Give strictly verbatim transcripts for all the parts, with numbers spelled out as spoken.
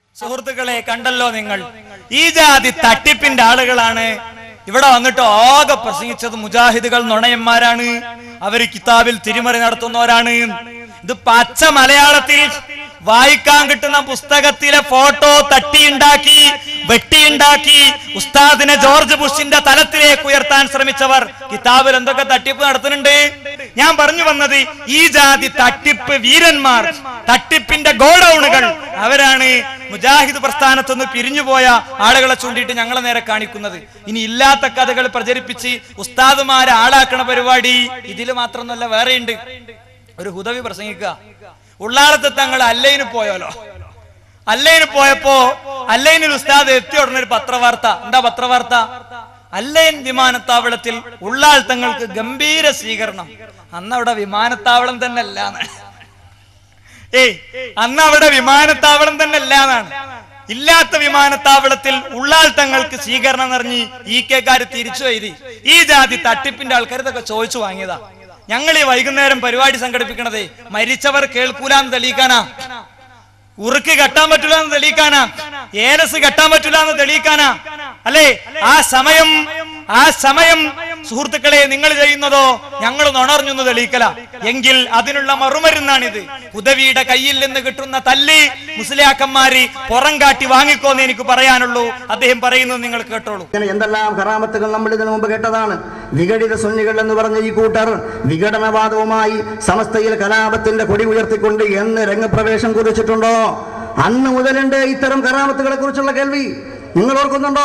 സുഹൃത്തുക്കളെ, കണ്ടല്ലോ നിങ്ങൾ, ഈ ജാതി തട്ടിപ്പിന്റെ ആളുകളാണ് ഇവിടെ വന്നിട്ട് ആകെ പ്രസംഗിച്ചത്. മുജാഹിദുകൾ നുണയന്മാരാണ്, അവര് കിതാബിൽ തിരിമറി നടത്തുന്നവരാണ്. ഇത് പച്ച മലയാളത്തിൽ വായിക്കാൻ കിട്ടുന്ന പുസ്തകത്തിലെ ഫോട്ടോ തട്ടിയുണ്ടാക്കി വെട്ടിയുണ്ടാക്കി ഉസ്താദിനെ ജോർജ് ബുഷിന്റെ തലത്തിലേക്ക് ഉയർത്താൻ ശ്രമിച്ചവർ കിതാബിൽ എന്തൊക്കെ തട്ടിപ്പ് നടത്തുന്നുണ്ട്. ഞാൻ പറഞ്ഞു വന്നത്, ഈ ജാതി തട്ടിപ്പ് വീരന്മാർ, തട്ടിപ്പിന്റെ ഗോഡൌണുകൾ, അവരാണ് മുജാഹിദ് പ്രസ്ഥാനത്തുനിന്ന് പിരിഞ്ഞുപോയ ആളുകളെ ചൂണ്ടിയിട്ട് ഞങ്ങളെ നേരെ കാണിക്കുന്നത്. ഇനി ഇല്ലാത്ത കഥകൾ പ്രചരിപ്പിച്ച് ഉസ്താദുമാരെ ആളാക്കണ പരിപാടി ഇതിൽ മാത്രമൊന്നുമല്ല, വേറെയുണ്ട്. ഒരു ഹുദവി പ്രസംഗിക്കുക, ഉള്ളാളത്ത് തങ്ങൾ അല്ലൈന് പോയാലോ, അല്ലൈന് പോയപ്പോ അല്ലൈനിൽ ഉസ്താദ് എത്തിയ ഉടനെ ഒരു പത്രവാർത്ത. എന്താ പത്രവാർത്ത? അല്ലൈൻ വിമാനത്താവളത്തിൽ ഉള്ളാൾ തങ്ങൾക്ക് ഗംഭീര സ്വീകരണം. അന്ന് അവിടെ വിമാനത്താവളം തന്നെ അല്ലാന്ന്. ഏയ് അന്ന് അവിടെ വിമാനത്താവളം തന്നെ അല്ലാന്നാണ്. ഇല്ലാത്ത വിമാനത്താവളത്തിൽ ഉള്ളാൾ തങ്ങൾക്ക് സ്വീകരണം നിറഞ്ഞ് ഈ കേക്കാര് തിരിച്ചു എഴുതി. ഈ ജാതി തട്ടിപ്പിന്റെ ആൾക്കാർ ഇതൊക്കെ ചോദിച്ചു വാങ്ങിയതാ. ഞങ്ങൾ ഈ വൈകുന്നേരം പരിപാടി സംഘടിപ്പിക്കണതേ മരിച്ചവർ കേൾക്കൂലെന്ന് തെളിയിക്കാനാ, ഉറുക്ക് കെട്ടാൻ പറ്റൂല എന്ന് തെളിയിക്കാനാ, ഏലസ് കെട്ടാൻ പറ്റൂല എന്ന് തെളിയിക്കാനാ അല്ലേ? ആ സമയം ആ സമയം സുഹൃത്തുക്കളെ നിങ്ങൾ ചെയ്യുന്നതോ ഞങ്ങൾ നുണർഞ്ഞൊന്ന് തെളിയിക്കല. എങ്കിൽ അതിനുള്ള മറുമരുന്നാണിത്. ഹുദവിയുടെ കയ്യിൽ നിന്ന് കിട്ടുന്ന തല്ല് മുസ്ലിയാക്കന്മാര് പുറം കാട്ടി വാങ്ങിക്കോന്ന് എനിക്ക് പറയാനുള്ളൂ. അദ്ദേഹം പറയുന്നത് നിങ്ങൾ കേട്ടോളൂ. എന്തെല്ലാം കറാമത്തുകൾ നമ്മൾ ഇതിനു മുമ്പ് കേട്ടതാണ്. വിഘടിത സുന്നികൾ എന്ന് പറഞ്ഞ ഈ കൂട്ടർ വിഘടനവാദവുമായി സമസ്തയിൽ കലാപത്തിന്റെ കൊടി ഉയർത്തിക്കൊണ്ട് എന്ന് രംഗപ്രവേശം കുറിച്ചിട്ടുണ്ടോ? അന്ന് മുതലുണ്ട് ഇത്തരം കറാമത്തുകളെ കുറിച്ചുള്ള കേൾവി. നിങ്ങൾ ഓർക്കുന്നുണ്ടോ?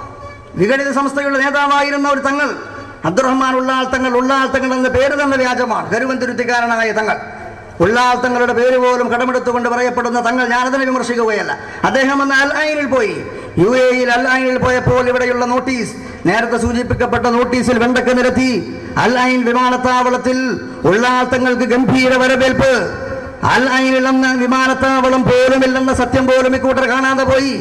വിഘടിത സംസ്ഥയുടെ നേതാവായിരുന്ന ഒരു തങ്ങൾ, അബ്ദുറഹ്മാൻ ഉള്ളാൾ തങ്ങൾ, ഉള്ളാൾ തങ്ങൾ എന്ന പേര് തന്നെ വ്യാജമാണ്. കരുവന്തുരുത്തിക്കാരനായ തങ്ങൾ, ഉള്ളാൾ തങ്ങളുടെ പേര് പോലും കടമെടുത്തുകൊണ്ട് പറയപ്പെടുന്ന തങ്ങൾ, ഞാനതിനെ വിമർശിക്കുകയല്ല. അദ്ദേഹം അന്ന് അൽ ഐനിൽ പോയി. യു എയിൽ അൽ ഐനിൽ പോയപ്പോൾ ഇവിടെയുള്ള നോട്ടീസ്, നേരത്തെ സൂചിപ്പിക്കപ്പെട്ട നോട്ടീസിൽ വെണ്ടക്ക നിരത്തി. അൽ ഐൻ വിമാനത്താവളത്തിൽ ഉള്ളാൾ തങ്ങൾക്ക് ഗംഭീര വരവേൽപ്പ്. അൽ ഐനിൽ എന്ന വിമാനത്താവളം പോലുമില്ലെന്ന സത്യം പോലും ഇക്കൂട്ടർ കാണാതെ പോയി.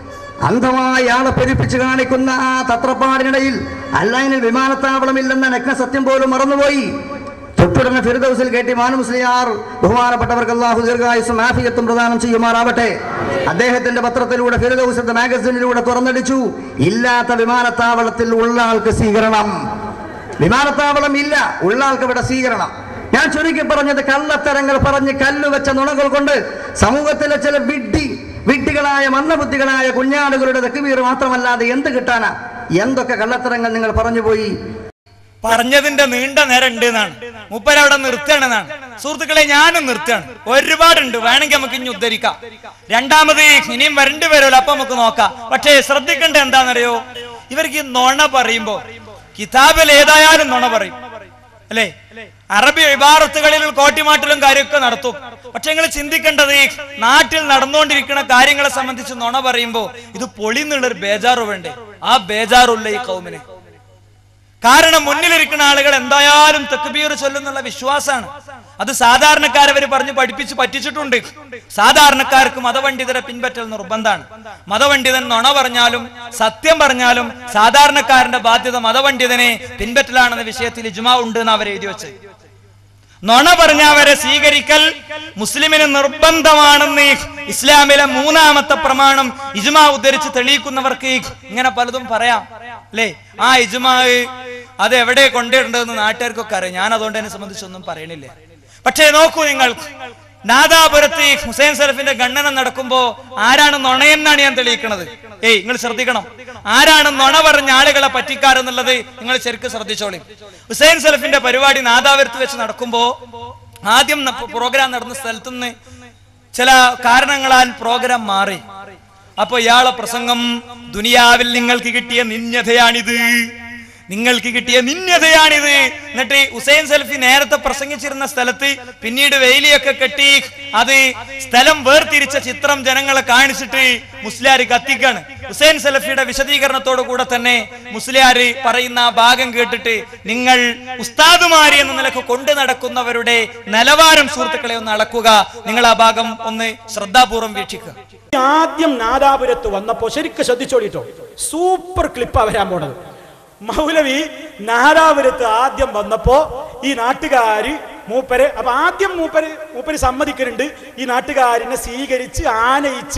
അന്ധമായി ആളെ പെരുപ്പിച്ച് കാണിക്കുന്ന ആ തത്രപ്പാടിനിടയിൽ അൽ ഐനിൽ വിമാനത്താവളമില്ലെന്ന നഗ്ന സത്യം പോലും മറന്നുപോയി. തൊട്ടുടനെ ഫിർദൗസിൽ കെ ടി മാനു മുസ്ലിയാർ, ബഹുമാനപ്പെട്ടവർക്ക് അല്ലാഹു ദീർഘായുസ്സും ആഫിയത്തും പ്രദാനം ചെയ്യുമാറാവട്ടെ, അദ്ദേഹത്തിന്റെ പത്രത്തിലൂടെ ഫിർദൗസ് എന്ന മാഗസിനിലൂടെ തുറന്നടിച്ചു, ഇല്ലാത്ത വിമാനത്താവളത്തിൽ ഉള്ള ആൾക്ക് സ്വീകരണം. വിമാനത്താവളം ഇല്ല, ഉള്ള ആൾക്ക് ഇവിടെ സ്വീകരണം. ഞാൻ ചുരുക്കി പറഞ്ഞത്, കള്ളത്തരങ്ങൾ പറഞ്ഞ് കല്ലുവെച്ച നുണകൾ കൊണ്ട് സമൂഹത്തിലെ ചില വിഡ്ഢി വിഡ്ഢികളായ മന്ദബുദ്ധികളായ കുഞ്ഞാടുകളുടെ തക്ബീർ മാത്രമല്ലാതെ എന്ത് കിട്ടാനാ? എന്തൊക്കെ കള്ളത്തരങ്ങൾ നിങ്ങൾ പറഞ്ഞുപോയി. പറഞ്ഞതിന്റെ നീണ്ട നേരം ഉണ്ട് എന്നാണ് മൂപ്പരവിടെ നിർത്തണെന്നാണ്. സുഹൃത്തുക്കളെ, ഞാനും നിർത്തുകയാണ്. ഒരുപാടുണ്ട്, വേണമെങ്കിൽ നമുക്ക് ഇനി ഉദ്ധരിക്കാം. രണ്ടാമത് ഇനിയും വരേണ്ടി വരുമല്ലോ, അപ്പൊ നമുക്ക് നോക്കാം. പക്ഷേ ശ്രദ്ധിക്കേണ്ട എന്താണെന്നറിയോ? ഇവർക്ക് നുണ പറയുമ്പോ കിതാബിൽ ഏതായാലും നുണ പറയും അല്ലേ? അറബി ഇബാറത്തുകളിൽ കോട്ടിമാട്ടിലും കാര്യമൊക്കെ നടത്തും. പക്ഷെ നിങ്ങൾ ചിന്തിക്കേണ്ടത്, നാട്ടിൽ നടന്നുകൊണ്ടിരിക്കുന്ന കാര്യങ്ങളെ സംബന്ധിച്ച് നുണ പറയുമ്പോ ഇത് പൊളിന്നുള്ളൊരു ബേജാറ് വേണ്ടേ? ആ ബേജാറുള്ള ഈ കൗമിന്. കാരണം മുന്നിലിരിക്കുന്ന ആളുകൾ എന്തായാലും തക്ബീർ ചൊല്ലുന്നുള്ള വിശ്വാസമാണ്. അത് സാധാരണക്കാരവർ പറഞ്ഞ് പഠിപ്പിച്ച് പറ്റിച്ചിട്ടുണ്ട്. സാധാരണക്കാർക്ക് മതപണ്ഡിതരെ പിൻപറ്റൽ നിർബന്ധമാണ്. മതപണ്ഡിതൻ നുണ പറഞ്ഞാലും സത്യം പറഞ്ഞാലും സാധാരണക്കാരന്റെ ബാധ്യത മതപണ്ഡിതനെ പിൻപറ്റലാണെന്ന വിഷയത്തിൽ ഇജ്മാ ഉണ്ട് എന്ന് അവർ എഴുതി വെച്ച്. നുണ പറഞ്ഞവരെ സ്വീകരിക്കൽ മുസ്ലിമിന് നിർബന്ധമാണെന്ന് ഇസ്ലാമിലെ മൂന്നാമത്തെ പ്രമാണം ഇജ്മാ ഉദ്ധരിച്ച് തെളിയിക്കുന്നവർക്ക് ഇങ്ങനെ പലതും പറയാം അല്ലേ? ആ ഇജ്മാ അത് എവിടെ കൊണ്ടിടേണ്ടതെന്ന് നാട്ടുകാർക്കൊക്കെ അറിയാം. ഞാൻ അതുകൊണ്ട് എന്നെ സംബന്ധിച്ചൊന്നും പറയണില്ല. പക്ഷേ നോക്കൂ നിങ്ങൾ, നാദാപുരത്ത് ഹുസൈൻ സലഫിന്റെ ഖണ്ഡനം നടക്കുമ്പോ ആരാണ് നുണയെന്നാണ് ഞാൻ തെളിയിക്കുന്നത്. ഏയ് നിങ്ങൾ ശ്രദ്ധിക്കണം, ആരാണ് നുണ പറഞ്ഞ ആളുകളെ പറ്റിക്കാരെന്നുള്ളത് നിങ്ങൾ ശരിക്കും ശ്രദ്ധിച്ചോളി. ഹുസൈൻ സലഫിന്റെ പരിപാടി നാദാപുരത്ത് വെച്ച് നടക്കുമ്പോ ആദ്യം പ്രോഗ്രാം നടന്ന സ്ഥലത്തുനിന്ന് ചില കാരണങ്ങളാൽ പ്രോഗ്രാം മാറി. അപ്പൊ ഇയാളെ പ്രസംഗം, ദുനിയാവിൽ നിങ്ങൾക്ക് കിട്ടിയ നിന്യതയാണിത്, നിങ്ങൾക്ക് കിട്ടിയ നിന്യതയാണിത്. എന്നിട്ട് ഹുസൈൻ സലഫി നേരത്തെ പ്രസംഗിച്ചിരുന്ന സ്ഥലത്ത് പിന്നീട് വേലിയൊക്കെ കെട്ടി അത് സ്ഥലം വേർതിരിച്ച ചിത്രം ജനങ്ങളെ കാണിച്ചിട്ട് മുസ്ലിയാർ കത്തിക്കാണ്. ഹുസൈൻ സലഫിയുടെ വിശദീകരണത്തോടു കൂടെ തന്നെ മുസ്ലിയാർ പറയുന്ന ആ ഭാഗം കേട്ടിട്ട് നിങ്ങൾ ഉസ്താദുമാരി എന്ന നിലക്ക് കൊണ്ടു നടക്കുന്നവരുടെ നിലവാരം സുഹൃത്തുക്കളെ ഒന്ന് അളക്കുക. നിങ്ങൾ ആ ഭാഗം ഒന്ന് ശ്രദ്ധാപൂർവം വീക്ഷിക്കുക. ആദ്യം നാദാപുരത്ത് വന്നപ്പോ ശരിക്കും ശ്രദ്ധിച്ചോളിട്ടോ, സൂപ്പർ ക്ലിപ്പാ വരാൻ പോണത്. മൗലവി നാദാപുരത്ത് ആദ്യം വന്നപ്പോ ഈ നാട്ടുകാര് മൂപ്പര് അപ്പൊ ആദ്യം മൂപ്പര് മൂപ്പര് സമ്മതിക്കുന്നുണ്ട് ഈ നാട്ടുകാരനെ സ്വീകരിച്ച് ആനയിച്ച്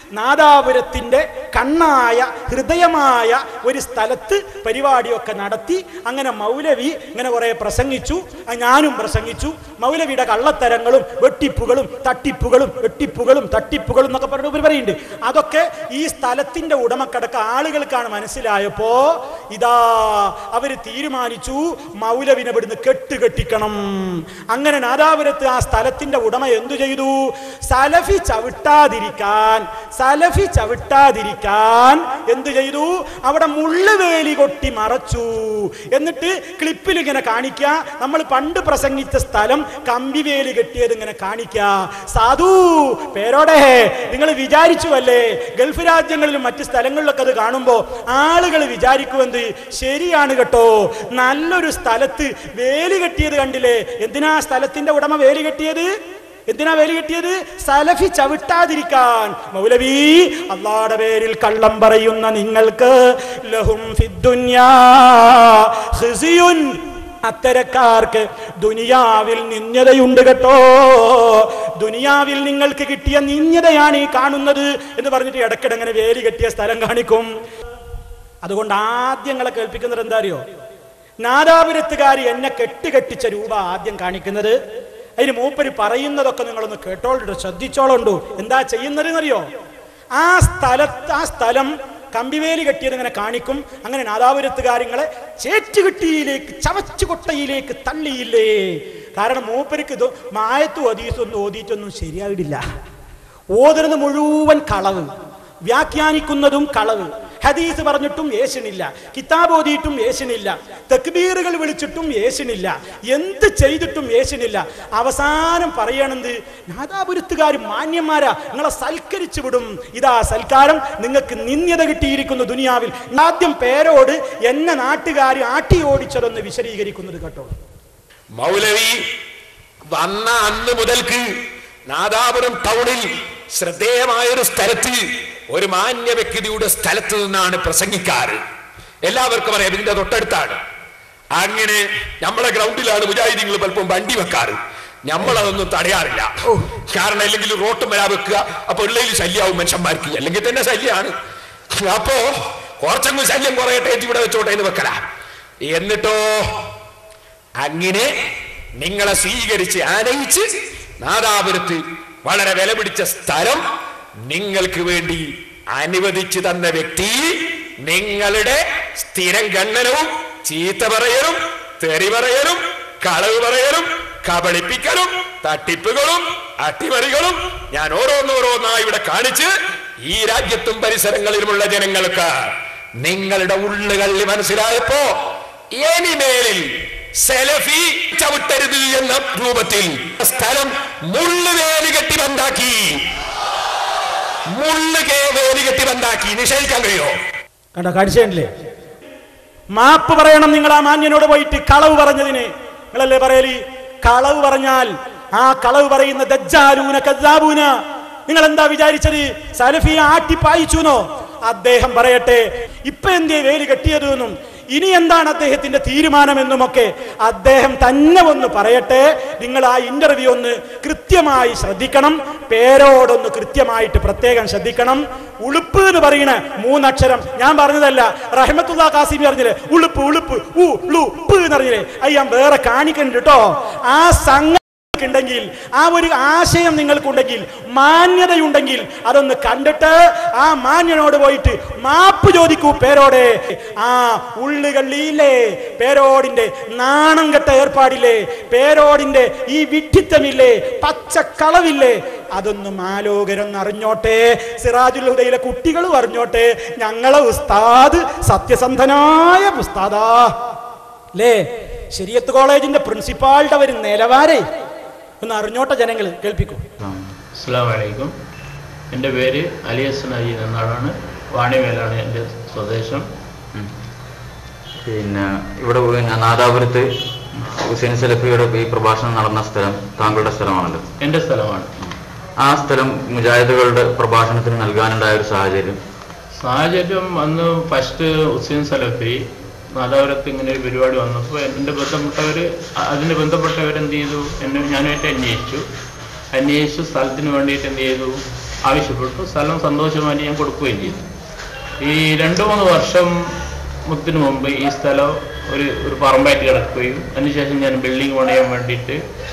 നാദാപുരത്തിന്റെ കണ്ണായ ഹൃദയമായ ഒരു സ്ഥലത്ത് പരിപാടിയൊക്കെ നടത്തി. അങ്ങനെ മൗലവി ഇങ്ങനെ കുറെ പ്രസംഗിച്ചു, ഞാനും പ്രസംഗിച്ചു. മൗലവിയുടെ കള്ളത്തരങ്ങളും വെട്ടിപ്പുകളും തട്ടിപ്പുകളും വെട്ടിപ്പുകളും തട്ടിപ്പുകളും എന്നൊക്കെ പറഞ്ഞ ഒരു പറയുന്നുണ്ട്. അതൊക്കെ ഈ സ്ഥലത്തിന്റെ ഉടമക്കടക്ക ആളുകൾക്കാണ് മനസ്സിലായപ്പോ ഇതാ അവര് തീരുമാനിച്ചു മൗലവിനെ ഇവിടുന്ന് കെട്ടുകെട്ടിക്കണം. അങ്ങനെ നാദാപുരത്ത് ആ സ്ഥലത്തിന്റെ ഉടമ എന്തു ചെയ്തു? സലഫി ചവിട്ടാതിരിക്കാൻ സലഫി ചവിട്ടാതിരിക്കാൻ എന്തു ചെയ്തു? അവിടെ മുള്ളുവേലി കൊട്ടി മറച്ചു. എന്നിട്ട് ക്ലിപ്പിൽ ഇങ്ങനെ കാണിക്കുക, നമ്മൾ പണ്ട് പ്രസംഗിച്ച സ്ഥലം കമ്പിവേലി കെട്ടിയത് ഇങ്ങനെ കാണിക്കുക. സാധു പേരോടെ നിങ്ങൾ വിചാരിച്ചു അല്ലേ ഗൾഫ് രാജ്യങ്ങളിലും മറ്റു സ്ഥലങ്ങളിലൊക്കെ അത് കാണുമ്പോ ആളുകൾ വിചാരിക്കുമെന്ത്? ശരിയാണ് കേട്ടോ, നല്ലൊരു സ്ഥലത്ത് വേലി കെട്ടിയത് കണ്ടില്ലേ? എന്തിനാ സ്ഥലത്തിന്റെ ഉടമ വേലി കെട്ടിയത്? എന്തിനാ വേലി കെട്ടിയത്? സലഫി ചവിട്ടാതിരിക്കാൻ. മൗലവി, അല്ലാഹുവിന്റെ പേരിൽ കള്ളം പറയുന്ന നിങ്ങൾക്ക് ലഹും ഫിദ്ദുനിയാ ഖിസിയുൻ, അത്തരക്കാർക്ക് ദുനിയാവിൽ നിന്യതയുണ്ട് കേട്ടോ. ദുനിയാവിൽ നിങ്ങൾക്ക് കിട്ടിയ നിന്യതയാണ് ഈ കാണുന്നത് എന്ന് പറഞ്ഞിട്ട് ഇടയ്ക്കിടെ അങ്ങനെ വേലി കെട്ടിയ സ്ഥലം കാണിക്കും. അതുകൊണ്ട് ആദ്യങ്ങളെ കേൾപ്പിക്കുന്നത് എന്താ അറിയോ? നാദാപുരത്തുകാരി എന്നെ കെട്ടുകെട്ടിച്ച രൂപ ആദ്യം കാണിക്കുന്നത്. അതിന് മൂപ്പര് പറയുന്നതൊക്കെ നിങ്ങളൊന്ന് കേട്ടോളൂ, ശ്രദ്ധിച്ചോളുണ്ടോ. എന്താ ചെയ്യുന്നത് എന്നറിയോ? ആ സ്ഥലത്ത് ആ സ്ഥലം കമ്പിവേലി കെട്ടിയത് ഇങ്ങനെ കാണിക്കും. അങ്ങനെ നാദാപുരത്തുകാര്യങ്ങളെ ചേറ്റുകെട്ടിയിലേക്ക് ചവച്ചുകൊട്ടയിലേക്ക് തള്ളിയില്ലേ? കാരണം മൂപ്പർക്ക് ഇത് മായത്തും ഹദീസൊന്നും ഓതിയിട്ടൊന്നും ശരിയായിട്ടില്ല. ഓതുന്നത് മുഴുവൻ കളവ്, വ്യാഖ്യാനിക്കുന്നതും കളവ്. ഹദീസ് പറഞ്ഞിട്ടും യേശനില്ല, കിതാബ് ഓതിയിട്ടും യേശനില്ല, തക്ബീറുകൾ വിളിച്ചിട്ടും യേശനില്ല, എന്ത് ചെയ്തിട്ടും യേശനില്ല. അവസാനം പറയണത് നാദാപുരത്തുകാർ മാന്യന്മാരാ, നിങ്ങളെ സൽക്കരിച്ചു വിടും. ഇതാ സൽക്കാരം, നിങ്ങൾക്ക് നിന്യത കിട്ടിയിരിക്കുന്നു ദുനിയാവിൽ. ആദ്യം പേരോട് എന്നെ നാട്ടുകാർ ആട്ടി ഓടിച്ചതൊന്ന് വിശദീകരിക്കുന്നത് കേട്ടോ. മൗലവി വന്ന അന്ന് മുതൽക്ക് നാദാപുരം ടൗണിൽ ശ്രദ്ധേയമായൊരു സ്ഥലത്ത്, ഒരു മാന്യ വ്യക്തിയുടെ സ്ഥലത്ത് നിന്നാണ് പ്രസംഗിക്കാറ്. എല്ലാവർക്കും അറിയാം, ഇതിന്റെ തൊട്ടടുത്താണ്. അങ്ങനെ നമ്മളെ ഗ്രൗണ്ടിലാണ് മുജാഹിദീങ്ങൾ പലപ്പം വണ്ടി വെക്കാറ്. നമ്മളതൊന്നും തടയാറില്ല. കാരണം അല്ലെങ്കിൽ റോട്ടും വരാ വെക്കുക, അപ്പൊ ഉള്ളതിൽ ശല്യമാവും മനുഷ്യന്മാർക്ക്, അല്ലെങ്കിൽ തന്നെ ശല്യമാണ്. അപ്പോ കുറച്ചങ്ങ് ശല്യം കുറയട്ടെ, ഇവിടെ വെച്ചോട്ടെ എന്ന് വെക്കല. എന്നിട്ടോ അങ്ങനെ നിങ്ങളെ സ്വീകരിച്ച് ആനയിച്ച് നാദാപുരത്ത് വളരെ വില പിടിച്ച സ്ഥലം നിങ്ങൾക്ക് വേണ്ടി അനുവദിച്ചു തന്ന വ്യക്തി നിങ്ങളുടെ സ്ഥിരം ഖണ്ഡനവും ചീത്ത പറയലും തെറി പറയലും കളവ് പറയലും കബളിപ്പിക്കലും തട്ടിപ്പുകളും അട്ടിമറികളും ഞാൻ ഓരോന്നോരോന്നായി ഇവിടെ കാണിച്ച് ഈ രാജ്യത്തും പരിസരങ്ങളിലുമുള്ള ജനങ്ങൾക്ക് നിങ്ങളുടെ ഉള്ളുകളിൽ മനസ്സിലായപ്പോ ഇനിമേലിൽ സെലഫി ചവിട്ടരുത് എന്ന രൂപത്തിൽ സ്ഥലം മുള്ളുവേലി കെട്ടി ബന്ധാക്കി, മുള്ളുകേ വേലി കെട്ടി ബന്ധാക്കി. നിഷേധിക്കാൻ കഴിയോ? കണ്ടോ, കാണിച്ചേ. മാപ്പ് പറയണം നിങ്ങൾ ആ മാന്യനോട് പോയിട്ട്. കളവ് പറഞ്ഞതിന് നിങ്ങളല്ലേ പറയല്? കളവ് പറഞ്ഞാൽ ആ കളവ് പറയുന്ന ദജ്ജാലൂന കദ്ദാബൂന നിങ്ങൾ എന്താ വിചാരിച്ചത്? സലഫി ആട്ടിപ്പായിച്ചുനോ? അദ്ദേഹം പറയട്ടെ ഇപ്പൊ എന്തേ വേലി കെട്ടിയതെന്നും ഇനി എന്താണ് അദ്ദേഹത്തിന്റെ തീരുമാനമെന്നുമൊക്കെ അദ്ദേഹം തന്നെ ഒന്ന് പറയട്ടെ. നിങ്ങൾ ആ ഇന്റർവ്യൂ ഒന്ന് കൃത്യമായി ശ്രദ്ധിക്കണം. പേരോടൊന്ന് കൃത്യമായിട്ട് പ്രത്യേകം ശ്രദ്ധിക്കണം. ഉളുപ്പ് എന്ന് പറയുന്ന മൂന്നക്ഷരം ഞാൻ പറഞ്ഞതല്ല, റഹ്മത്തുള്ളാഹി ഖാസിമി പറഞ്ഞില്ലേ ഉളുപ്പ് ഉളുപ്പ് ഉ ലു പ് എന്ന് പറഞ്ഞില്ലേ, അത് ഞാൻ വേറെ കാണിക്കണ്ട കേട്ടോ. ആ സംഘ ുണ്ടെങ്കിൽ ആ ഒരു ആശയം നിങ്ങൾക്കുണ്ടെങ്കിൽ മാന്യതയുണ്ടെങ്കിൽ അതൊന്ന് കണ്ടിട്ട് ആ മാന്യനോട് പോയിട്ട് മാപ്പ് ചോദിക്കൂ പേരോടെ. ആ ഉള്ളുകളില്ലേ പേരോടിന്റെ നാണം കെട്ട ഏർപ്പാടില്ലേ, പേരോടിന്റെ ഈ വിഡ്ഢിത്തമില്ലേ, പച്ചക്കളവില്ലേ, അതൊന്നും ആലോകരൊന്ന് അറിഞ്ഞോട്ടെ. സിറാജുൽ ഹുദയിലെ കുട്ടികളും അറിഞ്ഞോട്ടെ, ഞങ്ങളെ ഉസ്താദ് സത്യസന്ധനായ ഉസ്താദാ അല്ലേ. ശരീഅത്ത് കോളേജിന്റെ പ്രിൻസിപ്പാളുടെ ഒരു നിലവാരേ ഒന്ന് അറിഞ്ഞോട്ടെ, ജനങ്ങൾ കേൾപ്പിക്കൂ. അസ്സലാമു അലൈക്കും. എൻ്റെ പേര് അലി ഹസൻ അജീദ് എന്നാണ്. വാണിമേലാണ് എൻ്റെ സ്വദേശം. പിന്നെ ഇവിടെ പിന്നെ നാദാപുരത്ത് ഹുസൈൻ സലഫിയുടെ ഈ പ്രഭാഷണം നടന്ന സ്ഥലം താങ്കളുടെ സ്ഥലമാണല്ലോ? എൻ്റെ സ്ഥലമാണ്. ആ സ്ഥലം മുജാഹിദുകളുടെ പ്രഭാഷണത്തിന് നൽകാനുണ്ടായ ഒരു സാഹചര്യം സാഹചര്യം അന്ന് ഫസ്റ്റ് ഹുസൈൻ സലഫി നാദാപുരത്ത് ഇങ്ങനെ ഒരു പരിപാടി വന്നപ്പോൾ എൻ്റെ ബന്ധപ്പെട്ടവർ അതിന് ബന്ധപ്പെട്ടവരെന്ത് ചെയ്തു, എന്നെ ഞാനായിട്ട് അന്വേഷിച്ചു. അന്വേഷിച്ചു സ്ഥലത്തിന് വേണ്ടിയിട്ട് എന്ത് ചെയ്തു, ആവശ്യപ്പെട്ടു. സ്ഥലം സന്തോഷമായിട്ട് ഞാൻ കൊടുക്കുകയും ചെയ്തു. ഈ രണ്ട് മൂന്ന് വർഷം മുത്തിന് മുമ്പ് ഈ സ്ഥലം ഒരു ഒരു പറമ്പായിട്ട് കിടക്കുകയും അതിനുശേഷം ഞാൻ ബിൽഡിംഗ് പണിയാൻ വേണ്ടിയിട്ട്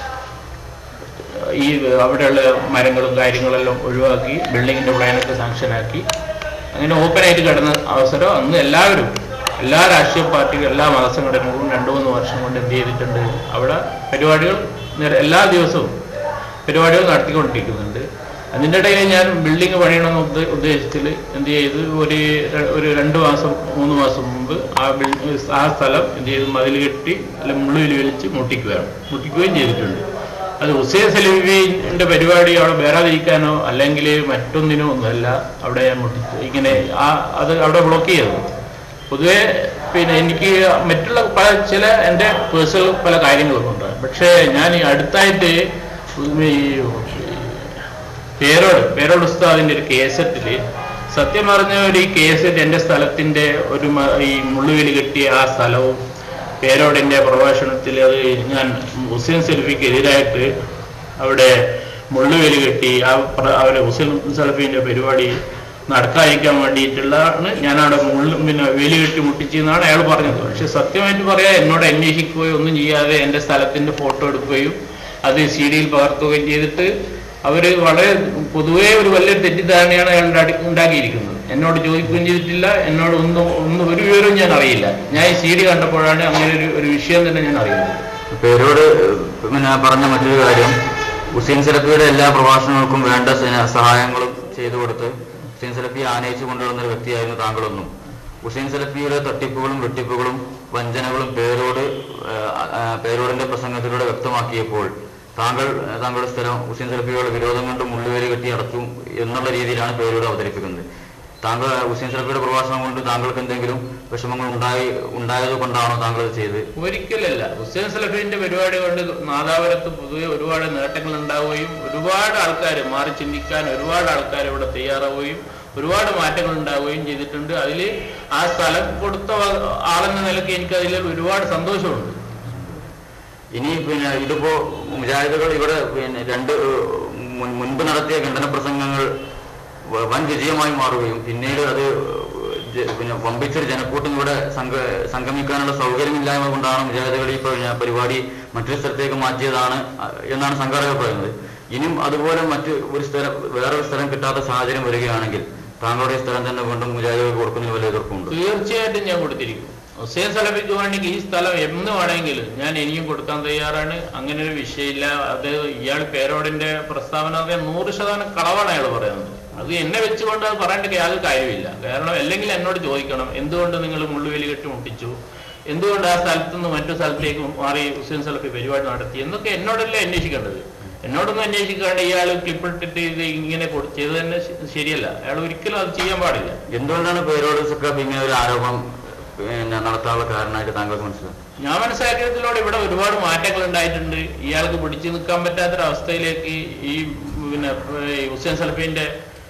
ഈ അവിടെയുള്ള മരങ്ങളും കാര്യങ്ങളെല്ലാം ഒഴിവാക്കി ബിൽഡിങ്ങിൻ്റെ പ്ലാനൊക്കെ സാങ്ഷനാക്കി അങ്ങനെ ഓപ്പണായിട്ട് കിടന്ന അവസരം അന്ന് എല്ലാവരും എല്ലാ രാഷ്ട്രീയ പാർട്ടികളും എല്ലാ മതസംഘടനകളും രണ്ട് മൂന്ന് വർഷം കൊണ്ട് എന്ത് ചെയ്തിട്ടുണ്ട്, അവിടെ പരിപാടികൾ എല്ലാ ദിവസവും പരിപാടികൾ നടത്തിക്കൊണ്ടിരിക്കുന്നുണ്ട്. അതിൻ്റെ ഇടയിൽ ഞാൻ ബിൽഡിംഗ് പണിയണമെന്ന ഉദ്ദ ഉദ്ദേശത്തിൽ എന്ത് ചെയ്തു, ഒരു ഒരു രണ്ട് മാസം മൂന്ന് മാസം മുമ്പ് ആ ബിൽഡിംഗ് ആ സ്ഥലം എന്ത് ചെയ്തു മതിൽ കെട്ടി അല്ലെങ്കിൽ മുള്ളുവിൽ വലിച്ച് മുട്ടിക്കുകയാണ് മുട്ടിക്കുകയും ചെയ്തിട്ടുണ്ട്. അത് ഹുസൈൻ സലഫിന്റെ പരിപാടി അവിടെ വരാതിരിക്കാനോ അല്ലെങ്കിൽ മറ്റൊന്നിനോ ഒന്നുമല്ല അവിടെ ഞാൻ മുട്ടിച്ചു ഇങ്ങനെ ആ അത് അവിടെ ബ്ലോക്ക് ചെയ്തത്. പൊതുവെ പിന്നെ എനിക്ക് മറ്റുള്ള പല ചില എൻ്റെ പേഴ്സണൽ പല കാര്യങ്ങളൊക്കെ ഉണ്ട്. പക്ഷേ ഞാൻ ഈ അടുത്തായിട്ട് ഈ പേരോട് പേരോട് ഉസ്താദിൻ്റെ ഒരു കേസറ്റിൽ സത്യം പറഞ്ഞ ഒരു ഈ കേസറ്റ് എൻ്റെ സ്ഥലത്തിൻ്റെ ഒരു ഈ മുള്ളുവേലി കെട്ടിയ ആ സ്ഥലവും പേരോടിൻ്റെ പ്രഭാഷണത്തിൽ അത് ഞാൻ ഹുസൈൻ സലഫിക്ക് എതിരായിട്ട് അവിടെ മുള്ളുവേലി കെട്ടി ആ അവരെ ഹുസൈൻ സലഫിൻ്റെ പരിപാടി നടക്കാതിരിക്കാൻ വേണ്ടിയിട്ടുള്ളതാണ് ഞാൻ അവിടെ മുള്ളു പിന്നെ വേലി കെട്ടി മുട്ടിച്ചെന്നാണ് അയാൾ പറഞ്ഞത്. പക്ഷെ സത്യമായിട്ട് പറയാൻ എന്നോട് അന്വേഷിക്കുകയോ ഒന്നും ചെയ്യാതെ എൻ്റെ സ്ഥലത്തിൻ്റെ ഫോട്ടോ എടുക്കുകയും അത് സി ഡിയിൽ പകർത്തുകയും ചെയ്തിട്ട് അവർ വളരെ പൊതുവേ ഒരു വലിയ തെറ്റിദ്ധാരണയാണ് അയാൾ ഉണ്ടാക്കിയിരിക്കുന്നത്. എന്നോട് ചോദിക്കുകയും ചെയ്തിട്ടില്ല, എന്നോട് ഒന്നും ഒന്നും ഒരു വിവരവും ഞാൻ അറിയില്ല. ഞാൻ ഈ സി ഡി കണ്ടപ്പോഴാണ് അങ്ങനെ ഒരു ഒരു വിഷയം തന്നെ ഞാൻ അറിയുന്നത്. പേരോട് പിന്നെ പറഞ്ഞ മറ്റൊരു കാര്യം, ഹുസൈൻ സലഫിയുടെ എല്ലാ പ്രഭാഷണങ്ങൾക്കും വേണ്ട സഹായങ്ങളും ചെയ്തു കൊടുത്ത് ഹുസൈൻ സലഫി ആനയിച്ചു കൊണ്ടുവരുന്ന ഒരു വ്യക്തിയായിരുന്നു താങ്കളൊന്നും. ഹുസൈൻ സലഫിയുടെ തട്ടിപ്പുകളും വെട്ടിപ്പുകളും വഞ്ചനകളും പേരോട് പേരോടിന്റെ പ്രസംഗത്തിലൂടെ വ്യക്തമാക്കിയപ്പോൾ താങ്കൾ താങ്കളുടെ സ്ഥലം ഹുസൈൻ സലഫിയോട് വിരോധം കൊണ്ട് മുള്ളുവേലി കെട്ടി അടച്ചു എന്നുള്ള രീതിയിലാണ് പേരോട് അവതരിപ്പിക്കുന്നത്. താങ്കൾ ഹുസൈൻ സലഫിയുടെ പ്രഭാഷണം കൊണ്ട് താങ്കൾക്ക് എന്തെങ്കിലും വിഷമങ്ങൾ ഉണ്ടായി ഉണ്ടായത് കൊണ്ടാണോ താങ്കൾ അത് ചെയ്ത്? ഒരിക്കലല്ല. ഹുസൈൻ സലഫിന്റെ പരിപാടി കൊണ്ട് നാദാപുരത്ത് പൊതുവെ ഒരുപാട് നേട്ടങ്ങൾ ഉണ്ടാവുകയും ഒരുപാട് ആൾക്കാർ മാറി ചിന്തിക്കാൻ ഒരുപാട് ആൾക്കാർ ഇവിടെ തയ്യാറാവുകയും ഒരുപാട് മാറ്റങ്ങൾ ഉണ്ടാവുകയും ചെയ്തിട്ടുണ്ട്. അതിൽ ആ സ്ഥലം കൊടുത്ത ആളെന്ന നിലയ്ക്ക് എനിക്ക് അതിൽ ഒരുപാട് സന്തോഷമുണ്ട്. ഇനി പിന്നെ ഇതിപ്പോ മുജാഹിദുകൾ ഇവിടെ പിന്നെ രണ്ട് മുൻപ് നടത്തിയ ഖണ്ഡന പ്രസംഗങ്ങൾ വൻ വിജയമായി മാറുകയും പിന്നീട് അത് പിന്നെ വമ്പിച്ചൊരു ജനക്കൂട്ടം ഇവിടെ സംഘ സംഗമിക്കാനുള്ള സൗകര്യമില്ലായ്മ കൊണ്ടാണ് മുജാഹിദുകൾ ഈ പരിപാടി മറ്റൊരു സ്ഥലത്തേക്ക് മാറ്റിയതാണ് എന്നാണ് സംഘാടകർ പറയുന്നത്. ഇനിയും അതുപോലെ മറ്റ് ഒരു സ്ഥലം വേറൊരു സ്ഥലം കിട്ടാത്ത സാഹചര്യം വരികയാണെങ്കിൽ താങ്കളുടെ സ്ഥലം തന്നെ വീണ്ടും മുജാഹിദുകൾക്ക് കൊടുക്കുന്നതിന് വലിയ എതിർപ്പുണ്ട്? തീർച്ചയായിട്ടും ഞാൻ കൊടുത്തിരിക്കും. ഹുസൈൻ സലഫിക്ക് വേണമെങ്കിൽ ഈ സ്ഥലം എന്ന് വേണമെങ്കിലും ഞാൻ ഇനിയും കൊടുക്കാൻ തയ്യാറാണ്. അങ്ങനെ ഒരു വിഷയമില്ല. അത് ഇയാൾ പേരോടിന്റെ പ്രസ്താവന നൂറ് ശതമാനം കളവാണ് അയാൾ പറയുന്നത്. അത് എന്നെ വെച്ചുകൊണ്ട് അത് പറയേണ്ട യാതൊരു കാര്യമില്ല. കാരണം അല്ലെങ്കിൽ എന്നോട് ചോദിക്കണം, എന്തുകൊണ്ട് നിങ്ങൾ മുള്ളുവേലി കെട്ടി മുട്ടിച്ചു, എന്തുകൊണ്ട് ആ സ്ഥലത്തുനിന്ന് മറ്റു സ്ഥലത്തേക്ക് മാറി ഹുസൈൻ സലഫി പരിപാടി നടത്തി എന്നൊക്കെ എന്നോടല്ലേ അന്വേഷിക്കേണ്ടത്. എന്നോടൊന്നും അന്വേഷിക്കാണ്ട് ഇയാൾ ക്ലിപ്പിട്ടിട്ട് ഇത് ഇങ്ങനെ ചെയ്ത് തന്നെ ശരിയല്ല. അയാൾ ഒരിക്കലും അത് ചെയ്യാൻ പാടില്ല. എന്തുകൊണ്ടാണ് പേരോട് സഖാഫ് ഇങ്ങനെ ഒരു ആരോപണം പിന്നെ നടത്താനുള്ള കാരണമായിട്ട് താങ്കൾക്ക് മനസ്സിലാവും? ഞാൻ മനസ്സിലാക്കിയതിലൂടെ ഇവിടെ ഒരുപാട് മാറ്റങ്ങൾ ഉണ്ടായിട്ടുണ്ട്. ഇയാൾക്ക് പിടിച്ചു നിൽക്കാൻ പറ്റാത്തൊരവസ്ഥയിലേക്ക് ഈ പിന്നെ ഹുസൈൻ സലഫിന്റെ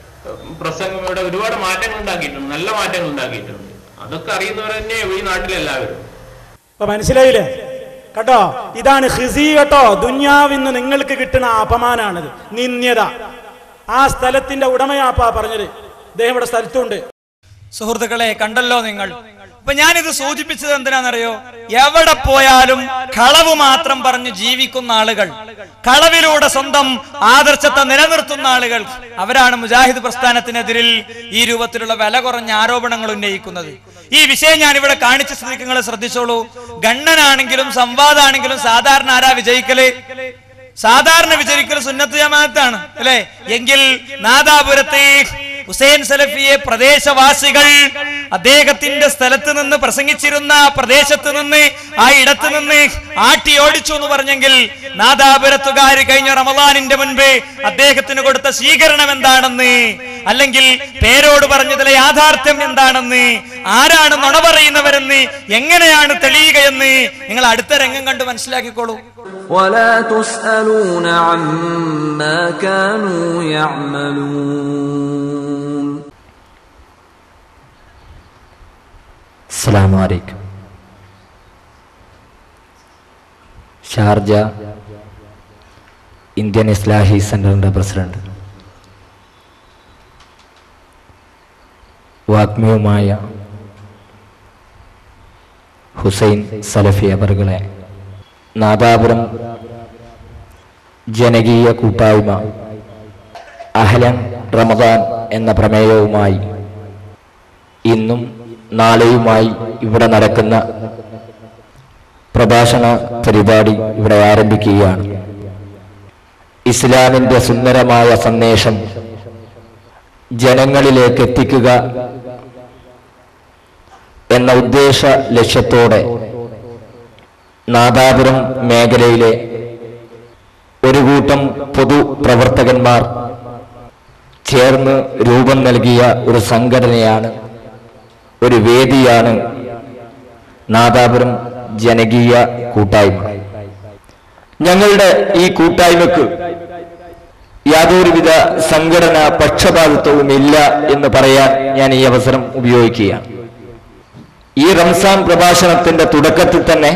പ്രസംഗം ഇവിടെ ഒരുപാട് മാറ്റങ്ങൾ ഉണ്ടാക്കിയിട്ടുണ്ട്, നല്ല മാറ്റങ്ങൾ ഉണ്ടാക്കിയിട്ടുണ്ട്. അതൊക്കെ അറിയുന്നവർ തന്നെ ഈ നാട്ടിലെല്ലാവരും. അപ്പൊ മനസ്സിലായില്ലേ കേട്ടോ? ഇതാണ് ഖിസി കേട്ടോ. ദുന്യാവിന്ന് നിങ്ങൾക്ക് കിട്ടുന്ന അപമാനാണിത്, നിന്ദ്യത. ആ സ്ഥലത്തിന്റെ ഉടമയാപ്പാ പറഞ്ഞത്. അദ്ദേഹം ഇവിടെ സ്ഥലത്തുണ്ട്. സുഹൃത്തുക്കളെ, കണ്ടല്ലോ നിങ്ങൾ. അപ്പൊ ഞാനിത് സൂചിപ്പിച്ചത് എന്തിനാണെന്നറിയോ? എവിടെ പോയാലും കളവ് മാത്രം പറഞ്ഞ് ജീവിക്കുന്ന ആളുകൾ, കളവിലൂടെ സ്വന്തം ആദർശത്തെ നിലനിർത്തുന്ന ആളുകൾ, അവരാണ് മുജാഹിദ് പ്രസ്ഥാനത്തിനെതിരിൽ ഈ രൂപത്തിലുള്ള വില കുറഞ്ഞ ആരോപണങ്ങൾ ഉന്നയിക്കുന്നത്. ഈ വിഷയം ഞാൻ ഇവിടെ കാണിച്ച സ്ഥിതിക്ക് നിങ്ങൾ ശ്രദ്ധിച്ചോളൂ. ഗണ്ണനാണെങ്കിലും സംവാദാണെങ്കിലും സാധാരണ ആരാ വിജയിക്കല്? സാധാരണ വിജയിക്കൽ സുന്നത്ത് ജമാഅത്താണ് അല്ലെ? എങ്കിൽ നാദാപുരത്തെ ഹുസൈൻ സലഫിയെ പ്രദേശവാസികൾ അദ്ദേഹത്തിന്റെ സ്ഥലത്ത് നിന്ന് പ്രസംഗിച്ചിരുന്ന പ്രദേശത്ത് നിന്ന് ആ ഇടത്ത് നിന്ന് ആട്ടി ഓടിച്ചു എന്ന് പറഞ്ഞെങ്കിൽ നാദാപുരത്തുകാർ കഴിഞ്ഞ റമദാനിന്റെ മുൻപ് അദ്ദേഹത്തിന് കൊടുത്ത സ്വീകരണം എന്താണെന്ന്, അല്ലെങ്കിൽ പേരോട് പറഞ്ഞതിലെ യാഥാർത്ഥ്യം എന്താണെന്ന്, ആരാണ് നുണ പറയുന്നവരെന്ന് എങ്ങനെയാണ് തെളിയുകയെന്ന് നിങ്ങൾ അടുത്ത രംഗം കണ്ട് മനസ്സിലാക്കിക്കോളൂ. ولا تسألون عما كانوا يعملون. السلام عليكم. ഷാർജ ഇന്ത്യൻ ഇസ്ലാഹി സെന്ററിന്റെ പ്രസിഡന്റ്. വാഗ്മിയുമായ ഹുസൈൻ സലഫി അവറുകളെ, നാദാപുരം ജനകീയ കൂട്ടായ്മ അഹ്ലൻ റമദാൻ എന്ന പ്രമേയവുമായി ഇന്നും നാളെയുമായി ഇവിടെ നടക്കുന്ന പ്രഭാഷണ പരിപാടി ഇവിടെ ആരംഭിക്കുകയാണ്. ഇസ്ലാമിൻ്റെ സുന്ദരമായ സന്ദേശം ജനങ്ങളിലേക്ക് എത്തിക്കുക എന്ന ഉദ്ദേശ ലക്ഷ്യത്തോടെ നാദാപുരം മേഖലയിലെ ഒരു കൂട്ടം പൊതു പ്രവർത്തകന്മാർ ചേർന്ന് രൂപം നൽകിയ ഒരു സംഘടനയാണ്, ഒരു വേദിയാണ് നാദാപുരം ജനകീയ കൂട്ടായ്മ. ഞങ്ങളുടെ ഈ കൂട്ടായ്മക്ക് യാതൊരുവിധ സംഘടന പക്ഷപാതിത്വവും ഇല്ല എന്ന് പറയാൻ ഞാൻ ഈ അവസരം ഉപയോഗിക്കുകയാണ്. ഈ റംസാൻ പ്രഭാഷണത്തിന്റെ തുടക്കത്തിൽ തന്നെ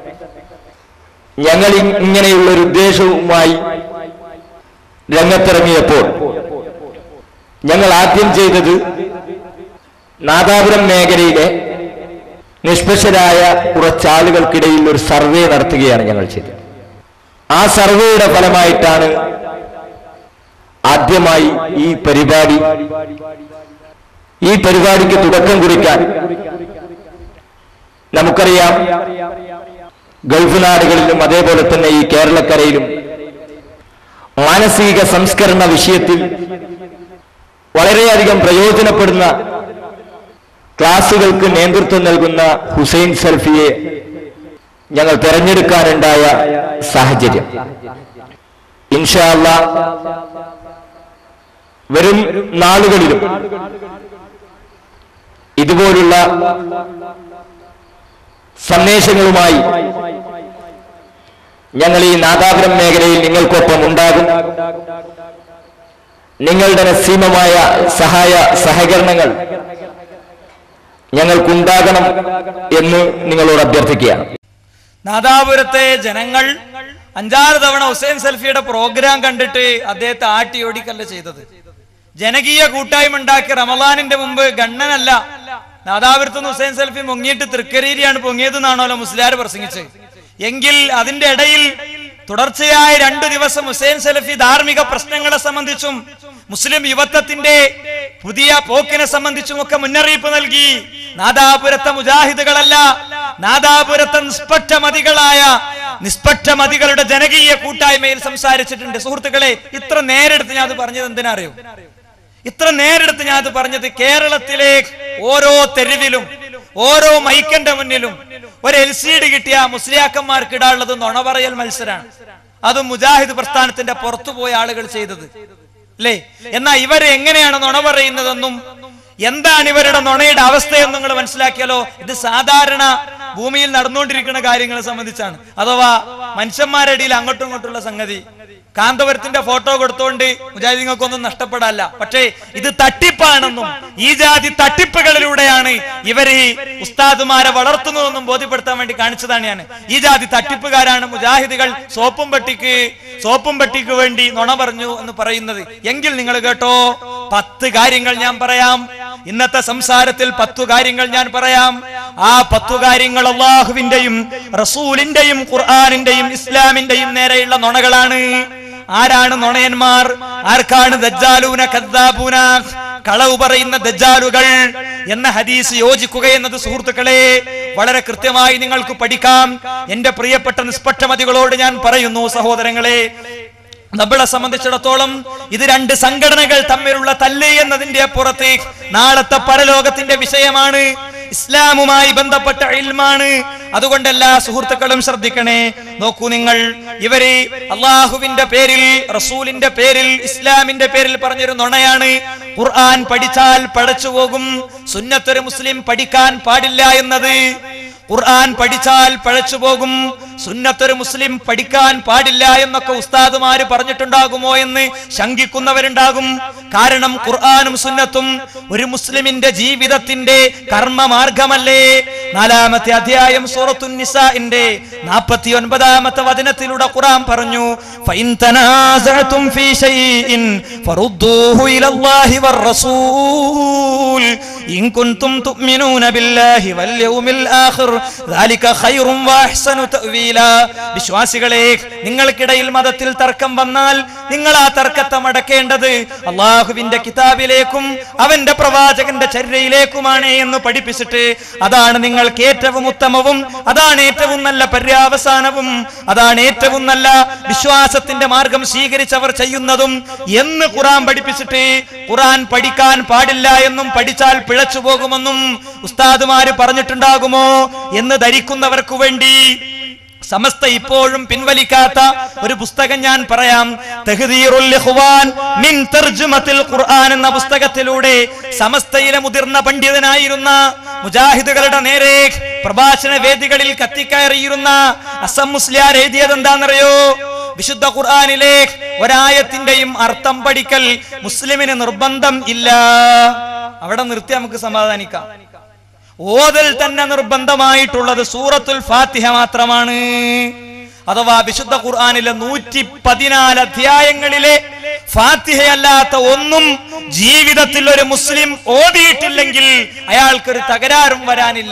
ഞങ്ങൾ ഇങ്ങനെയുള്ള ഒരു ഉദ്ദേശവുമായി രംഗത്തിറങ്ങിയപ്പോൾ ഞങ്ങൾ ആദ്യം ചെയ്തത് നാദാപുരം മേഖലയിലെ നിഷ്പക്ഷരായ കുറച്ചാളുകൾക്കിടയിൽ ഒരു സർവേ നടത്തുകയാണ് ഞങ്ങൾ ചെയ്തത്. ആ സർവേയുടെ ഫലമായിട്ടാണ് ആദ്യമായി ഈ പരിപാടി ഈ പരിപാടിക്ക് തുടക്കം കുറിക്കാൻ നമുക്കറിയാം. ഗൾഫ് നാടുകളിലും അതേപോലെ തന്നെ ഈ കേരളക്കരയിലും മാനസിക സംസ്കരണ വിഷയത്തിൽ വളരെയധികം പ്രയോജനപ്പെടുന്ന ക്ലാസുകൾക്ക് നേതൃത്വം നൽകുന്ന ഹുസൈൻ സലഫിയെ ഞങ്ങൾ തെരഞ്ഞെടുക്കാനുണ്ടായ സാഹചര്യം ഇൻഷാ അല്ലാഹ് വരും നാളുകളിലും ഇതുപോലുള്ള സന്ദേശങ്ങളുമായി ഞങ്ങൾ ഈ നാദാപുരം മേഖലയിൽ നിങ്ങൾക്കൊപ്പം ഉണ്ടാകും. നിങ്ങളുടെ നസീമമായ സഹായ സഹകരണങ്ങൾ ഞങ്ങൾക്കുണ്ടാകണം എന്ന് നിങ്ങളോട് അഭ്യർത്ഥിക്കുകയാണ്. നാദാപുരത്തെ ജനങ്ങൾ അഞ്ചാറ് തവണ ഹുസൈൻ സലഫിയുടെ പ്രോഗ്രാം കണ്ടിട്ട് അദ്ദേഹത്തെ ആട്ടി ഓടിക്കല്ല ചെയ്തത്. ജനകീയ കൂട്ടായ്മ ഉണ്ടാക്കി റമദാനിന്റെ മുമ്പ് ഗണ്ണനല്ല, നാദാപുരത്തുനിന്ന് ഹുസൈൻ സലഫി മുങ്ങിയിട്ട് തൃക്കരിയാണ് പൊങ്ങിയതെന്നാണല്ലോ മുസ്ലിയാർ പ്രസംഗിച്ചത്. എങ്കിൽ അതിന്റെ ഇടയിൽ തുടർച്ചയായ രണ്ടു ദിവസം ഹുസൈൻ സലഫി ധാർമ്മിക പ്രശ്നങ്ങളെ സംബന്ധിച്ചും മുസ്ലിം യുവത്വത്തിന്റെ പുതിയ പോക്കിനെ സംബന്ധിച്ചും ഒക്കെ മുന്നറിയിപ്പ് നൽകി. നാദാപുരത്തെ മുജാഹിദുകളല്ല, നാദാപുരത്തെ നിഷ്പക്ഷമതികളായ നിഷ്പക്ഷമതികളുടെ ജനകീയ കൂട്ടായ്മയിൽ സംസാരിച്ചിട്ടുണ്ട്. സുഹൃത്തുക്കളെ, ഇത്ര നേരെടുത്ത് ഞാൻ അത് പറഞ്ഞത് എന്തിനാ അറിയോ? ഇത്ര നേരെടുത്ത് ഞാൻ അത് പറഞ്ഞത് കേരളത്തിലെ ഓരോ തെരുവിലും ഓരോ മൈക്കന്റെ മുന്നിലും ഒരു എൽ സി ഡി കിട്ടിയ മുസ്ലിയാക്കന്മാർക്ക് ഇടാനുള്ളത് നുണ പറയൽ മത്സരമാണ്. അതും മുജാഹിദ് പ്രസ്ഥാനത്തിന്റെ പുറത്തുപോയ ആളുകൾ ചെയ്തത് അല്ലേ? എന്നാൽ ഇവരെ എങ്ങനെയാണ് നുണ പറയുന്നതെന്നും എന്താണ് ഇവരുടെ നുണയുടെ അവസ്ഥയെന്നും നിങ്ങൾ മനസ്സിലാക്കിയാലോ ഇത് സാധാരണ ഭൂമിയിൽ നടന്നുകൊണ്ടിരിക്കുന്ന കാര്യങ്ങളെ സംബന്ധിച്ചാണ്. അഥവാ മനുഷ്യന്മാരുടെ ഇടയിൽ അങ്ങോട്ടും ഇങ്ങോട്ടുള്ള സംഗതി. കാന്തപുരത്തിന്റെ ഫോട്ടോ കൊടുത്തോണ്ട് മുജാഹിദീങ്ങൾക്കൊന്നും നഷ്ടപ്പെടാല്ല. പക്ഷേ ഇത് തട്ടിപ്പാണെന്നും ഈ ജാതി തട്ടിപ്പുകളിലൂടെയാണ് ഇവര് ഉസ്താദുമാരെ വളർത്തുന്നതെന്നും ബോധ്യപ്പെടുത്താൻ വേണ്ടി കാണിച്ചതാണ് ഞാൻ. ഈ ജാതി തട്ടിപ്പുകാരാണ് മുജാഹിദുകൾ സോപ്പും പട്ടിക്ക് സോപ്പും പട്ടിക്ക് വേണ്ടി നുണ പറഞ്ഞു എന്ന് പറയുന്നത്. എങ്കിൽ നിങ്ങൾ കേട്ടോ, പത്ത് കാര്യങ്ങൾ ഞാൻ പറയാം. ഇന്നത്തെ സംസാരത്തിൽ പത്തു കാര്യങ്ങൾ ഞാൻ പറയാം. ആ പത്തു കാര്യങ്ങൾ അല്ലാഹുവിന്റെയും റസൂലിന്റെയും ഖുർആനിന്റെയും ഇസ്ലാമിന്റെയും നേരെയുള്ള നുണകളാണ്. ആരാണ് നുണയന്മാർ? ആർക്കാണ് ദജ്ജാലൂന കദ്ദാബൂന, കളവ് പറയുന്ന ദജ്ജാലുകൾ എന്ന ഹദീസ് യോജിക്കുക എന്നത് സുഹൃത്തുക്കളെ വളരെ കൃത്യമായി നിങ്ങൾക്ക് പഠിക്കാം. എന്റെ പ്രിയപ്പെട്ട നിഷ്പക്ഷമതികളോട് ഞാൻ പറയുന്നു, സഹോദരങ്ങളെ, നമ്മളെ സംബന്ധിച്ചിടത്തോളം ഇത് രണ്ട് സംഘടനകൾ തമ്മിലുള്ള തല്ല് എന്നതിന്റെ അപ്പുറത്ത് നാളത്തെ പരലോകത്തിന്റെ വിഷയമാണ്, ഇസ്ലാമുമായി ബന്ധപ്പെട്ട ഇൽമാണ്. അതുകൊണ്ട് എല്ലാ സുഹൃത്തുക്കളും ശ്രദ്ധിക്കണേ. നോക്കൂ നിങ്ങൾ, ഇവര് അള്ളാഹുവിന്റെ പേരിൽ റസൂലിന്റെ പേരിൽ ഇസ്ലാമിന്റെ പേരിൽ പറഞ്ഞൊരു നുണയാണ്. ഖുർആൻ പഠിച്ചാൽ പഴച്ചു പോകും, സുന്നത്തൊരു മുസ്ലിം പഠിക്കാൻ പാടില്ല എന്നത്. ഖുർആൻ പഠിച്ചാൽ പഴച്ചു പോകും, സുന്നത്തൊരു മുസ്ലിം പഠിക്കാൻ പാടില്ല എന്നൊക്കെ ഉസ്താദുമാര് പറഞ്ഞിട്ടുണ്ടാകുമോ എന്ന് ശങ്കിക്കുന്നവരുണ്ടാകും. കാരണം ഖുർആനും സുന്നത്തും ഒരു മുസ്ലിമിന്റെ ജീവിതത്തിന്റെ കർമ്മമാർഗമല്ലേ. നാലാമത്തെ അധ്യായം സൂറത്തുൻ നിസാഇന്റെ നാൽപ്പത്തി ഒൻപതാമത്തെ വചനത്തിലൂടെ ഖുർആൻ പറഞ്ഞു, ഫഇൻ തനാസഅതും ഫീ ശൈഇൻ ഫറുദ്ദൂഹു ഇലല്ലാഹി വർ റസൂൽ ഇൻ കുൻതും തുഅ്മിനൂന ബില്ലാഹി വൽ യൗമിൽ ആഖിർ ദാലിക ഖൈറുൻ വഅഹ്സനു തഅ്വീല. വിശ്വാസികളെ, നിങ്ങൾക്കിടയിൽ മതത്തിൽ തർക്കം വന്നാൽ നിങ്ങൾ ആ തർക്കത്തെ മടക്കേണ്ടത് അള്ളാഹുവിന്റെ കിതാബിലേക്കും അവന്റെ പ്രവാചകന്റെ ചര്യയിലേക്കുമാണ് എന്ന് പഠിപ്പിച്ചിട്ട് അതാണ് നിങ്ങൾക്ക് ഏറ്റവും ഉത്തമവും, അതാണ് ഏറ്റവും നല്ല പര്യാവസാനവും, അതാണ് ഏറ്റവും നല്ല വിശ്വാസത്തിന്റെ മാർഗം സ്വീകരിച്ചവർ ചെയ്യുന്നതും എന്ന് ഖുർആൻ പഠിപ്പിച്ചിട്ട് ഖുർആൻ പഠിക്കാൻ പാടില്ല എന്നും പഠിച്ചാൽ പിഴച്ചു പോകുമെന്നും ഉസ്താദുമാര് പറഞ്ഞിട്ടുണ്ടാകുമോ എന്ന് ധരിക്കുന്നവർക്ക് വേണ്ടി സമസ്ത ഇപ്പോഴും പിൻവലിക്കാത്ത ഒരു പുസ്തകം ഞാൻ പറയാം. തഹ്ദീറുൽ ഇഖ്വാൻ മിൻ തർജുമത്തിൽ ഖുർആൻ എന്ന പുസ്തകത്തിലൂടെ സമസ്തയിലെ മുതിർന്ന പണ്ഡിതനായിരുന്ന മുജാഹിദുകളുടെ നേരെ പ്രഭാഷണ വേദികളിൽ കത്തിക്കയറിയിരുന്ന അസം മുസ്ലിയാർ എഴുതിയത് എന്താണെന്നറിയോ? വിശുദ്ധ ഖുർആനിലെ ഒരായത്തിന്റെയും അർത്ഥം പഠിക്കൽ മുസ്ലിമിന് നിർബന്ധം ഇല്ല. അവിടെ നിർത്തി നമുക്ക് സമാധാനിക്കാം. ഓതൽ തന്നെ നിർബന്ധമായിട്ടുള്ളത് സൂറത്തുൽ ഫാത്തിഹ മാത്രമാണ്. അഥവാ വിശുദ്ധ ഖുർആനിലെ നൂറ്റി പതിനാല് അധ്യായങ്ങളിലെ ഫാത്തിഹയല്ലാത്ത ഒന്നും ജീവിതത്തിൽ ഒരു മുസ്ലിം ഓതിയിട്ടില്ലെങ്കിൽ അയാൾക്കൊരു തകരാറും വരാനില്ല.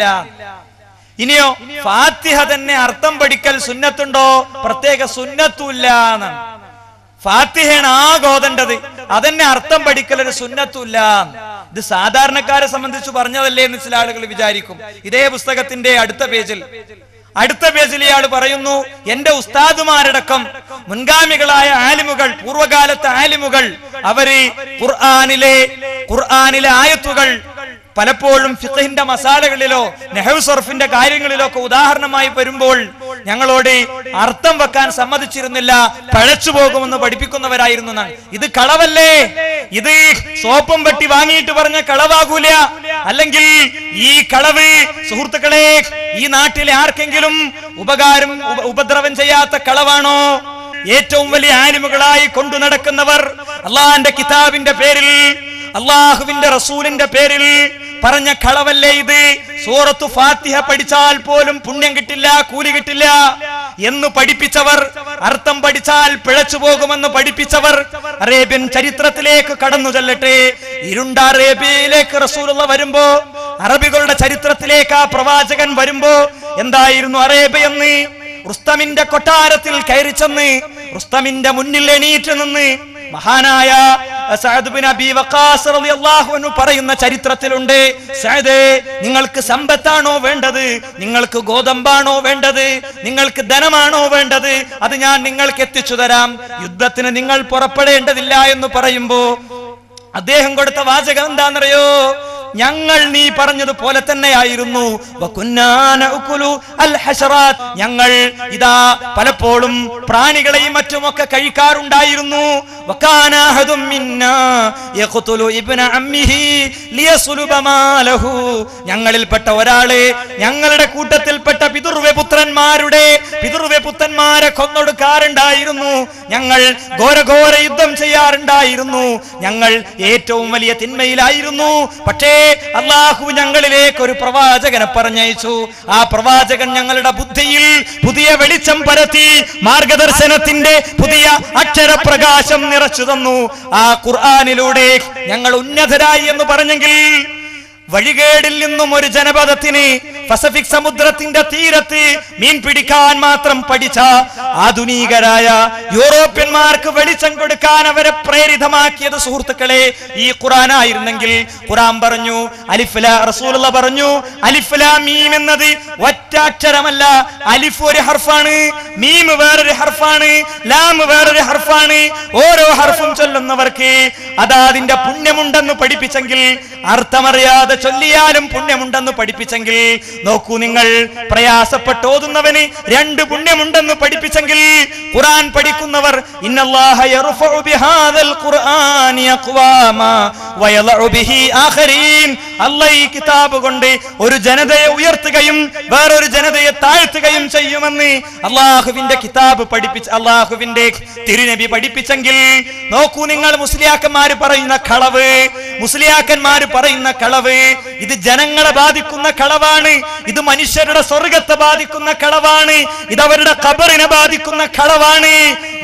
ഇനിയോ ഫാത്തിഹ തന്നെ അർത്ഥം പഠിക്കൽ സുന്നത്തുണ്ടോ? പ്രത്യേക സുന്നത്തുമില്ല എന്നാണ്. ഫാത്തിഹയാണ് ആഗോതേണ്ടത്, അതെന്നെ അർത്ഥം പഠിക്കൽ ഒരു സുന്നത്തുമില്ല. ഇത് സാധാരണക്കാരെ സംബന്ധിച്ച് പറഞ്ഞതല്ലേ എന്ന് ചില ആളുകൾ വിചാരിക്കും. ഇതേ പുസ്തകത്തിന്റെ അടുത്ത പേജിൽ അടുത്ത പേജിൽ ഇയാൾ പറയുന്നു, എന്റെ ഉസ്താദുമാരടക്കം മുൻഗാമികളായ ആലിമുകൾ, പൂർവകാലത്തെ ആലിമുകൾ, അവര് ഖുർആനിലെ ഖുർആനിലെ ആയത്തുകൾ പലപ്പോഴും ഫിഖഹിന്റെ മസാലകളിലോ നഹ്വ് സർഫിന്റെ കാര്യങ്ങളിലോ ഒക്കെ ഉദാഹരണമായി വരുമ്പോൾ ഞങ്ങളോട് അർത്ഥം വെക്കാൻ സമ്മതിച്ചിരുന്നില്ല, പഴച്ചു പോകുമെന്ന് പഠിപ്പിക്കുന്നവരായിരുന്നു. ഇത് കളവല്ലേ? ഇത് സോപ്പും വെട്ടി വാങ്ങിയിട്ട് പറഞ്ഞ കളവാകൂല. അല്ലെങ്കിൽ ഈ കളവ് സുഹൃത്തുക്കളെ ഈ നാട്ടിലെ ആർക്കെങ്കിലും ഉപകാരം ഉപദ്രവം ചെയ്യാത്ത കളവാണോ? ഏറ്റവും വലിയ ആലിമുകളായി കൊണ്ടു നടക്കുന്നവർ അള്ളാഹിന്റെ കിതാബിന്റെ പേരിൽ, അള്ളാഹുവിന്റെ റസൂലിന്റെ പേരിൽ പറഞ്ഞ കളവല്ലേ ഇത്? സൂറത്തു ഫാത്തിഹ പഠിച്ചാൽ പോലും പുണ്യം കിട്ടില്ല, കൂലി കിട്ടില്ല എന്ന് പഠിപ്പിച്ചവർ, അർത്ഥം പഠിച്ചാൽ പിഴച്ചു പോകുമെന്ന് പഠിപ്പിച്ചവർ അറേബ്യൻ ചരിത്രത്തിലേക്ക് കടന്നു ചെല്ലട്ടെ. ഇരുണ്ട അറേബ്യയിലേക്ക് റസൂലുള്ള വരുമ്പോ, അറബികളുടെ ചരിത്രത്തിലേക്ക് ആ പ്രവാചകൻ വരുമ്പോ എന്തായിരുന്നു അറേബ്യ എന്ന്? റുസ്തമിന്റെ കൊട്ടാരത്തിൽ കയറി ചെന്ന് റുസ്തമിന്റെ മുന്നിൽ എണീറ്റ് നിന്ന് മഹാനായ സഅദ് ബിൻ അബീ വഖാസ് റളിയല്ലാഹു അൻഹു പറയുന്ന ചരിത്രത്തിലുണ്ട്, സഅദേ, നിങ്ങൾക്ക് സമ്പത്താണോ വേണ്ടത്? നിങ്ങൾക്ക് ഗോതമ്പാണോ വേണ്ടത്? നിങ്ങൾക്ക് ധനമാണോ വേണ്ടത്? അത് ഞാൻ നിങ്ങൾക്ക് എത്തിച്ചു തരാം. യുദ്ധത്തിന് നിങ്ങൾ പുറപ്പെടേണ്ടതില്ല എന്ന് പറയുമ്പോ അദ്ദേഹം കൊടുത്ത വാചകം എന്താണെന്നറിയോ? ഞങ്ങൾ നീ പറഞ്ഞതുപോലെ തന്നെയായിരുന്നു. ഞങ്ങൾ ഇതാ പലപ്പോഴും പ്രാണികളെയും മറ്റുമൊക്കെ കഴിക്കാറുണ്ടായിരുന്നു. ഞങ്ങളിൽപ്പെട്ട ഒരാള് ഞങ്ങളുടെ കൂട്ടത്തിൽപ്പെട്ട പിതൃവ്യപുത്രന്മാരുടെ പിതൃവ്യപുത്രന്മാരെ കൊന്നൊടുക്കാറുണ്ടായിരുന്നു. ഞങ്ങൾ ഘോരഘോര യുദ്ധം ചെയ്യാറുണ്ടായിരുന്നു. ഞങ്ങൾ ഏറ്റവും വലിയ തിന്മയിലായിരുന്നു. പക്ഷേ അള്ളാഹു ഞങ്ങളിലേക്ക് ഒരു പ്രവാചകനെ പറഞ്ഞയച്ചു. ആ പ്രവാചകൻ ഞങ്ങളുടെ ബുദ്ധിയിൽ പുതിയ വെളിച്ചം പരത്തി മാർഗദർശനത്തിന്റെ പുതിയ അക്ഷരപ്രകാശം നിറച്ചു തന്നു. ആ ഖുർആനിലൂടെ ഞങ്ങൾ ഉന്നതരായി എന്ന് പറഞ്ഞെങ്കിൽ വഴികേടിൽ നിന്നും ഒരു ജനപദത്തിന് പസഫിക് സമുദ്രത്തിന്റെ തീരത്ത് മീൻ പിടിക്കാൻ മാത്രം പഠിച്ച ആധുനികരായ യൂറോപ്യന്മാർക്ക് വെളിച്ചം കൊടുക്കാൻ അവരെ പ്രേരിതമാക്കിയത് സുഹൃത്തുക്കളെ ഈ ഖുർആൻ ആയിരുന്നെങ്കിൽ, ഖുർആൻ പറഞ്ഞു അലിഫ് ലാ, റസൂലുള്ള പറഞ്ഞു അലിഫ് ലാം മീം എന്നത് ഒറ്റ അക്ഷരമല്ല. അലിഫ് ഒരു ഹർഫാണ്, മീം വേറൊരു ഹർഫാണ്, ലാം വേറൊരു ഹർഫാണ്. ഓരോ ഹർഫും ചൊല്ലുന്നവർക്ക് അതാ അതിന്റെ പുണ്യമുണ്ടെന്ന് പഠിപ്പിച്ചെങ്കിൽ, അർത്ഥമറിയാതെ ചൊല്ലിയാലും പുണ്യമുണ്ടെന്ന് പഠിപ്പിച്ചെങ്കിൽ, നോക്കൂ നിങ്ങൾ, പ്രയാസപ്പെട്ട് ഓതുന്നവന് രണ്ട് പുണ്യമുണ്ടെന്ന് പഠിപ്പിച്ചെങ്കിൽ, ഖുർആൻ പഠിക്കുന്നവർ ഇന്നല്ലാഹ യർഫഉ ബിഹാദൽ ഖുർആനി അഖ്വാമാ വയളഉ ബിഹി ആഖരീൻ, അല്ലാഹ് ഈ കിതാബ് കൊണ്ട് ഒരു ജനതയെ ഉയർത്തുകയും വേറൊരു ജനതയെ താഴ്ത്തുകയും ചെയ്യുമെന്ന് അല്ലാഹുവിന്റെ കിതാബ് പഠിപ്പിച്ച അല്ലാഹുവിന്റെ തിരുനബി പഠിപ്പിച്ചെങ്കിൽ, നോക്കൂ നിങ്ങൾ, മുസ്ലിയാക്കന്മാർ പറയുന്ന കളവ്, മുസ്ലിയാക്കന്മാർ പറയുന്ന കളവ്, ഇത് ജനങ്ങളെ ബാധിക്കുന്ന കളവാണ്. ഇത് മനുഷ്യരുടെ സ്വർഗത്തെ ബാധിക്കുന്ന കളവാണ്. ഇത് അവരുടെ ഖബറിനെ ബാധിക്കുന്ന കളവാണ്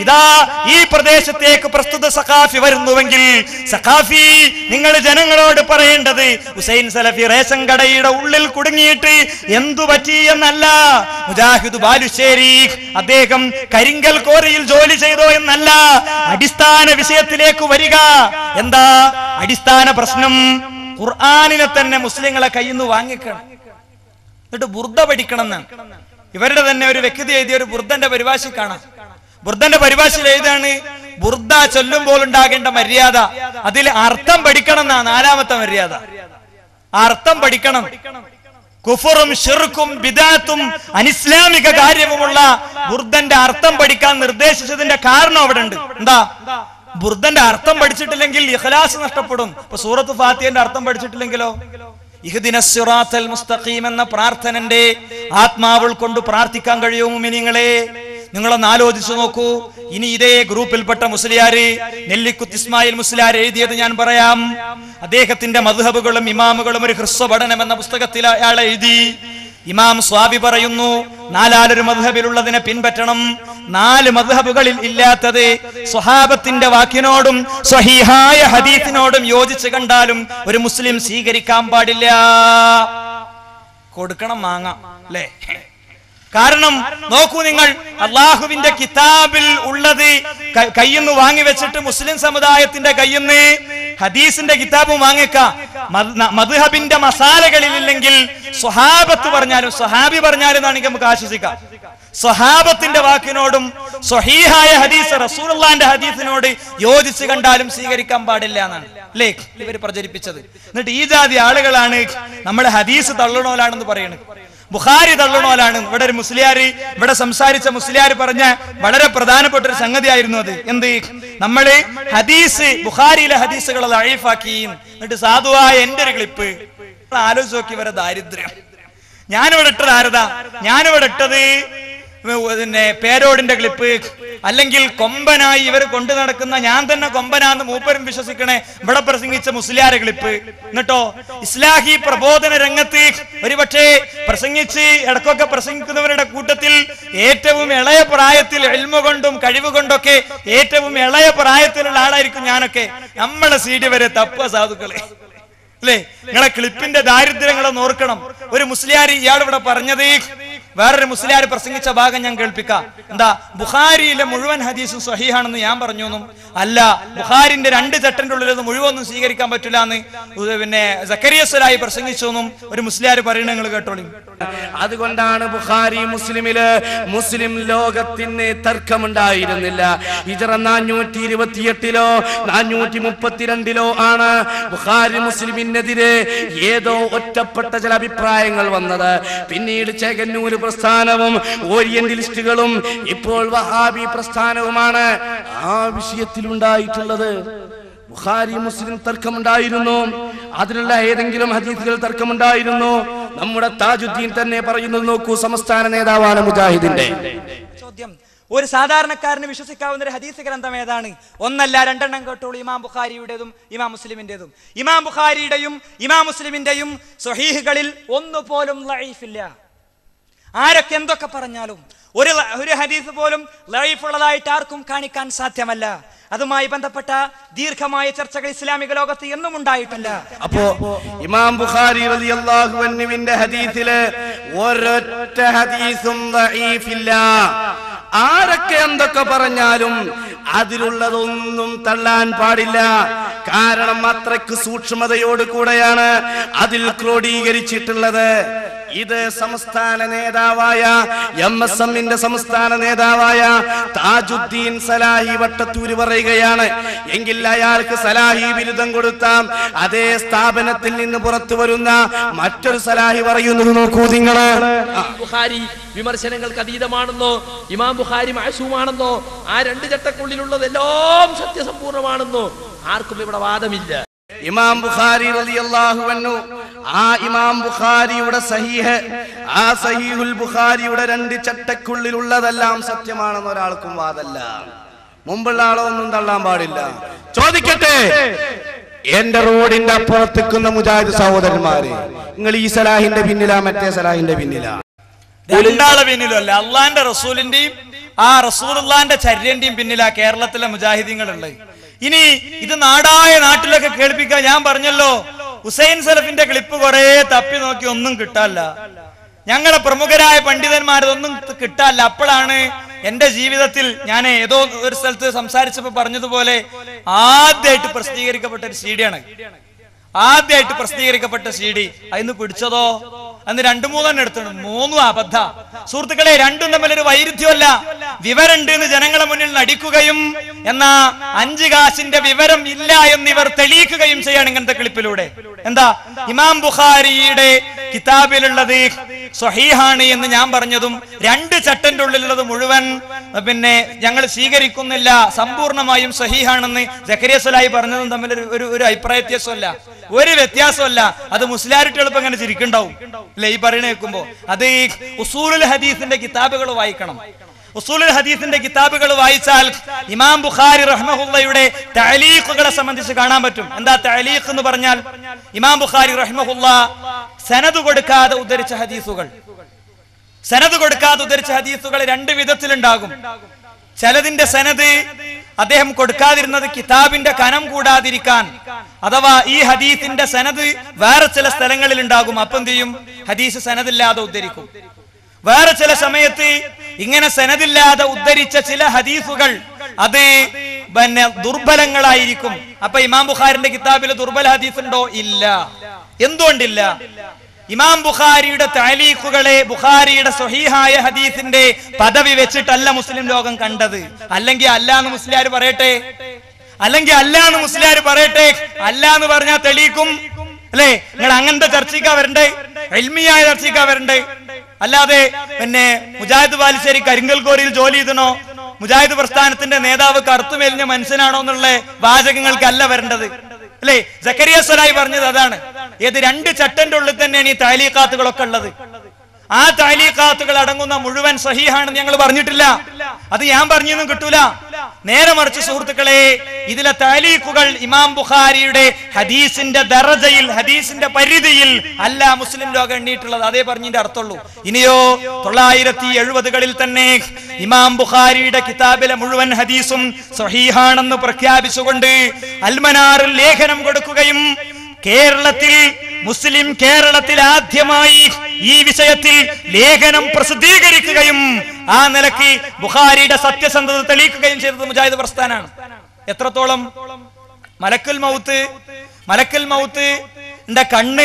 ഇതാ ഈ പ്രദേശത്തേക്ക് പ്രസ്തുത സഖാഫി വരുന്നുവെങ്കിൽ സഖാഫി നിങ്ങൾ ജനങ്ങളോട് പറയേണ്ടത് ഹുസൈൻ സലഫി റേഷൻ കടയുടെ ഉള്ളിൽ കുടുങ്ങിയിട്ട് എന്തു പറ്റി എന്നല്ല, മുജാഹിദ് ബാലുശ്ശേരി അദ്ദേഹം കരിങ്കൽ കോറിയിൽ ജോലി ചെയ്തോ എന്നല്ല, അടിസ്ഥാന വിഷയത്തിലേക്ക് വരിക. എന്താ അടിസ്ഥാന പ്രശ്നം? ഖുർആനിനെ തന്നെ മുസ്ലിങ്ങളെ കയ്യിൽ നിന്ന് വാങ്ങിക്കണം, എന്നിട്ട് ബുർദ പഠിക്കണം എന്നാണ്. ഇവരുടെ തന്നെ ഒരു വ്യക്തി എഴുതിയ ഒരു ബുർദന്റെ പരിഭാഷ കാണാം. ബുർദന്റെ പരിഭാഷയിൽ എഴുതാണ് ബുർദ ചൊല്ലുമ്പോൾ ഉണ്ടാകേണ്ട മര്യാദ, അതിൽ അർത്ഥം പഠിക്കണം എന്നാണ് നാലാമത്തെ മര്യാദ. അർത്ഥം പഠിക്കണം. കുഫറും ഷിർക്കും ബിദഅത്തും അനിസ്ലാമിക കാര്യവുമുള്ള ബുർദന്റെ അർത്ഥം പഠിക്കാൻ നിർദ്ദേശിച്ചതിന്റെ കാരണം അവിടെ ഉണ്ട്. എന്താ? ബുർദന്റെ അർത്ഥം പഠിച്ചിട്ടില്ലെങ്കിൽ ഇഖ്ലാസ് നഷ്ടപ്പെടും. ഇപ്പൊ സൂറത്ത് ഫാത്തിഹയുടെ അർത്ഥം പഠിച്ചിട്ടില്ലെങ്കിലോ? ഇഹ്ദിനസ് സിറാത്തൽ മുസ്തഖീം എന്ന പ്രാർത്ഥനന്റെ ആത്മാവ് കൊണ്ട് പ്രാർത്ഥിക്കാൻ കഴിയുമോ മുഅ്മിനീങ്ങളെ? നിങ്ങളൊന്ന് ആലോചിച്ചു നോക്കൂ. ഇനി ഇതേ ഗ്രൂപ്പിൽപ്പെട്ട മുസ്ലിയാര് നെല്ലിക്കുത്ത് ഇസ്മായിൽ മുസ്ലിയാർ എഴുതിയത് ഞാൻ പറയാം. അദ്ദേഹത്തിന്റെ മദ്ഹബുകളും ഇമാമുകളും ഒരു ഹ്രസ്വ പഠനം എന്ന പുസ്തകത്തിൽ അയാൾ എഴുതി. ഇമാം സ്വാബി പറയുന്നു, നാലാലൊരു മദ്ഹബിലുള്ളതിനെ പിൻപറ്റണം, നാല് മദ്ഹബുകളിൽ ഇല്ലാത്തത് സ്വഹാബത്തിന്റെ വാക്കിനോടും സ്വഹീഹായ ഹദീസിനോടും യോജിച്ച് കണ്ടാലും ഒരു മുസ്ലിം സ്വീകരിക്കാൻ പാടില്ല. കൊടുക്കണം മാങ്ങ അല്ലേ? കാരണം നോക്കൂ നിങ്ങൾ, അള്ളാഹുവിന്റെ കിതാബിൽ ഉള്ളത് കയ്യിന്ന് വാങ്ങി വെച്ചിട്ട് മുസ്ലിം സമുദായത്തിന്റെ കയ്യിന്ന് ഹദീസിന്റെ കിതാബും വാങ്ങിക്കാം. മദ്ഹബിന്റെ മസാലകളിൽ ഇല്ലെങ്കിൽ സ്വഹാബത്ത് പറഞ്ഞാലും സ്വഹാബി പറഞ്ഞാലും എന്നാണെങ്കിൽ നമുക്ക് ആശ്വസിക്കാം. സ്വഹാബത്തിന്റെ വാക്കിനോടും സ്വഹീഹായ ഹദീസ് റസൂലുള്ളാഹിന്റെ ഹദീസിനോട് യോജിച്ച് കണ്ടാലും സ്വീകരിക്കാൻ പാടില്ല എന്നാണ് അല്ലേ ഇവർ പ്രചരിപ്പിച്ചത്. എന്നിട്ട് ഈ ജാതി ആളുകളാണ് നമ്മുടെ ഹദീസ് തള്ളണോലാണെന്ന് പറയുന്നത്, ബുഖാരി തള്ളണോലാണ്. ഇവിടെ ഒരു മുസ്ലിയാര് ഇവിടെ സംസാരിച്ച മുസ്ലിയാര് പറഞ്ഞ വളരെ പ്രധാനപ്പെട്ട ഒരു സംഗതിയായിരുന്നു അത്. എന്ത്? നമ്മള് ഹദീസ് ബുഖാരിയിലെ ഹദീസുകൾ ദഈഫാക്കി. എന്നിട്ട് സാധുവായ എന്റെ ഒരു ക്ലിപ്പ് ആലോചിച്ച് നോക്കി വരെ ദാരിദ്ര്യം. ഞാനിവിടെ ഇട്ടത് ആരതാ? ഞാനിവിടെ ഇട്ടത് പിന്നെ പേരോടിന്റെ ക്ലിപ്പ്, അല്ലെങ്കിൽ കൊമ്പനായി ഇവർ കൊണ്ടു നടക്കുന്ന ഞാൻ തന്നെ കൊമ്പനാന്ന് മൂപ്പരും വിശ്വസിക്കണേ ഇവിടെ പ്രസംഗിച്ച മുസ്ലിയാരെ ക്ലിപ്പ്. എന്നിട്ടോ ഇസ്ലാഹി പ്രബോധന രംഗത്ത് ഒരുപക്ഷെ പ്രസംഗിച്ച് ഇടക്കൊക്കെ പ്രസംഗിക്കുന്നവരുടെ കൂട്ടത്തിൽ ഏറ്റവും ഇളയ പ്രായത്തിൽ ഇൽമ കൊണ്ടും കഴിവ് കൊണ്ടൊക്കെ ഏറ്റവും ഇളയ പ്രായത്തിലുള്ള ആളായിരിക്കും ഞാനൊക്കെ. നമ്മളെ സീഡി വരെ തപ്പ സാധുക്കളെ അല്ലേ? നിങ്ങളെ ക്ലിപ്പിന്റെ ദാരിദ്ര്യങ്ങളെ ഓർക്കണം. ഒരു മുസ്ലിയാർ ഇയാൾ ഇവിടെ പറഞ്ഞത്, വേറൊരു മുസ്ലിയാർ പ്രസംഗിച്ച ഭാഗം ഞാൻ കേൾപ്പിക്കാം. എന്താ? ബുഖാരിയിലെ മുഴുവൻ ഹദീസും സ്വഹീഹാണെന്ന് ഞാൻ പറഞ്ഞു എന്നും അല്ല, ബുഖാരിന്റെ രണ്ട് ചട്ടന്റെ ഉള്ളിൽ മുഴുവൊന്നും സ്വീകരിക്കാൻ പറ്റില്ല എന്ന് പിന്നെ സക്കരിയ സ്വലായി പ്രസംഗിച്ചു എന്നും ഒരു മുസ്ലിയാർ പറയുന്നത് നിങ്ങൾ കേട്ടോളി. അതുകൊണ്ടാണ് ബുഖാരി മുസ്ലിമില് മുസ്ലിം ലോകത്തിന് തർക്കമുണ്ടായിരുന്നില്ല. ഹിജ്റ നാനൂറ്റി ഇരുപത്തിയെട്ടിലോ നാനൂറ്റി മുപ്പത്തിരണ്ടിലോ ആണ് ബുഖാരി മുസ്ലിമിനെതിരെ ഏതോ ഒറ്റപ്പെട്ട ചില അഭിപ്രായങ്ങൾ വന്നത്. പിന്നീട് ചേകന്നൂർ പ്രസ്ഥാനവും ഓറിയന്റലിസ്റ്റുകളും ഇപ്പോൾ വഹാബി പ്രസ്ഥാനവുമാണ് ആ വിഷയത്തിലുണ്ടായിട്ടുള്ളത്. ബുഖാരി മുസ്ലിം തർക്കമുണ്ടായിരുന്നു, അതിലുള്ള ഏതെങ്കിലും ഹദീസുകൾ തർക്കമുണ്ടായിരുന്നു. നമ്മുടെ താജുദ്ദീൻ തന്നെ പറയുന്നത് നോക്കൂ, സംസ്ഥാന നേതാവാണ് മുജാഹിദിന്റെ. ചോദ്യം, ഒരു സാധാരണക്കാരന് വിശ്വസിക്കാവുന്ന ഒരു ഹദീസ് ഗ്രന്ഥം ഏതാണ്? ഒന്നല്ല രണ്ടെണ്ണം കേട്ടോളൂ. ഇമാം ബുഖാരിയുടേതും ഇമാം മുസ്ലിമിന്റേതും. ഇമാം ബുഖാരിയുടെയും ഇമാം മുസ്ലിമിന്റെയും സ്വഹീഹുകളിൽ ഒന്നുപോലും ലഈഫില്ല. ആരൊക്കെ എന്തൊക്കെ പറഞ്ഞാലും ഒരു ഒരു ഹദീസ് പോലും ലഈഫുള്ളതായിട്ട് ആർക്കും കാണിക്കാൻ സാധ്യമല്ല. അതുമായി ബന്ധപ്പെട്ട ദീർഘമായ ചർച്ചകൾ ഇസ്ലാമിക ലോകത്ത് എന്നും ഉണ്ടായിട്ടില്ല. അപ്പോ ഇമാം ബുഖാരി റളിയല്ലാഹു അൻഹുവിന്റെ ഹദീസില് ഒരൊറ്റ ഹദീസും ദഈഫില്ല. ആരൊക്കെ എന്തൊക്കെ പറഞ്ഞാലും അതിലുള്ളതൊന്നും തള്ളാൻ പാടില്ല. കാരണം അത്രയ്ക്ക് സൂക്ഷ്മതയോട് കൂടെയാണ് അതിൽ ക്രോഡീകരിച്ചിട്ടുള്ളത്. ഇത് സംസ്ഥാന നേതാവായ എം എസ് എമ്മിന്റെ സംസ്ഥാന നേതാവായ താജുദ്ദീൻ സലാഹി വട്ടത്തൂര് പറയുകയാണ്. എങ്കിൽ അയാൾക്ക് സലാഹി ബിരുദം കൊടുത്ത അതേ സ്ഥാപനത്തിൽ നിന്ന് പുറത്തു വരുന്ന മറ്റൊരു സലാഹി പറയുന്നത് നോക്കൂ നിങ്ങള്. ബുഖാരി വിമർശനങ്ങൾക്ക് അതീതമാണെന്നോ ഇമാം ബുഖാരി മഅസൂമാണെന്നോ ആ രണ്ട് ചട്ടക്കുള്ളിലുള്ളതെല്ലാം സത്യസമ്പൂർണമാണെന്നോ ആർക്കും ഇവിടെ വാദമില്ല. ഇമാം ബുഖാരി റളിയല്ലാഹു അൻഹു ആ ഇമാം ബുഖാരിയുടെ സഹീഹ്, ആ സഹീഹുൽ ബുഖാരിയുടെ രണ്ട് ചട്ടക്കുള്ളിലുള്ളതെല്ലാം സത്യമാണെന്ന് ഒരാൾക്കും വാദമല്ല. മുമ്പുള്ള ആളൊന്നും തള്ളാൻ പാടില്ല. ചോദിക്കട്ടെ, എന്റെ റോഡിന്റെ അപ്പുറത്തേക്കുന്ന മുജാഹിദ് സഹോദരന്മാരെ, നിങ്ങൾ ഈ സലാഹിന്റെ പിന്നിലാ മറ്റേ സലാഹിന്റെ പിന്നിലാ? രണ്ടാളെ പിന്നിലും അല്ല, അള്ളാന്റെ റസൂലിന്റെയും ആ റസൂലുള്ളാന്റെ ചര്യന്റെയും പിന്നിലാ കേരളത്തിലെ മുജാഹിദീങ്ങളുള്ളത്. ഇനി ഇത് നാടായ നാട്ടിലൊക്കെ കേൾപ്പിക്കാൻ ഞാൻ പറഞ്ഞല്ലോ, ഹുസൈൻ സലഫിന്റെ ക്ലിപ്പ് കുറെ തപ്പി നോക്കി ഒന്നും കിട്ടാല്ല. ഞങ്ങളെ പ്രമുഖരായ പണ്ഡിതന്മാരതൊന്നും കിട്ടാല്ല. അപ്പോഴാണ് എന്റെ ജീവിതത്തിൽ ഞാൻ ഏതോ ഒരു സ്ഥലത്ത് സംസാരിച്ചപ്പോ പറഞ്ഞതുപോലെ ആദ്യമായിട്ട് പ്രസിദ്ധീകരിക്കപ്പെട്ട ഒരു സി ഡി ആണ്. ആദ്യമായിട്ട് പ്രസിദ്ധീകരിക്കപ്പെട്ട സി ഡി അതിന്ന് പിടിച്ചതോ അന്ന് രണ്ടു മൂന്നെണ്ണം എടുത്തിട്ടുണ്ട്. മൂന്നും അബദ്ധ. സുഹൃത്തുക്കളെ, രണ്ടും തമ്മിലൊരു വൈരുദ്ധ്യമല്ല. വിവരമുണ്ട് എന്ന് ജനങ്ങളെ മുന്നിൽ നടിക്കുകയും എന്നാ അഞ്ച് കാശിന്റെ വിവരം ഇല്ല എന്നിവർ തെളിയിക്കുകയും ചെയ്യാണ് ഇങ്ങനത്തെ ക്ലിപ്പിലൂടെ. എന്താ ഇമാം ബുഖാരിയുടെ കിതാബിലുള്ളത് സ്വഹീഹാണ് എന്ന് ഞാൻ പറഞ്ഞതും രണ്ട് ചട്ടന്റെ ഉള്ളിലുള്ളത് മുഴുവൻ പിന്നെ ഞങ്ങൾ സ്വീകരിക്കുന്നില്ല, സമ്പൂർണമായും സ്വഹീഹാണെന്ന് സക്കരിയ സ്വലാഹി പറഞ്ഞതും തമ്മിൽ ഒരു ഒരു അഭിപ്രായ വ്യത്യാസമല്ല, ഒരു വ്യത്യാസമല്ല. അത് മുസ്ലിയാരിട്ട് എളുപ്പം അങ്ങനെ ചിരിക്കുണ്ടാവും അല്ലെ ഈ പറയണ കേൾക്കുമ്പോ. അത് ഉസൂലുൽ ഹദീസിന്റെ കിതാബുകൾ വായിക്കണം. ഉസൂലുൽ ഹദീസിന്റെ കിതാബുകൾ വായിച്ചാൽ ഇമാം ബുഖാരി റഹ്മഹുള്ളയുടെ തഅലീഖുകളെ സംബന്ധിച്ച് കാണാൻ പറ്റും. എന്താ തഅലീഖ് എന്ന് പറഞ്ഞാൽ? ഇമാം ബുഖാരി റഹ്മഹുള്ള സനദ് കൊടുക്കാതെ ഉദ്ധരിച്ച ഹദീസുകൾ സനദ് കൊടുക്കാതെ ഉദ്ധരിച്ച ഹദീസുകൾ രണ്ട് വിധത്തിലുണ്ടാകും. ചിലതിന്റെ സനദ് അദ്ദേഹം കൊടുക്കാതിരുന്നത് കിതാബിന്റെ കനം കൂടാതിരിക്കാൻ, അഥവാ ഈ ഹദീസിന്റെ സനദ് വേറെ ചില സ്ഥലങ്ങളിൽ ഉണ്ടാകും. അപ്പം എന്ത് ചെയ്യും? ഹദീസ് സനദില്ലാതെ ഉദ്ധരിക്കും. വേറെ ചില സമയത്ത് ഇങ്ങനെ സനദില്ലാതെ ഉദ്ധരിച്ച ചില ഹദീസുകൾ അത് പിന്നെ ദുർബലങ്ങളായിരിക്കും. അപ്പൊ ഇമാം ബുഖാരിന്റെ കിതാബിൽ ദുർബല ഹദീസ് ഉണ്ടോ? ഇല്ല. എന്തുകൊണ്ടില്ല? ഇമാം ബുഖാരിയുടെ തഅലീഖുകളെ ബുഖാരിയുടെ സ്വഹീഹായ ഹദീസിന്റെ പദവി വെച്ചിട്ടല്ല മുസ്ലിം ലോകം കണ്ടത്. അല്ലെങ്കിൽ അല്ലാന്ന് മുസ്ലിയാർ പറയട്ടെ, അല്ലെങ്കിൽ അല്ലാന്ന് മുസ്ലിയാർ പറയട്ടെ. അല്ലാന്ന് പറഞ്ഞാൽ തെളിയിക്കും അല്ലെ? നിങ്ങൾ അങ്ങനത്തെ ചർച്ചയ്ക്കാ വരണ്ടേ, ഇൽമിയായ ചർച്ചയ്ക്കാ വരണ്ടേ. അല്ലാതെ പിന്നെ മുജാഹിദ് ബാലുശ്ശേരി കരിങ്കൽക്കോരിയിൽ ജോലി ചെയ്തണോ, മുജാഹിദ് പ്രസ്ഥാനത്തിന്റെ നേതാവ് കറുത്തുമേലിഞ്ഞ മനുഷ്യനാണോ എന്നുള്ള വാചകങ്ങൾക്കല്ല വരേണ്ടത് അല്ലെ? സക്കരിയ സ്വലാഹി പറഞ്ഞത് അതാണ്. ഏത് രണ്ട് ചട്ടന്റെ ഉള്ളിൽ തന്നെയാണ് ഈ തഅലീഖാത്തുകളൊക്കെ ഉള്ളത്. ആ തഅലീഖാത്തുകൾ അടങ്ങുന്ന മുഴുവൻ സഹീഹാണെന്ന് ഞങ്ങൾ പറഞ്ഞിട്ടില്ല. അത് ഞാൻ പറഞ്ഞൊന്നും കിട്ടൂല. നേരെ മറിച്ച് സുഹൃത്തുക്കളെ, ഇതിലെ തഅലീഖുകൾ ഇമാം ബുഖാരിയുടെ ഹദീസിന്റെ ദറജയിൽ, ഹദീസിന്റെ പരിധിയിൽ അല്ല മുസ്ലിം ലോകം എണ്ണിയിട്ടുള്ളത്. അതേ പറഞ്ഞതിന്റെ അർത്ഥമുള്ളൂ. ഇനിയോ തൊള്ളായിരത്തി എഴുപതുകളിൽ തന്നെ ഇമാം ബുഖാരിയുടെ കിതാബിലെ മുഴുവൻ ഹദീസും സഹീഹാണെന്ന് പ്രഖ്യാപിച്ചുകൊണ്ട് അൽമനാറിൽ ലേഖനം കൊടുക്കുകയും കേരളത്തിൽ മുസ്ലിം കേരളത്തിൽ ആദ്യമായി ഈ വിഷയത്തിൽ ലേഖനം പ്രസിദ്ധീകരിക്കുകയും ആ നിലയ്ക്ക് ബുഖാരിയുടെ സത്യസന്ധത തെളിയിക്കുകയും ചെയ്തത് മുജാഹിദ് പ്രസ്ഥാനാണ്. എത്രത്തോളം? മലക്കുൽ മൗത്ത് മലക്കുൽ മൗത്ത് ന്റെ കണ്ണ്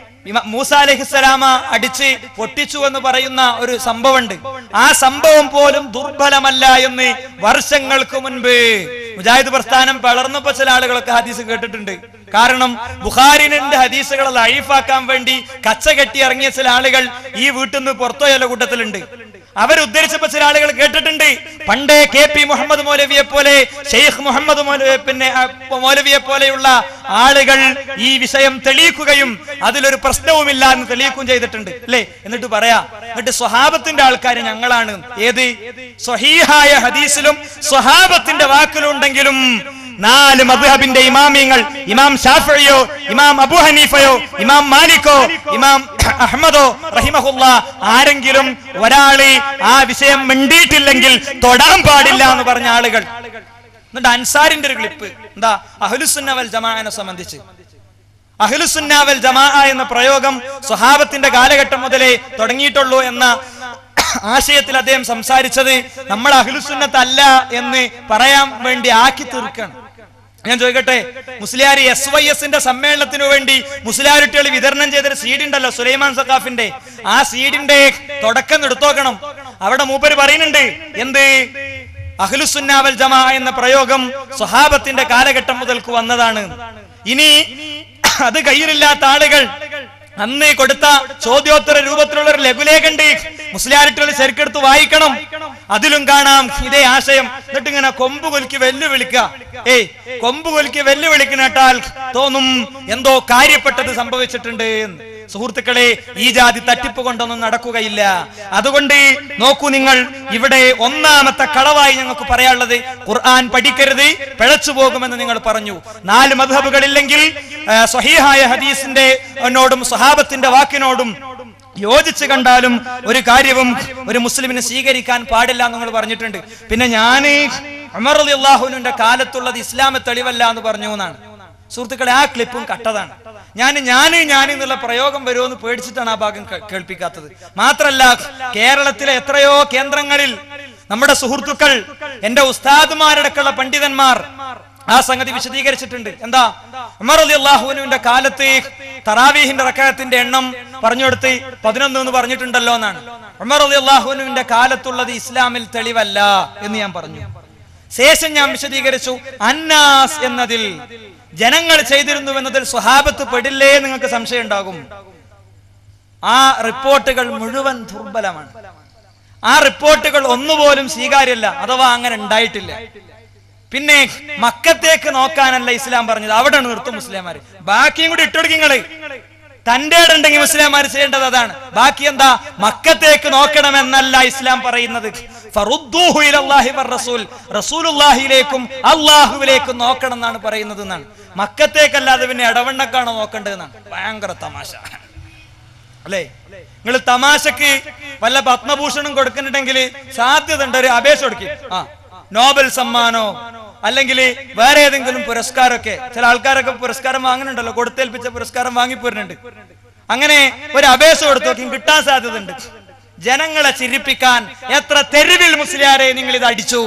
മൂസ അലൈഹിസ്സലാമ അടിച്ച് പൊട്ടിച്ചു എന്ന് പറയുന്ന ഒരു സംഭവമുണ്ട്. ആ സംഭവം പോലും ദുർബലമല്ല എന്ന് വർഷങ്ങൾക്ക് മുൻപ് മുജാഹിദ് പ്രസ്ഥാനം വളർന്നപ്പോ ചില ആളുകളൊക്കെ ഹദീസ് കേട്ടിട്ടുണ്ട്. കാരണം ബുഖാരിന്റെ ഹദീസുകളെ ലൈഫാക്കാൻ വേണ്ടി കച്ച കെട്ടി ഇറങ്ങിയ ചില ആളുകൾ ഈ വീട്ടിൽ നിന്ന് പുറത്തുപോയ കൂട്ടത്തിലുണ്ട്. അവരുദ്ധരിച്ചപ്പോ ചില ആളുകൾ കേട്ടിട്ടുണ്ട്. പണ്ടേ കെ പി മുഹമ്മദ് മൗലവിയെ പോലെ, ഷെയ്ഖ് മുഹമ്മദ് പിന്നെ മൗലവിയെ പോലെയുള്ള ആളുകൾ ഈ വിഷയം തെളിയിക്കുകയും അതിലൊരു പ്രശ്നവുമില്ല എന്ന് തെളിയിക്കുകയും ചെയ്തിട്ടുണ്ട് അല്ലെ? എന്നിട്ട് പറയാ, എന്നിട്ട് സ്വഹാബത്തിന്റെ ആൾക്കാർ ഞങ്ങളാണ്. ഏത്? സ്വഹീഹായ ഹദീസിലും സ്വഹാബത്തിന്റെ വാക്കിലുണ്ടെങ്കിലും നാല് മദ്ഹബിന്റെ ഇമാമിങ്ങൾ, ഇമാം ഷാഫിയോ, ഇമാം അബൂ ഹനീഫയോ, ഇമാം മാലിക്കോ, ഇമാം അഹ്മദോ റഹിമഹുല്ലാ, ആരെങ്കിലും ഒരാള് ആ വിഷയം മിണ്ടിയിട്ടില്ലെങ്കിൽ തൊടാൻ പാടില്ല എന്ന് പറഞ്ഞ ആളുകൾ. എന്നിട്ട് അൻസാരിന്റെ ഒരു ക്ലിപ്പ്. എന്താ? അഹ്ലുസുന്ന വൽ ജമാഅനെ സംബന്ധിച്ച് അഹ്ലുസുന്ന വൽ ജമാഅ എന്ന പ്രയോഗം സ്വഹാബത്തിന്റെ കാലഘട്ടം മുതലേ തുടങ്ങിയിട്ടുള്ളൂ എന്ന ആശയത്തിൽ അദ്ദേഹം സംസാരിച്ചത് നമ്മൾ അഹ്ലുസുന്നത്തല്ല എന്ന് പറയാൻ വേണ്ടി ആക്കി തീർക്കാണ്. ഞാൻ ചോദിക്കട്ടെ, മുസ്ലിയാർ എസ് വൈ എസിന്റെ സമ്മേളനത്തിനു വേണ്ടി മുസ്ലിയാരിട്ടികൾ വിതരണം ചെയ്തൊരു സീഡ് ഉണ്ടല്ലോ സുലൈമാൻ സഖാഫിന്റെ, ആ സീഡിന്റെ തുടക്കം എടുത്തോക്കണം. അവിടെ മൂപ്പര് പറയുന്നുണ്ട് എന്ത്? അഹ്ലുസുന്ന വൽ ജമാഅ എന്ന പ്രയോഗം സ്വഹാബത്തിന്റെ കാലഘട്ടം മുതൽക്ക് വന്നതാണ്. ഇനി അത് കയ്യിലില്ലാത്ത ആളുകൾ അന്ന് കൊടുത്ത ചോദ്യോത്തര രൂപത്തിലുള്ള ഒരു ലഘുലേഖണ്ട് മുസ്ലിയാരിട്ടുകൾ ശരിക്കെടുത്ത് വായിക്കണം. അതിലും കാണാം ഇതേ ആശയം. എന്നിട്ട് ഇങ്ങനെ കൊമ്പ് കൊലുക്കി വെല്ലുവിളിക്കുക. ഏയ് കൊമ്പ് കൊലുക്കി വെല്ലുവിളിക്കണേട്ടാൽ തോന്നും എന്തോ കാര്യപ്പെട്ടത് സംഭവിച്ചിട്ടുണ്ട്. സുഹൃത്തുക്കളെ, ഈ ജാതി തട്ടിപ്പ് കൊണ്ടൊന്നും നടക്കുകയില്ല. അതുകൊണ്ട് നോക്കൂ നിങ്ങൾ, ഇവിടെ ഒന്നാമത്തെ കളവായി ഞങ്ങൾക്ക് പറയാനുള്ളത് ഖുർആൻ പഠിക്കരുത്, പിഴച്ചു പോകുമെന്ന് നിങ്ങൾ പറഞ്ഞു. നാല് മദ്ഹബുകളില്ലെങ്കിൽ സ്വഹീഹായ ഹദീസിന്റെ നോടും സ്വഹാബത്തിന്റെ വാക്കിനോടും യോജിച്ച് കണ്ടാലും ഒരു കാര്യവും ഒരു മുസ്ലിമിന് സ്വീകരിക്കാൻ പാടില്ല എന്ന് നിങ്ങൾ പറഞ്ഞിട്ടുണ്ട്. പിന്നെ ഞാൻ ഉമർ റളിയല്ലാഹുവിന്റെ കാലത്തുള്ളത് ഇസ്ലാമ തെളിവല്ല എന്ന് പറഞ്ഞു എന്നാണ്. സുഹൃത്തുക്കളെ, ആ ക്ലിപ്പും കട്ടതാണ്. ഞാൻ ഞാൻ ഞാൻ എന്നുള്ള പ്രയോഗം വരുമെന്ന് പേടിച്ചിട്ടാണ് ആ ഭാഗം കേൾപ്പിക്കാത്തത്. മാത്രല്ല, കേരളത്തിലെ എത്രയോ കേന്ദ്രങ്ങളിൽ നമ്മുടെ സുഹൃത്തുക്കൾ, എന്റെ ഉസ്താദുമാരടക്കമുള്ള പണ്ഡിതന്മാർ ആ സംഗതി വിശദീകരിച്ചിട്ടുണ്ട്. എന്താ, ഉമർ റളിയല്ലാഹുവിന്റെ കാലത്ത് തറാവീഹിന്റെ റക്അത്തിന്റെ എണ്ണം പറഞ്ഞെടുത്ത് പതിനൊന്ന് എന്ന് പറഞ്ഞിട്ടുണ്ടല്ലോ എന്നാണ്. ഉമർ റളിയല്ലാഹുവിന്റെ കാലത്തുള്ളത് ഇസ്ലാമിൽ തെളിവല്ല എന്ന് ഞാൻ പറഞ്ഞു. ശേഷം ഞാൻ വിശദീകരിച്ചു, അന്നാസ് എന്നതിൽ ജനങ്ങൾ ചെയ്തിരുന്നു എന്നതിൽ സ്വഹാബത്ത് പെടില്ലേ നിങ്ങൾക്ക് സംശയം ഉണ്ടാകും. ആ റിപ്പോർട്ടുകൾ മുഴുവൻ ദുർബലമാണ്. ആ റിപ്പോർട്ടുകൾ ഒന്നുപോലും സ്വീകാര്യമല്ല, അഥവാ അങ്ങനെ ഉണ്ടായിട്ടില്ല. പിന്നെ മക്കത്തേക്ക് നോക്കാനല്ല ഇസ്ലാം പറഞ്ഞത്, അവിടെ നിർത്തും മുസ്ലിംമാര്. ബാക്കിയും കൂടി ഇട്ടെടുക്കിങ്ങള്. തന്റെ ഇടുണ്ടെങ്കിൽ മുസ്ലിംമാർ ചെയ്യേണ്ടത് അതാണ്. ബാക്കി എന്താ, മക്കത്തേക്ക് നോക്കണമെന്നല്ല ഇസ്ലാം പറയുന്നത്. ഫറുദ്ദൂഹു ഇലല്ലാഹി വറസൂൽ, റസൂലുള്ളാഹിയിലേക്കും അള്ളാഹുവിലേക്കും നോക്കണം എന്നാണ് പറയുന്നത് എന്നാണ്. മക്കത്തേക്കല്ലാതെ പിന്നെ ഇടവണ്ണക്കാണോ നോക്കേണ്ടതെന്നാണ്. ഭയങ്കര തമാശ അല്ലേ? നിങ്ങൾ തമാശക്ക് വല്ല പത്മഭൂഷണം കൊടുക്കുന്നുണ്ടെങ്കിൽ സാധ്യത ഉണ്ട് ഒരു അപേക്ഷ കൊടുക്കും. ആ നോബൽ സമ്മാനോ അല്ലെങ്കിൽ വേറെ ഏതെങ്കിലും പുരസ്കാരമൊക്കെ, ചില ആൾക്കാരൊക്കെ പുരസ്കാരം വാങ്ങുന്നുണ്ടല്ലോ, കൊടുത്തേൽപ്പിച്ച പുരസ്കാരം വാങ്ങിപ്പോരുന്നുണ്ട്. അങ്ങനെ ഒരു അപേക്ഷ കൊടുത്തു നോക്കി, കിട്ടാൻ സാധ്യത ഉണ്ട്. ജനങ്ങളെ ചിരിപ്പിക്കാൻ എത്ര തെരുവിൽ മുസ്ലിയാരെ നിങ്ങൾ ഇത് അടിച്ചു,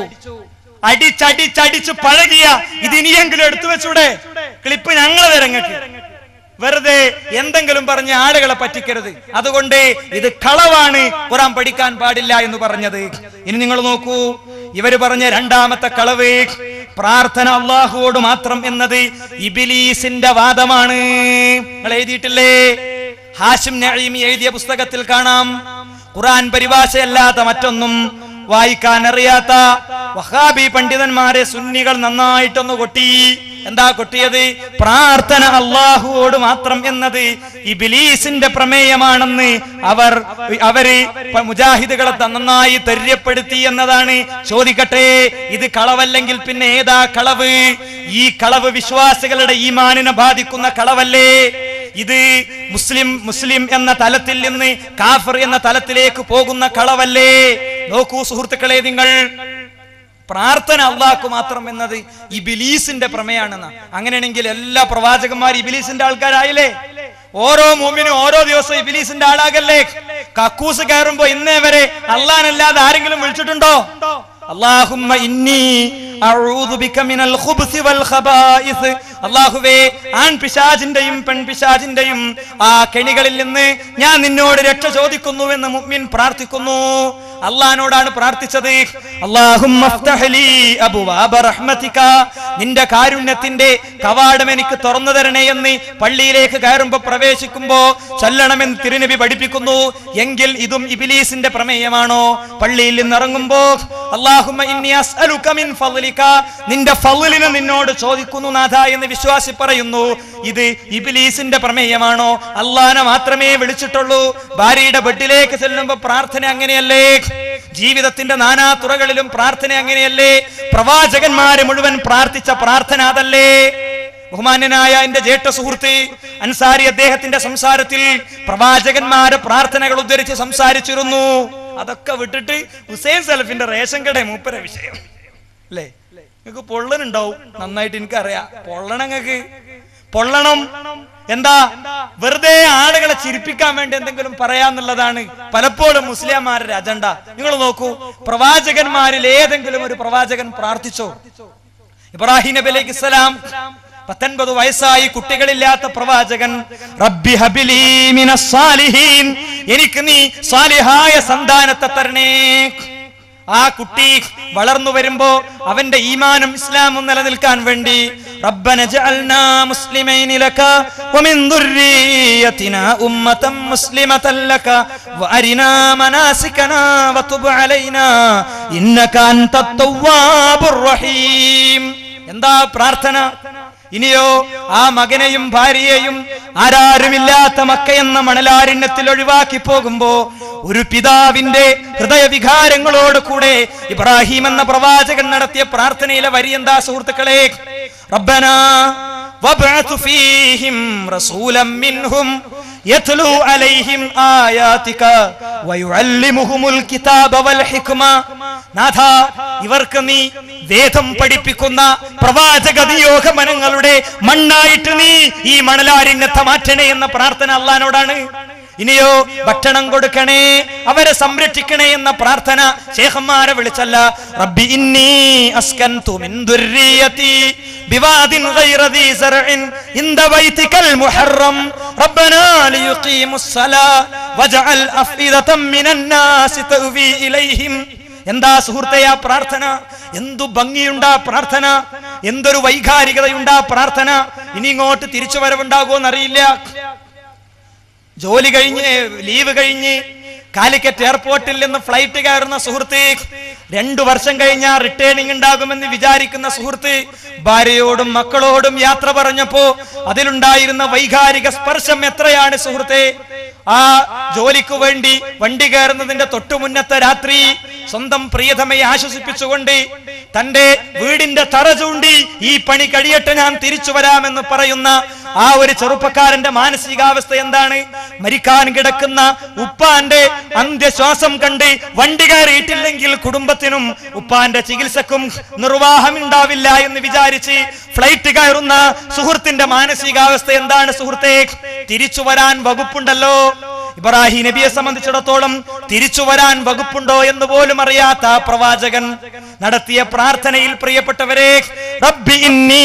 അടിച്ചടിച്ചടിച്ചു പഴകിയ ഇത് ഇനിയെങ്കിലും എടുത്തു വെച്ചൂടെ? ക്ലിപ്പ് ഞങ്ങൾ തരങ്ങൾക്ക്. വെറുതെ എന്തെങ്കിലും പറഞ്ഞ് ആളുകളെ പറ്റിക്കരുത്. അതുകൊണ്ട് ഇത് കളവാണ്, ഖുർആൻ പഠിക്കാൻ പാടില്ല എന്ന് പറഞ്ഞത്. ഇനി നിങ്ങൾ നോക്കൂ, ഇവര് പറഞ്ഞ രണ്ടാമത്തെ കളവ് പ്രാർത്ഥന അള്ളാഹുവോട് മാത്രം എന്നത് ഇബ്ലീസിന്റെ വാദമാണ്. നിങ്ങൾ എഴുതിയിട്ടില്ലേ? ഹാഷിം നഈമി എഴുതിയ പുസ്തകത്തിൽ കാണാം. ഖുർആൻ പരിഭാഷയല്ലാത്ത മറ്റൊന്നും വായിക്കാൻ അറിയാത്ത വഹാബി പണ്ഡിതന്മാരെ സുന്നികൾ നന്നായിട്ടൊന്ന് കൊട്ടി. എന്താ കൊട്ടിയത്? പ്രാർത്ഥന അള്ളാഹുവോട് മാത്രം എന്നത് ഇബ്ലീസിന്റെ പ്രമേയമാണെന്ന് അവർ അവര് മുജാഹിദുകളെ നന്നായി തെര്യപ്പെടുത്തി എന്നതാണ്. ചോദിക്കട്ടെ, ഇത് കളവല്ലെങ്കിൽ പിന്നെ ഏതാ കളവ്? ഈ കളവ് വിശ്വാസികളുടെ ഈമാനിനെ ബാധിക്കുന്ന കളവല്ലേ? ഇത് മുസ്ലിം മുസ്ലിം എന്ന തലത്തിൽ നിന്ന് കാഫിർ എന്ന തലത്തിലേക്ക് പോകുന്ന കളവല്ലേ? നോക്കൂ സുഹൃത്തുക്കളെ, നിങ്ങൾ പ്രാർത്ഥന അള്ളാഹ്ക്ക് മാത്രം എന്നത് ഇബ്ലീസിന്റെ പ്രമേയാണെന്ന. അങ്ങനെയാണെങ്കിൽ എല്ലാ പ്രവാചകന്മാരും ഇബ്ലീസിന്റെ ആൾക്കാരായില്ലേ? ഓരോ മുഅ്മിനും ഓരോ ദിവസവും ഇബ്ലീസിന്റെ ആളാകല്ലേ? കക്കൂസ് കയറുമ്പോ ഇന്നേ വരെ അള്ളാഹനല്ലാതെ ആരെങ്കിലും വിളിച്ചിട്ടുണ്ടോ? അല്ലാഹുമ്മ ഇന്നി അഊദു ബിക മിനൽ ഖുബ്സി വൽ ഖബായിസ്, അല്ലാഹുവേ ആൺ പിശാചിന്റെയും പെൺ പിശാചിന്റെയും ആ കെണികളിൽ നിന്ന് ഞാൻ നിന്നോട് രക്ഷ ചോദിക്കുന്നു എന്ന് മുഅ്മിൻ പ്രാർത്ഥിക്കുന്നു. അള്ളാഹിനോടാണ് പ്രാർത്ഥിച്ചത്. അല്ലാഹുമ്മ ഫ്തഹ് ലീ അബ്വാബ റഹ്മതിക, നിന്റെ കാരുണ്യത്തിന്റെ കവാടം എനിക്ക് തുറന്നു തരണേ എന്ന് പള്ളിയിലേക്ക് കയറുമ്പോ പ്രവേശിക്കുമ്പോ ചൊല്ലണമെന്ന് തിരുനബി പഠിപ്പിക്കുന്നു. എങ്കിൽ ഇതും ഇബ്ലീസിന്റെ പ്രമേയമാണോ? പള്ളിയിൽ നിന്ന് ഇറങ്ങുമ്പോ അല്ലാഹുമ്മ ഇന്നി അസ്അലുക മിൻ ഫളിക, നിന്റെ ഫളിനെ നിന്നോട് ചോദിക്കുന്നു നാഥ എന്ന് വിശ്വാസി പറയുന്നു. ഇത് ഇബ്ലീസിന്റെ പ്രമേയമാണോ? അള്ളാഹനെ മാത്രമേ വിളിച്ചിട്ടുള്ളൂ. ഭാര്യയുടെ ബെഡിലേക്ക് ചെല്ലുമ്പോ പ്രാർത്ഥന അങ്ങനെയല്ലേ? ജീവിതത്തിന്റെ നാനാ തുറകളിലും പ്രാർത്ഥന അങ്ങനെയല്ലേ? പ്രവാചകന്മാര് മുഴുവൻ പ്രാർത്ഥിച്ച പ്രാർത്ഥന അതല്ലേ? ബഹുമാന്യനായ എന്റെ ജ്യേഷ്ഠ സുഹൃത്ത് അൻസാരി അദ്ദേഹത്തിന്റെ സംസാരത്തിൽ പ്രവാചകന്മാരെ പ്രാർത്ഥനകൾ ഉദ്ധരിച്ച് സംസാരിച്ചിരുന്നു. അതൊക്കെ വിട്ടിട്ട് ഹുസൈൻ സലഫിന്റെ റേഷൻ കട മൂപ്പര വിഷയം അല്ലേ? നിങ്ങൾക്ക് പൊള്ളനുണ്ടാവും, നന്നായിട്ട് എനിക്കറിയാം. പൊള്ളണം, നിങ്ങൾക്ക് പൊള്ളണം. എന്താ, വെറുതെ ആളുകളെ ചിരിപ്പിക്കാൻ വേണ്ടി എന്തെങ്കിലും പറയാന്നുള്ളതാണ് പലപ്പോഴും മുസ്ലിംമാരുടെ അജണ്ട. നിങ്ങൾ നോക്കൂ, പ്രവാചകന്മാരിൽ ഏതെങ്കിലും ഒരു പ്രവാചകൻ പ്രാർത്ഥിച്ചോ? ഇബ്രാഹിം നബി അലൈഹിസ്സലാം പത്തൊൻപത് വയസ്സായി, കുട്ടികളില്ലാത്ത പ്രവാചകൻ. റബ്ബി ഹബിലി മിനസ് സാലിഹീൻ, എനിക്ക് നീ സാലിഹായ സന്താനത്തെ തരണേ. ആ കുട്ടി വളർന്നു വരുമ്പോ അവന്റെ ഈമാനും ഇസ്ലാമും നിലനിൽക്കാൻ വേണ്ടി റബ്ബന ജഅൽനാ മുസ്ലിമൈനി ലക വമിൻ ദുർരിയതിനാ ഉമ്മതൻ മുസ്ലിമതൻ ലക വഅരിനാ മനാസികനാ വതുബ് അലൈനാ ഇന്നക അൻതത് തവ്വാബുർ റഹീം. എന്താ പ്രാർത്ഥന? ഇനിയോ ആ മകനെയും ഭാര്യയെയും ആരാരുമില്ലാത്ത മക്ക എന്ന മണലാരണ്യത്തിൽ ഒഴിവാക്കി പോകുമ്പോ ഒരു പിതാവിന്റെ ഹൃദയവികാരങ്ങളോട് കൂടെ ഇബ്രാഹിം എന്ന പ്രവാചകൻ നടത്തിയ പ്രാർത്ഥനയിലെ വരി എന്താ സുഹൃത്തുക്കളെ? റബ്ബനാ വബ്അത്ത് ഫീഹിം റസൂലൻ മിൻഹും യത്ലു അലൈഹിം ആയാതിക വയുഅല്ലിമുഹുൽ കിതാബ വൽ ഹിക്മ. നാഥ, ഇവർക്ക് നീ വേദം പഠിപ്പിക്കുന്ന പ്രവാചക നിയോഗമനങ്ങളുടെ മണ്ണായിട്ട് നീ ഈ മണലാരിന്നത്തെ മാറ്റണേ എന്ന പ്രാർത്ഥന അള്ളാനോടാണ്. ഇനിയോ ഭക്ഷണം കൊടുക്കണേ, അവരെ സംരക്ഷിക്കണേ എന്ന പ്രാർത്ഥന ശേഖന്മാരെ വിളിച്ചല്ല. റബ്ബി ഇന്നി അസ്കൻതു മിൻ ദുർരിയതി ബിവാദിൻ ഗൈറ ദീ സറഇൻ ഇൻദ ബൈതികൽ മുഹറം റബ്ബനാ ലിയുഖീമുസ് സലാ വജഅൽ അഫ്ഇദതം മിനൻ നാസി തഅവി ഇലൈഹിം. എന്താ സുഹൃത്തേ ആ പ്രാർത്ഥന? എന്തു ഭംഗിയുണ്ടാ പ്രാർത്ഥന, എന്തൊരു വൈകാരികതയുണ്ടാ പ്രാർത്ഥന. ഇനി ഇങ്ങോട്ട് തിരിച്ചു വരവുണ്ടാകുമെന്നറിയില്ല. ജോലി കഴിഞ്ഞ് ലീവ് കഴിഞ്ഞ് കാലിക്കറ്റ് എയർപോർട്ടിൽ നിന്ന് ഫ്ലൈറ്റ് കയറുന്ന സുഹൃത്ത്, രണ്ടു വർഷം കഴിഞ്ഞാൽ റിട്ടേണിംഗ് ഉണ്ടാകുമെന്ന് വിചാരിക്കുന്ന സുഹൃത്ത് ഭാര്യയോടും മക്കളോടും യാത്ര പറഞ്ഞപ്പോ അതിലുണ്ടായിരുന്ന വൈകാരിക സ്പർശം എത്രയാണ് സുഹൃത്തെ. ആ ജോലിക്കു വേണ്ടി വണ്ടി കയറുന്നതിന്റെ തൊട്ടു മുന്നത്തെ രാത്രി സ്വന്തം പ്രിയതമയെ ആശ്വസിപ്പിച്ചുകൊണ്ട് തന്റെ വീടിന്റെ തറ ചൂണ്ടി ഈ പണി കഴിയട്ടെ ഞാൻ തിരിച്ചു വരാമെന്ന് പറയുന്ന ആ ഒരു ചെറുപ്പക്കാരന്റെ മാനസികാവസ്ഥ എന്താണ്? മരിക്കാൻ കിടക്കുന്ന ഉപ്പാന്റെ അന്ത്യശ്വാസം കണ്ട് വണ്ടി കയറിയിട്ടില്ലെങ്കിൽ കുടുംബത്തിനും ഉപ്പാന്റെ ചികിത്സക്കും നിർവാഹമുണ്ടാവില്ല എന്ന് വിചാരിച്ച് ഫ്ലൈറ്റ് കയറുന്ന സുഹൃത്തിന്റെ മാനസികാവസ്ഥ എന്താണ് സുഹൃത്തെ? തിരിച്ചു വരാൻ വകുപ്പുണ്ടല്ലോ. ഇബ്രാഹിം നബിയെ സംബന്ധിച്ചിടത്തോളം തിരിച്ചു വരാൻ വകുപ്പുണ്ടോ എന്ന് പോലും അറിയാത്ത ആ പ്രവാചകൻ നടത്തിയ പ്രാർത്ഥനയിൽ പ്രിയപ്പെട്ടവരെ, റബ്ബി ഇന്നി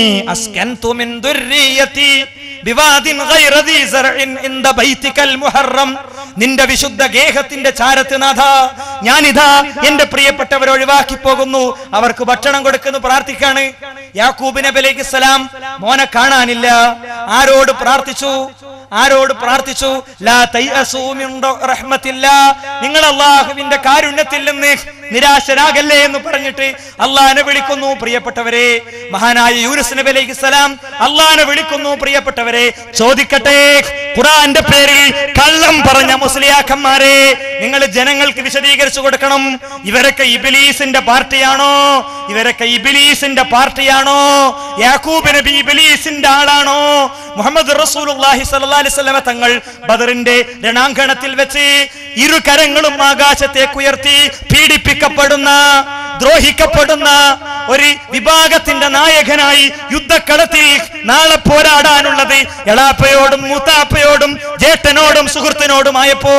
അസ്കൻതു മിൻ ദുർരിയതി ബിവാദിൻ ഗൈറ ദീ സറഇൻ ഇൻദ ബൈതികൽ മുഹറം. നിന്റെ വിശുദ്ധ ഗേഹത്തിന്റെ ചാരത്ത് നാഥ, ഞാനിതാ എന്റെ പ്രിയപ്പെട്ടവരെ ഒഴിവാക്കി പോകുന്നു, അവർക്ക് ഭക്ഷണം കൊടുക്കുന്നു പ്രാർത്ഥിക്കാണ്. യാക്കൂബ് നബി അലൈഹിസ്സലാം മോനെ കാണാനില്ല. ആരോട് പ്രാർത്ഥിച്ചു? ആരോട് പ്രാർത്ഥിച്ചു? ലാ തൈഅസൂ മിൻ റഹ്മത്തില്ലാ, നിങ്ങൾ അല്ലാഹുവിന്റെ കാരുണ്യത്തിൽ നിന്ന് നിരാശരാകല്ലേ എന്ന് പറഞ്ഞിട്ട് അള്ളാഹനെ വിളിക്കുന്നു. പ്രിയപ്പെട്ടവരെ, മഹാനായ യൂനുസ് നബി അലൈഹിസ്സലാം അള്ളാഹനെ വിളിക്കുന്നു. പ്രിയപ്പെട്ടവരെ, ചോദിക്കട്ടെ, ഖുർആന്റെ പേരിൽ കള്ളം പറഞ്ഞ മുസ്ലിയാക്കന്മാരെ നിങ്ങൾ ജനങ്ങൾക്ക് വിശദീകരിച്ചു കൊടുക്കണം. ഇവരൊക്കെ ഇബ്ലീസിന്റെ പാർട്ടിയാണോ? ഇവരൊക്കെ ഇബ്ലീസിന്റെ പാർട്ടിയാണോ? യാക്കൂബ് നബി ഇബ്ലീസിന്റെ ആളാണോ? മുഹമ്മദ് റസൂലുള്ളാഹി സ്വല്ലല്ലാഹി അലൈഹി വസല്ലം തങ്ങൾ ബദറിന്റെ രണാങ്കണത്തിൽ വെച്ച് ഇരു കരങ്ങളും ആകാശത്തേക്ക് ഉയർത്തി പീഡിപ്പിക്കപ്പെടുന്ന, ദ്രോഹിക്കപ്പെടുന്ന ഒരു വിഭാഗത്തിന്റെ നായകനായി യുദ്ധക്കളത്തിൽ നാളെ പോരാടാനുള്ളത് എളാപ്പയോടും മൂത്താപ്പയോടും ജേട്ടനോടും സുഹൃത്തിനോടുമായപ്പോ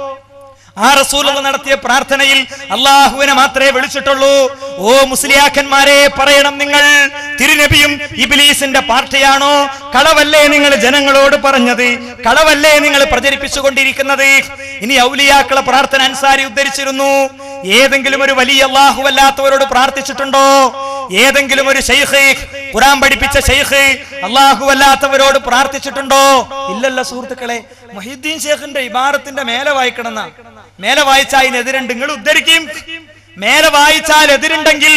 ആ റസൂലുള്ളാഹി നടത്തിയ പ്രാർത്ഥനയിൽ അള്ളാഹുവിനെ മാത്രമേ വിളിച്ചിട്ടുള്ളൂ. ഓ മുസ്ലിയാക്കന്മാരെ, പറയണം, നിങ്ങൾ തിരുനബിയും ഇബ്ലീസിന്റെ പാർട്ടിയാണോ? കളവല്ലേ നിങ്ങൾ ജനങ്ങളോട് പറഞ്ഞത്? കളവല്ലേ നിങ്ങൾ പ്രചരിപ്പിച്ചുകൊണ്ടിരിക്കുന്നത്? ഇനി ഔലിയാക്കളെ പ്രാർത്ഥന അൻസാരി ഉദ്ധരിച്ചിരുന്നു. ഏതെങ്കിലും ഒരു വലിയ അല്ലാഹു അല്ലാത്തവരോട് പ്രാർത്ഥിച്ചിട്ടുണ്ടോ? ഏതെങ്കിലും ഒരു ശൈഖ്, ഖുർആൻ പഠിപ്പിച്ച ശൈഖ് അല്ലാഹു അല്ലാത്തവരോട് പ്രാർത്ഥിച്ചിട്ടുണ്ടോ? ഇല്ലല്ല സുഹൃത്തുക്കളെ. മുഹീദ്ദീൻ ശൈഖിന്റെ ഇബാറത്തിന്റെ മേലെ വായിക്കണമെന്ന, മേലെ വായിച്ചാൽ അതിനെതിരുണ്ട്, നിങ്ങൾ ഉദ്ധരിക്കും. മേലെ വായിച്ചാൽ എതിരുണ്ടെങ്കിൽ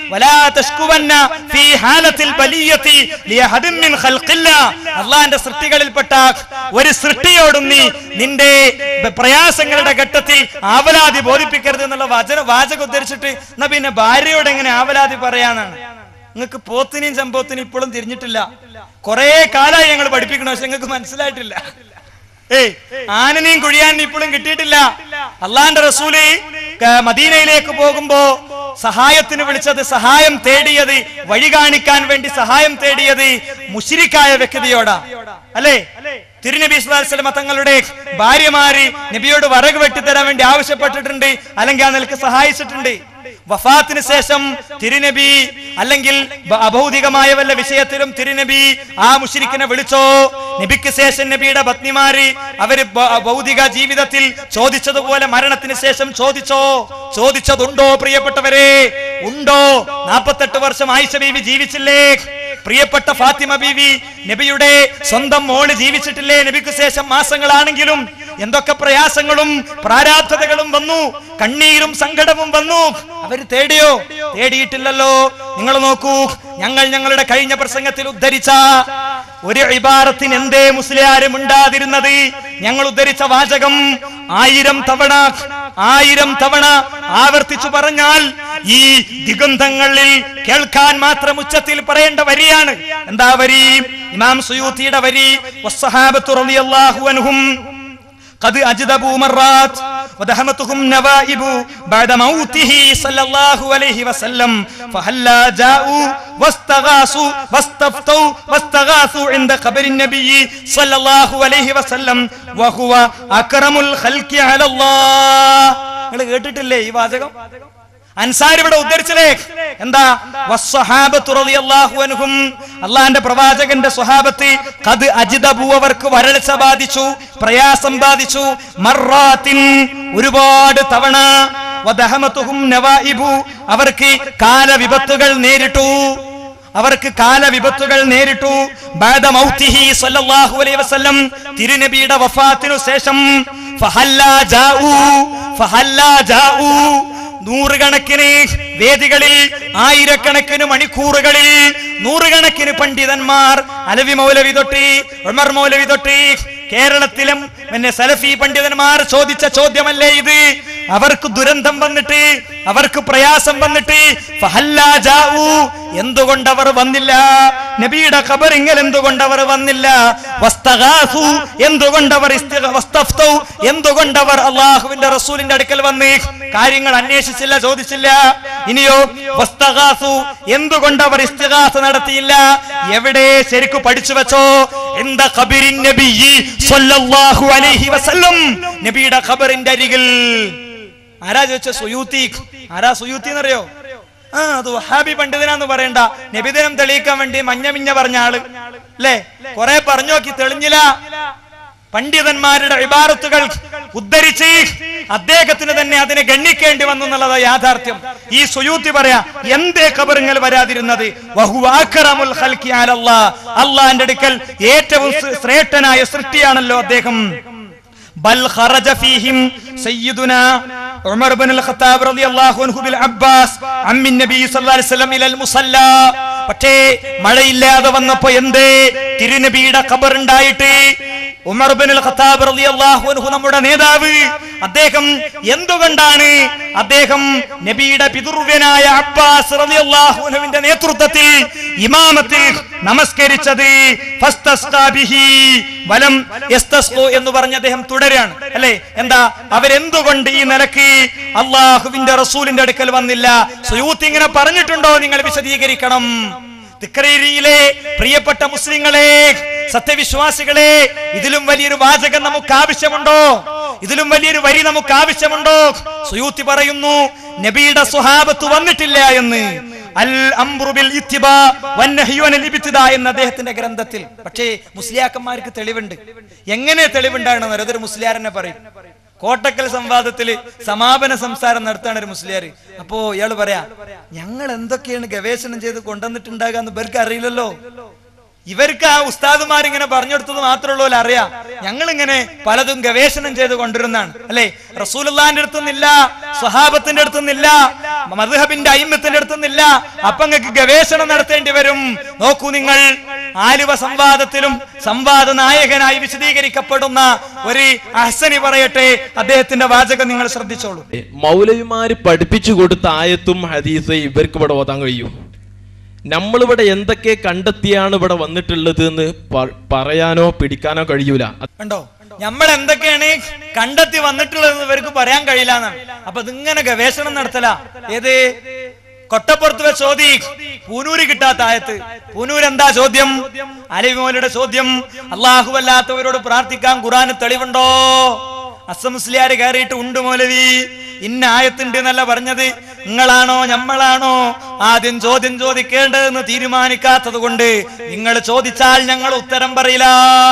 അള്ളാന്റെ സൃഷ്ടികളിൽപ്പെട്ട ഒരു സൃഷ്ടിയോടും നീ നിന്റെ പ്രയാസങ്ങളുടെ ഘട്ടത്തിൽ ആവലാതി ബോധിപ്പിക്കരുത് എന്നുള്ള വചന വാചകം ഉദ്ധരിച്ചിട്ട് എന്നാ പിന്നെ ഭാര്യയോട് എങ്ങനെ ആവലാതി പറയാനാണ്? നിങ്ങൾക്ക് പോത്തിനെയും ചമ്പോത്തിനെയും ഇപ്പോഴും തിരിഞ്ഞിട്ടില്ല. കുറെ കാലമായി ഞങ്ങൾ പഠിപ്പിക്കണോ, പക്ഷെ നിങ്ങൾക്ക് മനസ്സിലായിട്ടില്ല. ഏയ് ആനനെയും കുഴിയാനും ഇപ്പോഴും കിട്ടിയിട്ടില്ല. അള്ളാന്റെ റസൂല് മദീനയിലേക്ക് പോകുമ്പോ സഹായത്തിന് വിളിച്ചത്, സഹായം തേടിയത്, വഴി കാണിക്കാൻ വേണ്ടി സഹായം തേടിയത് മുശ്രിക്കായ വ്യക്തിയോടാ അല്ലേ? തിരുനബി സ്വല്ലല്ലാഹു അലൈഹി വസല്ലം തങ്ങളുടെ ഭാര്യമാര് നബിയോട് വറക് വെട്ടിത്തരാൻ വേണ്ടി ആവശ്യപ്പെട്ടിട്ടുണ്ട്, അല്ലെങ്കിൽ ആ നിലക്ക് സഹായിച്ചിട്ടുണ്ട്. വഫാത്തിന് ശേഷം തിരുനബി അല്ലെങ്കിൽ അഭൗതികമായ വല്ല വിഷയത്തിലും തിരുനബി ആ മുശ്രിക്കിനെ വിളിച്ചോ? നബിക്ക് ശേഷം നബിയുടെ പത്നിമാര് അവര് ഭൗതിക ജീവിതത്തിൽ ചോദിച്ചതുപോലെ മരണത്തിന് ശേഷം ചോദിച്ചോ? ചോദിച്ചതുണ്ടോ? പ്രിയപ്പെട്ടവരെ, ഉണ്ടോ? നാൽപ്പത്തെട്ട് വർഷം ആയിഷ ബീവി ജീവിച്ചില്ലേ? പ്രിയപ്പെട്ട ഫാത്തിമ ബീവി നബിയുടെ സ്വന്തം മോള് ജീവിച്ചിട്ടില്ലേ? നബിക്ക് ശേഷം മാസങ്ങളാണെങ്കിലും എന്തൊക്കെ പ്രയാസങ്ങളും പ്രാരാബ്ധതകളും വന്നു, കണ്ണീരും സങ്കടവും വന്നു. അവര് തേടിയോ? തേടിയിട്ടില്ലല്ലോ. നിങ്ങൾ നോക്കൂ, ഞങ്ങൾ ഞങ്ങളുടെ കഴിഞ്ഞ പ്രസംഗത്തിൽ ഉദ്ധരിച്ച ഒരു ഇബാറത്തിന് എന്തേ മുസ്ലിയാരും ഉണ്ടാതിരുന്നത്? ഞങ്ങൾ ഉദ്ധരിച്ച വാചകം ആയിരം തവണ ആയിരം തവണ ആവർത്തിച്ചു പറഞ്ഞാൽ ഈ ദിഗന്ധങ്ങളിൽ കേൾക്കാൻ മാത്രം ഉച്ചത്തിൽ പറയേണ്ട വരിയാണ്. എന്താ വരി? ഇമാം സുയൂത്തിയുടെ വരി, വസ്സഹാബത്തു റളിയല്ലാഹു അൻഹും قد أجدبوا مرات ودهمتهم نوائب بعد موته صلى الله عليه وسلم فهلا جاءوا واستغاثوا واستفتوا واستغاثوا عند قبر النبي صلى الله عليه وسلم وهو أكرم الخلق على الله. നിങ്ങൾ കേട്ടിട്ടില്ലേ ഈ വാചകം? അൻസാരി ഇവിടെ ഉദ്ധരിച്ചതേ എന്താ? വസ്സഹാബത്തു റളിയല്ലാഹു അൻഹും, അല്ലാഹുവിന്റെ പ്രവാചകന്റെ സ്വഹാബത്ത്, ഖദ് അജ്ദബു, അവർക്ക് വരൾച്ച ബാധിച്ചു, പ്രയാസം ബാധിച്ചു, മർറാത്തിൻ, ഒരുപാട് തവണ, വദഹമതുഹും നവായിബു, അവർക്ക് കാലവിപത്തുകൾ നേരിട്ടു, അവർക്ക് കാലവിപത്തുകൾ നേരിട്ടു. ബഅദ മൗതിഹി സ്വല്ലല്ലാഹു അലൈഹി വസല്ലം, തിരുനബിയുടെ വഫാത്തിനു ശേഷം, ഫഹല്ലാ ജാഊ ഫഹല്ലാ ജാഊ, നൂറുകണക്കിന് വേദികളിൽ, ആയിരക്കണക്കിന് മണിക്കൂറുകളിൽ, നൂറുകണക്കിന് പണ്ഡിതന്മാർ, അലവി മൗലവി തൊട്ട് ഉമർ മൗലവി തൊട്ട് കേരളത്തിലും പിന്നെ സലഫി പണ്ഡിതന്മാർ ചോദിച്ച ചോദ്യമല്ലേ ഇത്? അവർക്ക് ദുരന്തം വന്നിട്ട്, അവർക്ക് പ്രയാസം വന്നിട്ട്, ഫഹല്ലാ ജാഊ, എന്തുകൊണ്ടവർ വന്നില്ല? നബിയുടെ ഖബറിങ്കൽ എന്തുകൊണ്ടവർ വന്നില്ല? വസ്തഗാസു, എന്തുകൊണ്ടവർ വസ്തഫ്തൗ, എന്തുകൊണ്ടവർ അല്ലാഹുവിന്റെ റസൂലിന്റെ അടുക്കൽ വന്ന് കാര്യങ്ങൾ അന്വേഷിച്ചില്ല, ചോദിച്ചില്ല? ഇനിയോ വസ്തഗാസു, എന്തുകൊണ്ടവർ ഇസ്തിഗാസ നടത്തിയില്ല? എവിടെ? ശരിക്കു പഠിച്ചു വെച്ചോ. എന്താ? ഖബറിൻ നബി സ്വല്ലല്ലാഹു അലൈഹി വസല്ലം, നബിയുടെ ഖബറിന്റെ അരികിൽ. ആരാ ചോദിച്ച? സുയൂത്തി. ആരാ സുയൂത്തി എന്നറിയോ? ആ, അത് വഹാബി പണ്ഡിതനാന്ന് പറയണ്ട, നബിദിനം തെളിയിക്കാൻ വേണ്ടി മഞ്ഞ മിഞ്ഞ പറഞ്ഞ ആള് അല്ലേ? കുറെ പറഞ്ഞു നോക്കി, തെളിഞ്ഞില്ല. പണ്ഡിതന്മാരുടെ ഇബാറത്തുകൾ ഉദ്ധരിച്ച് അദ്ദേഹത്തിന് തന്നെ അതിനെ ഗണ്ണിക്കേണ്ടി വന്നു എന്നുള്ളത് യാഥാർത്ഥ്യം. ഈ സുയൂത്തി പറയാ, എന്തേ ഖബറുകൾ വരാതിരുന്നത്? വഹുവ അക്റമുൽ ഖൽഖി അലല്ലാഹ്, അല്ലാഹുവിന്റെ അടുക്കൽ ഏറ്റവും ശ്രേഷ്ഠനായ സൃഷ്ടിയാണല്ലോ അദ്ദേഹം. ബൽ ഖറജ ഫീഹിം സയ്യിദുനാ ഉമർ ഇബ്നുൽ ഖത്താബ് റളിയല്ലാഹു അൻഹു ബിൽ അബ്ബാസ് അമ്മിൻ നബി സല്ലല്ലാഹു അലൈഹി വസല്ലം ഇലൽ മുസല്ല. പക്ഷേ മഴയില്ലാതെ വന്നപ്പോ എന്തേ? തിരുനബിയുടെ ഖബർ ഉണ്ടായിട്ട് ഉമർ ഇബ്നുൽ ഖത്താബ് റളിയല്ലാഹു അൻഹു, നമ്മുടെ നേതാവ്, അദ്ദേഹം എന്തുകൊണ്ടാണ് അദ്ദേഹം നബിയുടെ പിതൃവ്യനായ അബ്ബാസ് റളിയല്ലാഹു അൻഹുവിന്റെ നേതൃത്വത്തിൽ ഇമാമത്തിൽ നമസ്കരിച്ചത്? ഫസ്തസ്ഖാ ബിഹി വലം യസ്തസ്ഖു എന്ന് പറഞ്ഞ് അദ്ദേഹം തുടരാണ് അല്ലേ? എന്താ? അവരെന്തുകൊണ്ട് ഈ നിലക്ക് അല്ലാഹുവിന്റെ റസൂലിന്റെ അടുക്കൽ വന്നില്ല? സുയൂത്തി ഇങ്ങനെ പറഞ്ഞിട്ടുണ്ടോ? നിങ്ങൾ വിശദീകരിക്കണം. തിക്രീരിയിലെ പ്രിയപ്പെട്ട മുസ്ലിങ്ങളെ, സത്യവിശ്വാസികളെ, ഇതിലും വലിയൊരു വാചകം നമുക്ക് ആവശ്യമുണ്ടോ? ഇതിലും വലിയൊരു വരി നമുക്ക് ആവശ്യമുണ്ടോ? സുയൂത്തി പറയുന്നു, നബിയുടെ സ്വഹാബത്ത് വന്നിട്ടില്ല എന്ന്. അൽ അംറു ബിൽ ഇത്തിബാ വന്നഹ്യു അനിൽ ഇബ്തിദാ എന്ന അദ്ദേഹത്തിന്റെ ഗ്രന്ഥത്തിൽ. പക്ഷേ മുസ്ലിയാക്കന്മാർക്ക് തെളിവുണ്ട്. എങ്ങനെ തെളിവുണ്ടാണെന്ന് അതൊരു മുസ്ലിയാരെന്നെ പറയും. കോട്ടക്കൽ സംവാദത്തില് സമാപന സംസാരം നടത്താണ് ഒരു മുസ്ലിയാർ. അപ്പോ ഇയാള് പറയാ, ഞങ്ങൾ എന്തൊക്കെയാണ് ഗവേഷണം ചെയ്ത് കൊണ്ടുവന്നിട്ടുണ്ടാകുക എന്ന് ഇവർക്ക് അറിയില്ലല്ലോ. ഇവർക്ക് ആ ഉസ്താദുമാരിങ്ങനെ പറഞ്ഞെടുത്തത് മാത്രമുള്ളൂ അറിയാം. ഞങ്ങൾ ഇങ്ങനെ പലതും ഗവേഷണം ചെയ്ത് കൊണ്ടുവരുന്നതാണ് അല്ലെ? റസൂലുള്ളാഹിന്റെ അടുത്തൊന്നില്ല, സ്വഹാബത്തിന്റെ അടുത്തൊന്നില്ല, മദ്ഹബിന്റെ അയിമ്മത്തിന്റെ അടുത്തൊന്നില്ല. അപ്പൊ നിങ്ങൾക്ക് ഗവേഷണം നടത്തേണ്ടി വരും. നോക്കൂ നിങ്ങൾ, ആലുവ സംവാദത്തിലും സംവാദ നായകനായി വിശദീകരിക്കപ്പെടുന്ന ഒരു അഹ്സനി പറയട്ടെ, അദ്ദേഹത്തിന്റെ വാചകം നിങ്ങൾ ശ്രദ്ധിച്ചോളൂ. മൗലവിമാര് പഠിപ്പിച്ചു കൊടുത്ത ആയത്തും ഹദീസ് ഇവർക്ക് ഇവിടെ ഓതാൻ കഴിയും. നമ്മളിവിടെ എന്തൊക്കെ കണ്ടെത്തിയാണ് ഇവിടെ വന്നിട്ടുള്ളത് എന്ന് പറയാനോ പിടിക്കാനോ കഴിയൂല. കണ്ടോ, നമ്മൾ എന്തൊക്കെയാണ് കണ്ടെത്തി വന്നിട്ടുള്ളതെന്ന് ഇവർക്ക് പറയാൻ കഴിയില്ല എന്നാണ്. അപ്പൊ ഇതിങ്ങനെ ഗവേഷണം നടത്തല. ഏത് കൊട്ടപ്പുറത്ത് വെച്ച് ചോദി പൂനൂര് കിട്ടാത്ത ആയത്ത്. പൂനൂര് എന്താ ചോദ്യം? അലിമോലയുടെ ചോദ്യം, അള്ളാഹു അല്ലാത്തവരോട് പ്രാർത്ഥിക്കാൻ ഖുർആന് തെളിവുണ്ടോ? അസമുസ്ലിയാര് കയറിയിട്ട് ഉണ്ട് മൗലവി, ഇന്ന ആയത്തുണ്ട് എന്നല്ല പറഞ്ഞത്. നിങ്ങളാണോ ഞമ്മളാണോ ആദ്യം ചോദ്യം ചോദിക്കേണ്ടതെന്ന് തീരുമാനിക്കാത്തത് കൊണ്ട് നിങ്ങൾ ചോദിച്ചാൽ ഞങ്ങൾ ഉത്തരം പറയില്ല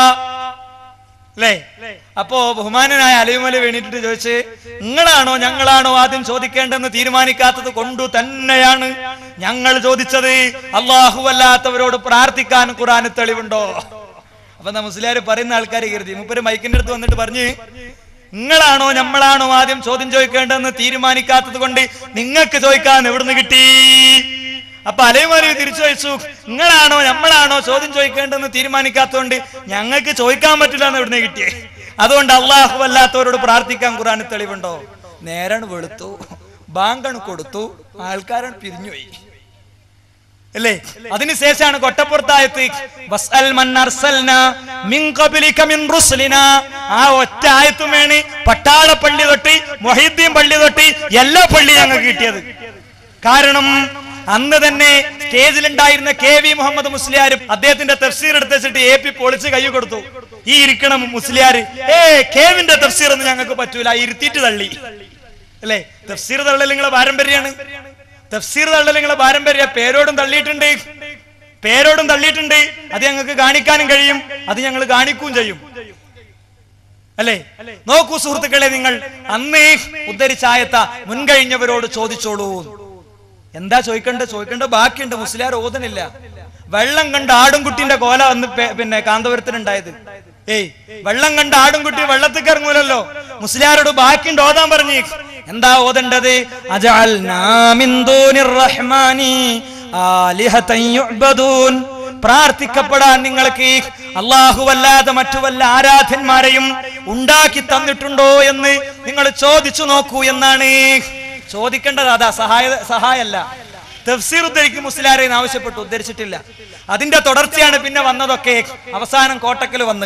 അല്ലേ? അപ്പോ ബഹുമാനനായ അലിമല വേണിട്ട് ചോദിച്ച്, നിങ്ങളാണോ ഞങ്ങളാണോ ആദ്യം ചോദിക്കേണ്ടതെന്ന് തീരുമാനിക്കാത്തത് കൊണ്ടു തന്നെയാണ് ഞങ്ങൾ ചോദിച്ചത്, അള്ളാഹു അല്ലാത്തവരോട് പ്രാർത്ഥിക്കാൻ ഖുർആന് തെളിവുണ്ടോ? അപ്പൊ എന്താ മുസ്ലിയാർ പറയുന്ന ആൾക്കാർ കരുതി മൂപ്പര് മൈക്കിന്റെ അടുത്ത് വന്നിട്ട് പറഞ്ഞ്, നിങ്ങളാണോ ഞമ്മളാണോ ആദ്യം ചോദ്യം ചോദിക്കേണ്ടതെന്ന് തീരുമാനിക്കാത്തത് കൊണ്ട് നിങ്ങൾക്ക് ചോദിക്കാൻ എവിടുന്ന് കിട്ടി? അപ്പൊ അലൈമാരി തിരിച്ചു ചോദിച്ചു, നിങ്ങളാണോ ഞമ്മളാണോ ചോദ്യം ചോദിക്കേണ്ടതെന്ന് തീരുമാനിക്കാത്തതുകൊണ്ട് ഞങ്ങൾക്ക് ചോദിക്കാൻ പറ്റില്ല എന്ന് എവിടുന്ന് കിട്ടിയേ? അതുകൊണ്ട് അള്ളാഹു അല്ലാത്തവരോട് പ്രാർത്ഥിക്കാൻ ഖുർആന് തെളിവുണ്ടോ? നേരാണ് വെളുത്തു, ബാങ്കണ് കൊടുത്തു, ആൾക്കാരാണ് പിരിഞ്ഞുപോയി അല്ലേ? അതിനുശേഷമാണ് കൊട്ടപ്പുറത്തായത്ത് വസ്അൽ മൻ അർസൽനാ മിൻ ഖബ്ലിക മിൻ റുസ്ലിനാ. ആ ഒറ്റ ആയത്തുമേണ് പട്ടാള പള്ളി തൊട്ട് മുഹീദ്ദീൻ പള്ളി തൊട്ട് എല്ലാ പള്ളിയും ഞങ്ങൾക്ക് കിട്ടിയത്. കാരണം അന്ന് തന്നെ സ്റ്റേജിലുണ്ടായിരുന്ന കെ വി മുഹമ്മദ് മുസ്ലിയാർ അദ്ദേഹത്തിന്റെ തഫ്സീർ എടുത്ത് വെച്ചിട്ട് എ പി പൊളിച്ച് കൈ കൊടുത്തു. ഈ ഇരിക്കണം മുസ്ലിയാർ, ഏ കെവിന്റെ തഫ്സീർ ഒന്നും ഞങ്ങൾക്ക് പറ്റൂല, ഇരുത്തിയിട്ട് തള്ളി അല്ലേ? തഫ്സീർ തള്ളൽ നിങ്ങളെ പാരമ്പര്യമാണ്. തഫ്സീർ തള്ളൽ നിങ്ങളെ പാരമ്പര്യ. പേരോടും തള്ളിയിട്ടുണ്ട്, പേരോടും തള്ളിയിട്ടുണ്ട്. അത് ഞങ്ങൾക്ക് കാണിക്കാനും കഴിയും, അത് ഞങ്ങൾ കാണിക്കുകയും ചെയ്യും അല്ലേ? നോക്കൂ സുഹൃത്തുക്കളെ, നിങ്ങൾ അന്ന് ഉദ്ധരിച്ച ആയത്ത മുൻകഴിഞ്ഞവരോട് ചോദിച്ചോളൂ. എന്താ ചോദിക്കണ്ട? ചോദിക്കേണ്ട ബാക്കിയുണ്ട്. മുസ്ലിയാർ ഓതനില്ല. വെള്ളം കണ്ട ആടുംകുട്ടിന്റെ കോല അന്ന് പിന്നെ കാന്തപുരത്തിനുണ്ടായത്. ഏയ് വെള്ളം കണ്ട ആടുംകുട്ടി വെള്ളത്തിൽ ഇറങ്ങൂലല്ലോ. മുസ്ലിയാരോട് ബാക്കിയുണ്ട് ഓതാൻ പറഞ്ഞു. എന്താ ഓതേണ്ടത്? അജഅൽനാ മിൻ ദൂനിർ റഹ്മാനി ആലിഹതൻ യുഅ്ബദൂൻ. പ്രാർത്ഥിക്കപ്പെടാൻ നിങ്ങൾക്ക് അല്ലാഹുവല്ലാതെ മറ്റു വല്ല ആരാധന്മാരെയും ഉണ്ടാക്കി തന്നിട്ടുണ്ടോ എന്ന് നിങ്ങൾ ചോദിച്ചു നോക്കൂ എന്നാണ് ചോദിക്കേണ്ടത്. അതാ സഹായ സഹായമല്ല. തഫ്സീർ ഉദ്ധരിക്കും മുസ്ലിയാരെ ആവശ്യപ്പെട്ടു, ഉദ്ധരിച്ചിട്ടില്ല. അതിന്റെ തുടർച്ചയാണ് പിന്നെ വന്നതൊക്കെ. അവസാനം കോട്ടക്കൽ വന്ന്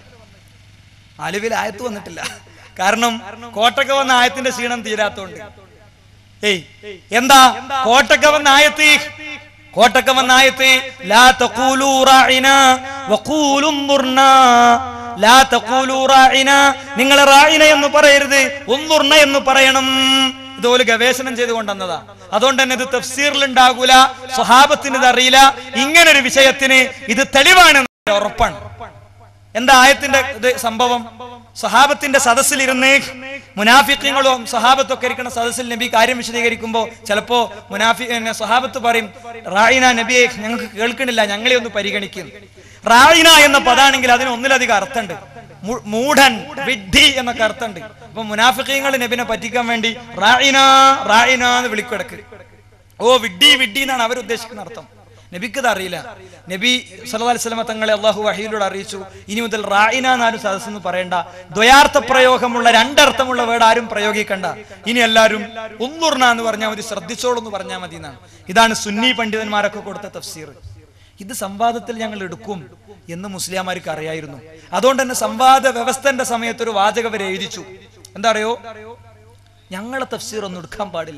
അലുവിൽ ആയത്ത് വന്നിട്ടില്ല. കാരണം കോട്ടക്ക വന്ന ആയത്തിന്റെ ക്ഷീണം തീരാത്തോണ്ട്. ഏയ് എന്താ കോട്ടക്ക വന്ന ആയത്ത്? കോട്ടക്ക വന്ന ആയത്ത് ലാ തഖൂലൂ റാഇനാ വഖൂലു ഉൻദുർനാ. ലാ തഖൂലൂ റാഇനാ, നിങ്ങൾ റാഇന എന്ന് പറയരുത്, ഉൻദുർന എന്ന് പറയണം. ഇതുപോലെ ഗവേഷണം ചെയ്ത് കൊണ്ടുവന്നതാ. അതുകൊണ്ട് തന്നെ ഇത് തഫ്സീറിൽ ഉണ്ടാകൂല, സ്വഹാബത്തിന് ഇത് അറിയില്ല. ഇങ്ങനൊരു വിഷയത്തിന് ഇത് തെളിവാണ്, ഉറപ്പാണ്. എന്താ ആയത്തിന്റെ ഇത് സംഭവം? സ്വഹാബത്തിന്റെ സദസ്സിലിരുന്ന് മുനാഫിഖീങ്ങളും സ്വഹാബത്തൊക്കെ ഇരിക്കുന്ന സദസ്സിൽ നബി കാര്യം വിശദീകരിക്കുമ്പോ ചിലപ്പോ മുനാഫി സ്വഹാബത്ത് പറയും, റായിന നബിയെ ഞങ്ങൾക്ക് കേൾക്കണില്ല, ഞങ്ങളെ ഒന്ന് പരിഗണിക്കും. റായിന എന്ന പദാണെങ്കിൽ അതിന് ഒന്നിലധികം അർത്ഥമുണ്ട്. മൂഢൻ, വിഡ്ഢി എന്നൊക്കെ അർത്ഥമുണ്ട്. അപ്പൊ മുനാഫിഖീങ്ങൾ നബിനെ പറ്റിക്കാൻ വേണ്ടി റായിന റായിന എന്ന് വിളിക്കിടക്ക്. ഓ വിഡ്ഢി വിഡ്ഢി എന്നാണ് അവർ ഉദ്ദേശിക്കുന്ന അർത്ഥം. നബിക്കത് അറിയില്ല. നബി സല്ലല്ലാഹു അലൈഹി വസല്ലം തങ്ങളെ അള്ളാഹു വഹീലൂടെ അറിയിച്ചു, ഇനി മുതൽ റായിന എന്നാലും സദസ്സെന്ന് പറയണ്ട, ദ്വയാർത്ഥ പ്രയോഗമുള്ള രണ്ടർത്ഥമുള്ള വേർഡ് ആരും പ്രയോഗിക്കണ്ട, ഇനി എല്ലാവരും ഉൻദുർന എന്ന് പറഞ്ഞാൽ മതി, ശ്രദ്ധിച്ചോളൂ എന്ന് പറഞ്ഞാൽ മതി എന്നാണ്. ഇതാണ് സുന്നി പണ്ഡിതന്മാരൊക്കെ കൊടുത്ത തഫ്സീർ. ഇത് സംവാദത്തിൽ ഞങ്ങൾ എടുക്കും എന്ന് മുസ്ലിംമാർക്ക് അറിയായിരുന്നു. അതുകൊണ്ട് തന്നെ സംവാദ വ്യവസ്ഥന്റെ സമയത്ത് ഒരു വാചകം വരെ എഴുതിച്ചു. എന്താ അറിയോ? ഞങ്ങളെ തഫ്സീർ ഒന്നും എടുക്കാൻ പാടില്ല,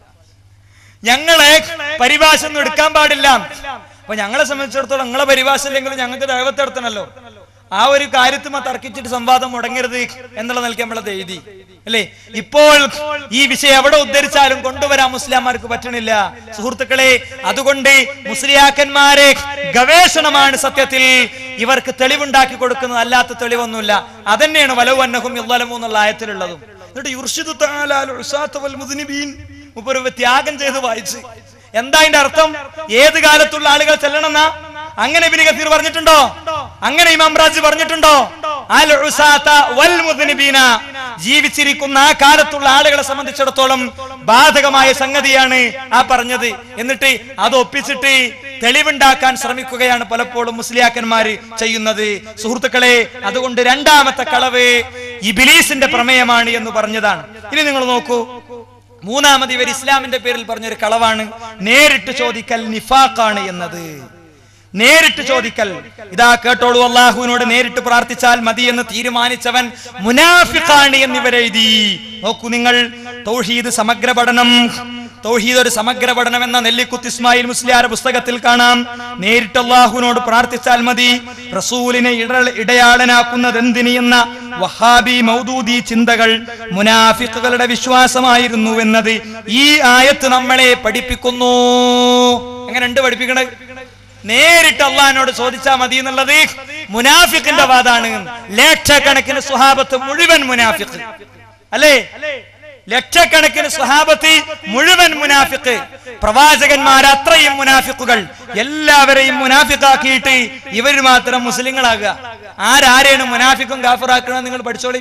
ഞങ്ങളെ പരിഭാഷ ഒന്നും എടുക്കാൻ പാടില്ല. അപ്പൊ ഞങ്ങളെ സംബന്ധിച്ചിടത്തോളം നിങ്ങളെ പരിഭാഷ ഇല്ലെങ്കിലും ഞങ്ങൾക്ക് ദൈവത്തെ എടുത്തണല്ലോ. ആ ഒരു കാര്യത്തുമ തർക്കിച്ചിട്ട് സംവാദം മുടങ്ങരുത് എന്നുള്ള നിലയ്ക്ക് നമ്മളത് എഴുതി അല്ലേ? ഇപ്പോൾ ഈ വിഷയം എവിടെ ഉദ്ധരിച്ചാലും കൊണ്ടുവരാൻ മുസ്ലിംമാർക്ക് പറ്റണില്ല സുഹൃത്തുക്കളെ. അതുകൊണ്ട് മുസ്ലിയാക്കന്മാരെ ഗവേഷണമാണ് സത്യത്തിൽ ഇവർക്ക് തെളിവുണ്ടാക്കി കൊടുക്കുന്നത്, അല്ലാത്ത തെളിവൊന്നുമില്ല. അതന്നെയാണ് വലവു അന്നഹും യളമു എന്നുള്ള ആയത്തിലുള്ളതും. എന്നിട്ട് യുർഷിദു തആല അൽ ഉസാത വൽ മുദ്നിബീൻ മുപ്പര് ത്യാഗം ചെയ്ത് വായിച്ച്. എന്താ അതിന്റെ അർത്ഥം? ഏത് കാലത്തുള്ള ആളുകൾ ചെല്ലണമെന്നാ? അങ്ങനെ ഇബ്നു കസീർ പറഞ്ഞിട്ടുണ്ടോ? അങ്ങനെ ഇമാം റാസി പറഞ്ഞിട്ടുണ്ടോ? അൽ ഉസാത വൽ മുദ്നിബീന, ജീവിച്ചിരിക്കുന്ന ആ കാലത്തുള്ള ആളുകളെ സംബന്ധിച്ചിടത്തോളം ബാധകമായ സംഗതിയാണ് ആ പറഞ്ഞത്. എന്നിട്ട് അത് ഒപ്പിച്ചിട്ട് തെളിവുണ്ടാക്കാൻ ശ്രമിക്കുകയാണ് പലപ്പോഴും മുസ്ലിയാക്കന്മാര് ചെയ്യുന്നത് സുഹൃത്തുക്കളെ. അതുകൊണ്ട് രണ്ടാമത്തെ കളവ് ഇബ്ലീസിന്റെ പ്രമേയമാണ് എന്ന് പറഞ്ഞതാണ്. ഇനി നിങ്ങൾ നോക്കൂ, മൂന്നാമത് ഇവർ ഇസ്ലാമിന്റെ പേരിൽ പറഞ്ഞൊരു കളവാണ് നേരിട്ട് ചോദിക്കൽ നിഫാഖാണ് എന്നത്. നേരിട്ട് ചോദിക്കൽ. ഇതാ കേട്ടോളൂ, അള്ളാഹുവിനോട് നേരിട്ട് പ്രാർത്ഥിച്ചാൽ മതി എന്ന് തീരുമാനിച്ചവൻ മുനാഫിഖാണ് എന്നിവരെഴുതി. നോക്കൂ നിങ്ങൾ, തൗഹീദ് സമഗ്ര പഠനം, തൗഹീദ് ഒരു സമഗ്ര പഠനം എന്ന നെല്ലിക്കുത്ത് ഇസ്മായിൽ മുസ്ലിയാർ പുസ്തകത്തിൽ കാണാം. നേരിട്ട് അള്ളാഹുവിനോട് പ്രാർത്ഥിച്ചാൽ മതി, റസൂലിനെ ഇടയാളനാക്കുന്നത് എന്തിന് എന്ന വഹാബി മൗദൂദി ചിന്തകൾ മുനാഫിഖുകളുടെ വിശ്വാസമായിരുന്നു എന്നത് ഈ ആയത്ത് നമ്മളെ പഠിപ്പിക്കുന്നു. എങ്ങനെ ഉണ്ട് പഠിപ്പിക്കണേ? നേരിട്ട് അള്ളാഹിനോട് ചോദിച്ചാൽ മതി എന്നുള്ളത് മുനാഫിഖിന്റെ വാദാണ്. ലക്ഷക്കണക്കിന് സ്വഹാബത്ത് മുഴുവൻ മുനാഫിഖ് അല്ലേ? ലക്ഷക്കണക്കിന് സ്വഹാബത്ത് മുഴുവൻ മുനാഫിഖ്, പ്രവാചകന്മാർ അത്രയും മുനാഫിഖുകൾ, എല്ലാവരെയും മുനാഫിഖാക്കിയിട്ട് ഇവർ മാത്രം മുസ്ലിങ്ങളാകുക. ആരാരെയാണ് മുനാഫിഖും കാഫിറാക്കുന്നത് നിങ്ങൾ പഠിച്ചോളി.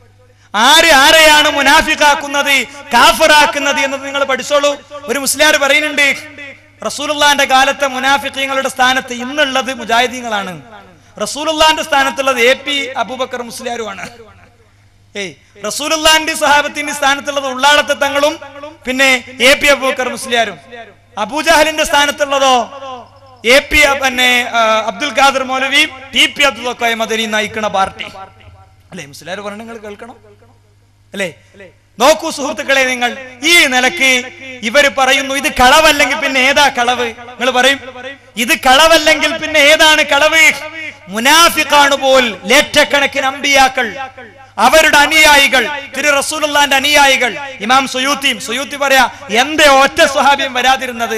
ആര് ആരെയാണ് മുനാഫിഖാക്കുന്നത് കാഫിറാക്കുന്നത് എന്നത് നിങ്ങൾ പഠിച്ചോളൂ. ഒരു മുസ്ലിയാർ പറയുന്നുണ്ട്, റസൂലുള്ളാന്റെ കാലത്തെ മുനാഫിഖീങ്ങളുടെ സ്ഥാനത്ത് ഇന്നുള്ളത് മുജാഹിദീങ്ങളാണ്, റസൂലുള്ളാന്റെ സ്ഥാനത്തുള്ളത് എ പി അബൂബക്കർ മുസ്ലിയാരുമാണ്. ഏയ് റസൂലുള്ളാന്റെ സഹാബത്തിന്റെ സ്ഥാനത്തുള്ളത് ഉള്ളാളത്തെ തങ്ങളും പിന്നെ എ പി അബൂബക്കർ മുസ്ലിയാരും. അബൂജഹലിന്റെ സ്ഥാനത്തുള്ളതോ എ പി പിന്നെ അബ്ദുൽ ഖാദർ മൗലവി, ടി പി അബ്ദുൽ മദനി നയിക്കുന്ന പാർട്ടി അല്ലെ? മുസ്ലിയാർ പറഞ്ഞ നിങ്ങൾ കേൾക്കണം അല്ലേ? നോക്കൂ സുഹൃത്തുക്കളെ, നിങ്ങൾ ഈ നിലക്ക് ഇവര് പറയുന്നു ഇത് കളവല്ലെങ്കിൽ പിന്നെ ഏതാ കളവ്? നിങ്ങൾ പറയും ഇത് കളവല്ലെങ്കിൽ പിന്നെ ഏതാണ് കളവ്? മുനാഫിഖാണ് പോൽ ലക്ഷക്കണക്കിന് അമ്പിയാക്കൾ, അവരുടെ അനുയായികൾ, തിരു റസൂലുള്ളാന്റെ അനുയായികൾ. ഇമാം സുയൂത്തിയും സുയൂത്തി പറയാ എന്തേ ഒറ്റ സ്വഹാബിയും വരാതിരുന്നത്?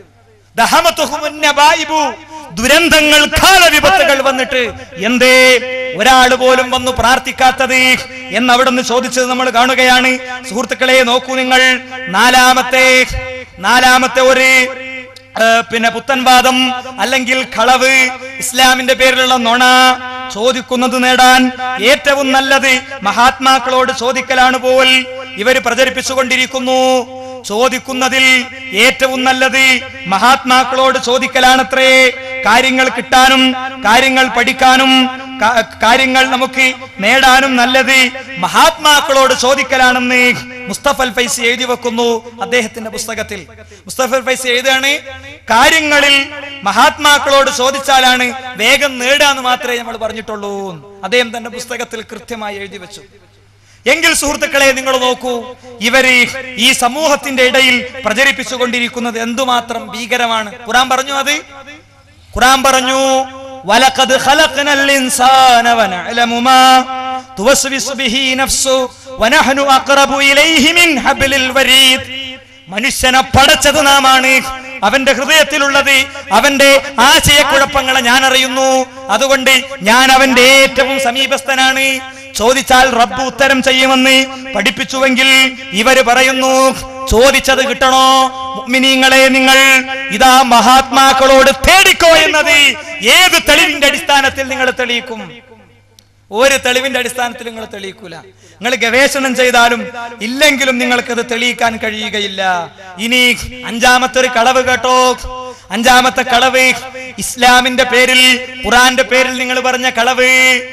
ദുരന്തങ്ങൾ, കാലവിപത്തുകൾ വന്നിട്ട് എന്തേ ഒരാൾ പോലും വന്നു പ്രാർത്ഥിക്കാത്തത് എന്ന് അവിടെ നിന്ന് ചോദിച്ചത് നമ്മൾ കാണുകയാണ്. സുഹൃത്തുക്കളെ നോക്കൂ നിങ്ങൾ, നാലാമത്തെ നാലാമത്തെ ഒരു പിന്നെ പുത്തൻവാദം അല്ലെങ്കിൽ കളവ്, ഇസ്ലാമിന്റെ പേരിലുള്ള നുണ. ചോദിക്കുന്നത് നേടാൻ ഏറ്റവും നല്ലത് മഹാത്മാക്കളോട് ചോദിക്കലാണ് പോൽ ഇവര് പ്രചരിപ്പിച്ചുകൊണ്ടിരിക്കുന്നു. ചോദിക്കുന്നതിൽ ഏറ്റവും നല്ലത് മഹാത്മാക്കളോട് ചോദിക്കലാണത്രേ. കാര്യങ്ങൾ കിട്ടാനും കാര്യങ്ങൾ പഠിക്കാനും കാര്യങ്ങൾ നമുക്ക് നേടാനും നല്ലത് മഹാത്മാക്കളോട് ചോദിക്കലാണെന്ന് മുസ്തഫൽ ഫൈസി എഴുതി വെക്കുന്നു അദ്ദേഹത്തിന്റെ പുസ്തകത്തിൽ. മുസ്തഫൽ ഫൈസി എഴുതാണ് കാര്യങ്ങളിൽ മഹാത്മാക്കളോട് ചോദിച്ചാലാണ് വേഗം നേടാന്ന് മാത്രമേ നമ്മൾ പറഞ്ഞിട്ടുള്ളൂ. അദ്ദേഹം തന്റെ പുസ്തകത്തിൽ കൃത്യമായി എഴുതി വെച്ചു. എങ്കിൽ സുഹൃത്തുക്കളെ നിങ്ങൾ നോക്കൂ, ഇവര് ഈ സമൂഹത്തിന്റെ ഇടയിൽ പ്രചരിപ്പിച്ചുകൊണ്ടിരിക്കുന്നത് എന്തുമാത്രം ഭീകരമാണ്. ഖുർആൻ പറഞ്ഞു, അത് ഖുർആൻ പറഞ്ഞു വലഖദ് ഖലഖനൽ ഇൻസാന വനഅലമു മാ തുവസ്വിസു ബിഹി നഫ്സു വനഹ്നു അഖറബു ഇലൈഹി മിൻ ഹബ്ലിൽ വരീദ്. മനുഷ്യനെ പടച്ചത് നാമാണ്, അവന്റെ ഹൃദയത്തിലുള്ളത്, അവന്റെ ആശയക്കുഴപ്പങ്ങളെ ഞാൻ അറിയുന്നു, അതുകൊണ്ട് ഞാൻ അവന്റെ ഏറ്റവും സമീപസ്ഥനാണ്. ചോദിച്ചാൽ റബ്ബ് ഉത്തരം ചെയ്യുമെന്ന് പഠിപ്പിച്ചുവെങ്കിൽ ഇവര് പറയുന്നു ചോദിച്ചത് കിട്ടണോ? മുഅ്മിനീങ്ങളെ, നിങ്ങൾ ഇതാ മഹാത്മാക്കളോട് തേടിക്കോ എന്നത് ഏത് തെളിവിന്റെ അടിസ്ഥാനത്തിൽ നിങ്ങൾ തെളിയിക്കും? ഒരു തെളിവിന്റെ അടിസ്ഥാനത്തിൽ നിങ്ങൾ തെളിയിക്കൂല. നിങ്ങൾ ഗവേഷണം ചെയ്താലും ഇല്ലെങ്കിലും നിങ്ങൾക്കത് തെളിയിക്കാൻ കഴിയുകയില്ല. ഇനി അഞ്ചാമത്തെ ഒരു കളവ് കേട്ടോ. അഞ്ചാമത്തെ കളവ് ഇസ്ലാമിന്റെ പേരിൽ, ഖുർആന്റെ പേരിൽ നിങ്ങൾ പറഞ്ഞ കളവ്,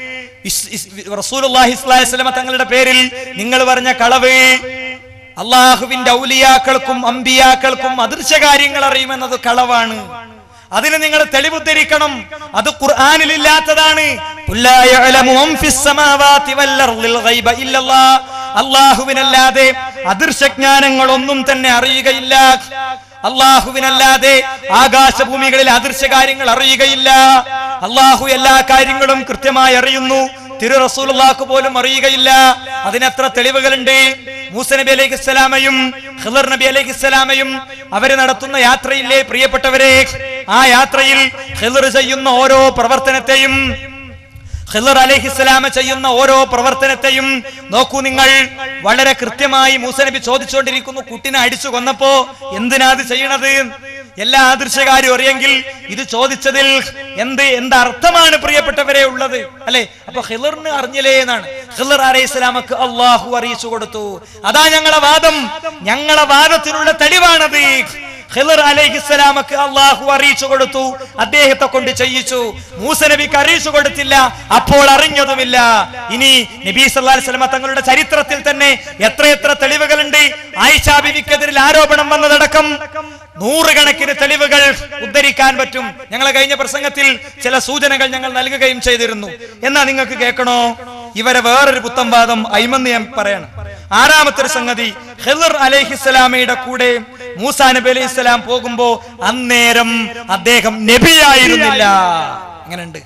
റസൂലുള്ളാഹി സ്വല്ലല്ലാഹു അലൈഹി വസല്ലം തങ്ങളുടെ പേരിൽ നിങ്ങൾ പറഞ്ഞ കളവ്. അള്ളാഹുവിന്റെ ഔലിയാക്കൾക്കും അമ്പിയാക്കൾക്കും അദൃശ്യകാര്യങ്ങൾ അറിയുമെന്നത് കളവാണ്. അതിന് നിങ്ങൾ തെളിവുദ്ധരിക്കണം. അത് ഖുർആനിൽ ഇല്ലാത്തതാണ്. അള്ളാഹുവിനല്ലാതെ അദൃശ്യജ്ഞാനങ്ങൾ ഒന്നും തന്നെ അറിയുകയില്ല. അള്ളാഹുവിനല്ലാതെ ആകാശഭൂമികളിൽ അദൃശ്യ കാര്യങ്ങൾ അറിയുകയില്ല. അള്ളാഹു എല്ലാ കാര്യങ്ങളും കൃത്യമായി അറിയുന്നു. തിരു റസൂലുള്ളാഹിക്ക് പോലും അറിയുകയില്ല. അതിനെത്ര തെളിവുകളുണ്ട്. മൂസ നബി അലൈഹിസ്സലാമയും ഖിളർ നബി അലൈഹിസ്സലാമയും അവര് നടത്തുന്ന യാത്രയില്ലേ പ്രിയപ്പെട്ടവരെ, ആ യാത്രയിൽ ഖിളർ ചെയ്യുന്ന ഓരോ പ്രവർത്തനത്തെയും ഖിളർ അലൈഹിസ്സലാമ ചെയ്യുന്ന ഓരോ പ്രവർത്തനത്തെയും നോക്കൂ നിങ്ങൾ. വളരെ കൃത്യമായി മൂസ നബി ചോദിച്ചുകൊണ്ടിരിക്കുന്നു, കുട്ടിനെ അടിച്ചു കൊന്നപ്പോ എന്തിനാ ഇത് ചെയ്യണത്? എല്ലാ അദൃശ്യകാര്യം അറിയെങ്കിൽ ഇത് ചോദിച്ചതിൽ എന്ത് എന്ത് അർത്ഥമാണ് പ്രിയപ്പെട്ടവരെ ഉള്ളത് അല്ലെ? അപ്പൊ ഖിളറിന് അറിഞ്ഞില്ലേ എന്നാണ്. ഖിളർ അലൈഹിസ്സലാമക്ക് അള്ളാഹു അറിയിച്ചു കൊടുത്തു. അതാ ഞങ്ങളെ വാദം, ഞങ്ങളെ വാദത്തിനുള്ള തെളിവാണത്. ഖിളർ അലൈഹിസ്സലാമക്ക് അള്ളാഹു അറിയിച്ചു കൊടുത്തു, അദ്ദേഹത്തെ കൊണ്ട് ചെയ്യിച്ചു. മൂസ നബിക്ക് അറിയിച്ചു കൊടുത്തില്ല, അപ്പോൾ അറിഞ്ഞതുമില്ല. ഇനി നബി സല്ലല്ലാഹു അലൈഹി വസല്ലം തങ്ങളുടെ ചരിത്രത്തിൽ തന്നെ എത്രയെത്ര തെളിവുകളുണ്ട്. ആയിഷാ ബിവിക്കെതിരിൽ ആരോപണം വന്നതടക്കം നൂറുകണക്കിന് തെളിവുകൾ ഉദ്ധരിക്കാൻ പറ്റും. ഞങ്ങളെ കഴിഞ്ഞ പ്രസംഗത്തിൽ ചില സൂചനകൾ ഞങ്ങൾ നൽകുകയും ചെയ്തിരുന്നു. എന്നാ നിങ്ങൾക്ക് കേൾക്കണോ? ഇവരെ വേറൊരു പുത്തംവാദം ഐമെന്ന് ഞാൻ പറയണം. ആറാമത്തെ ഒരു സംഗതി, ഖിളർ അലൈഹിസ്സലാമയുടെ കൂടെ മൂസാ നബി അലൈഹിസ്സലാം പോകുമ്പോ അന്നേരം അദ്ദേഹം നബിയായിരുന്നില്ല. എങ്ങനെയുണ്ട്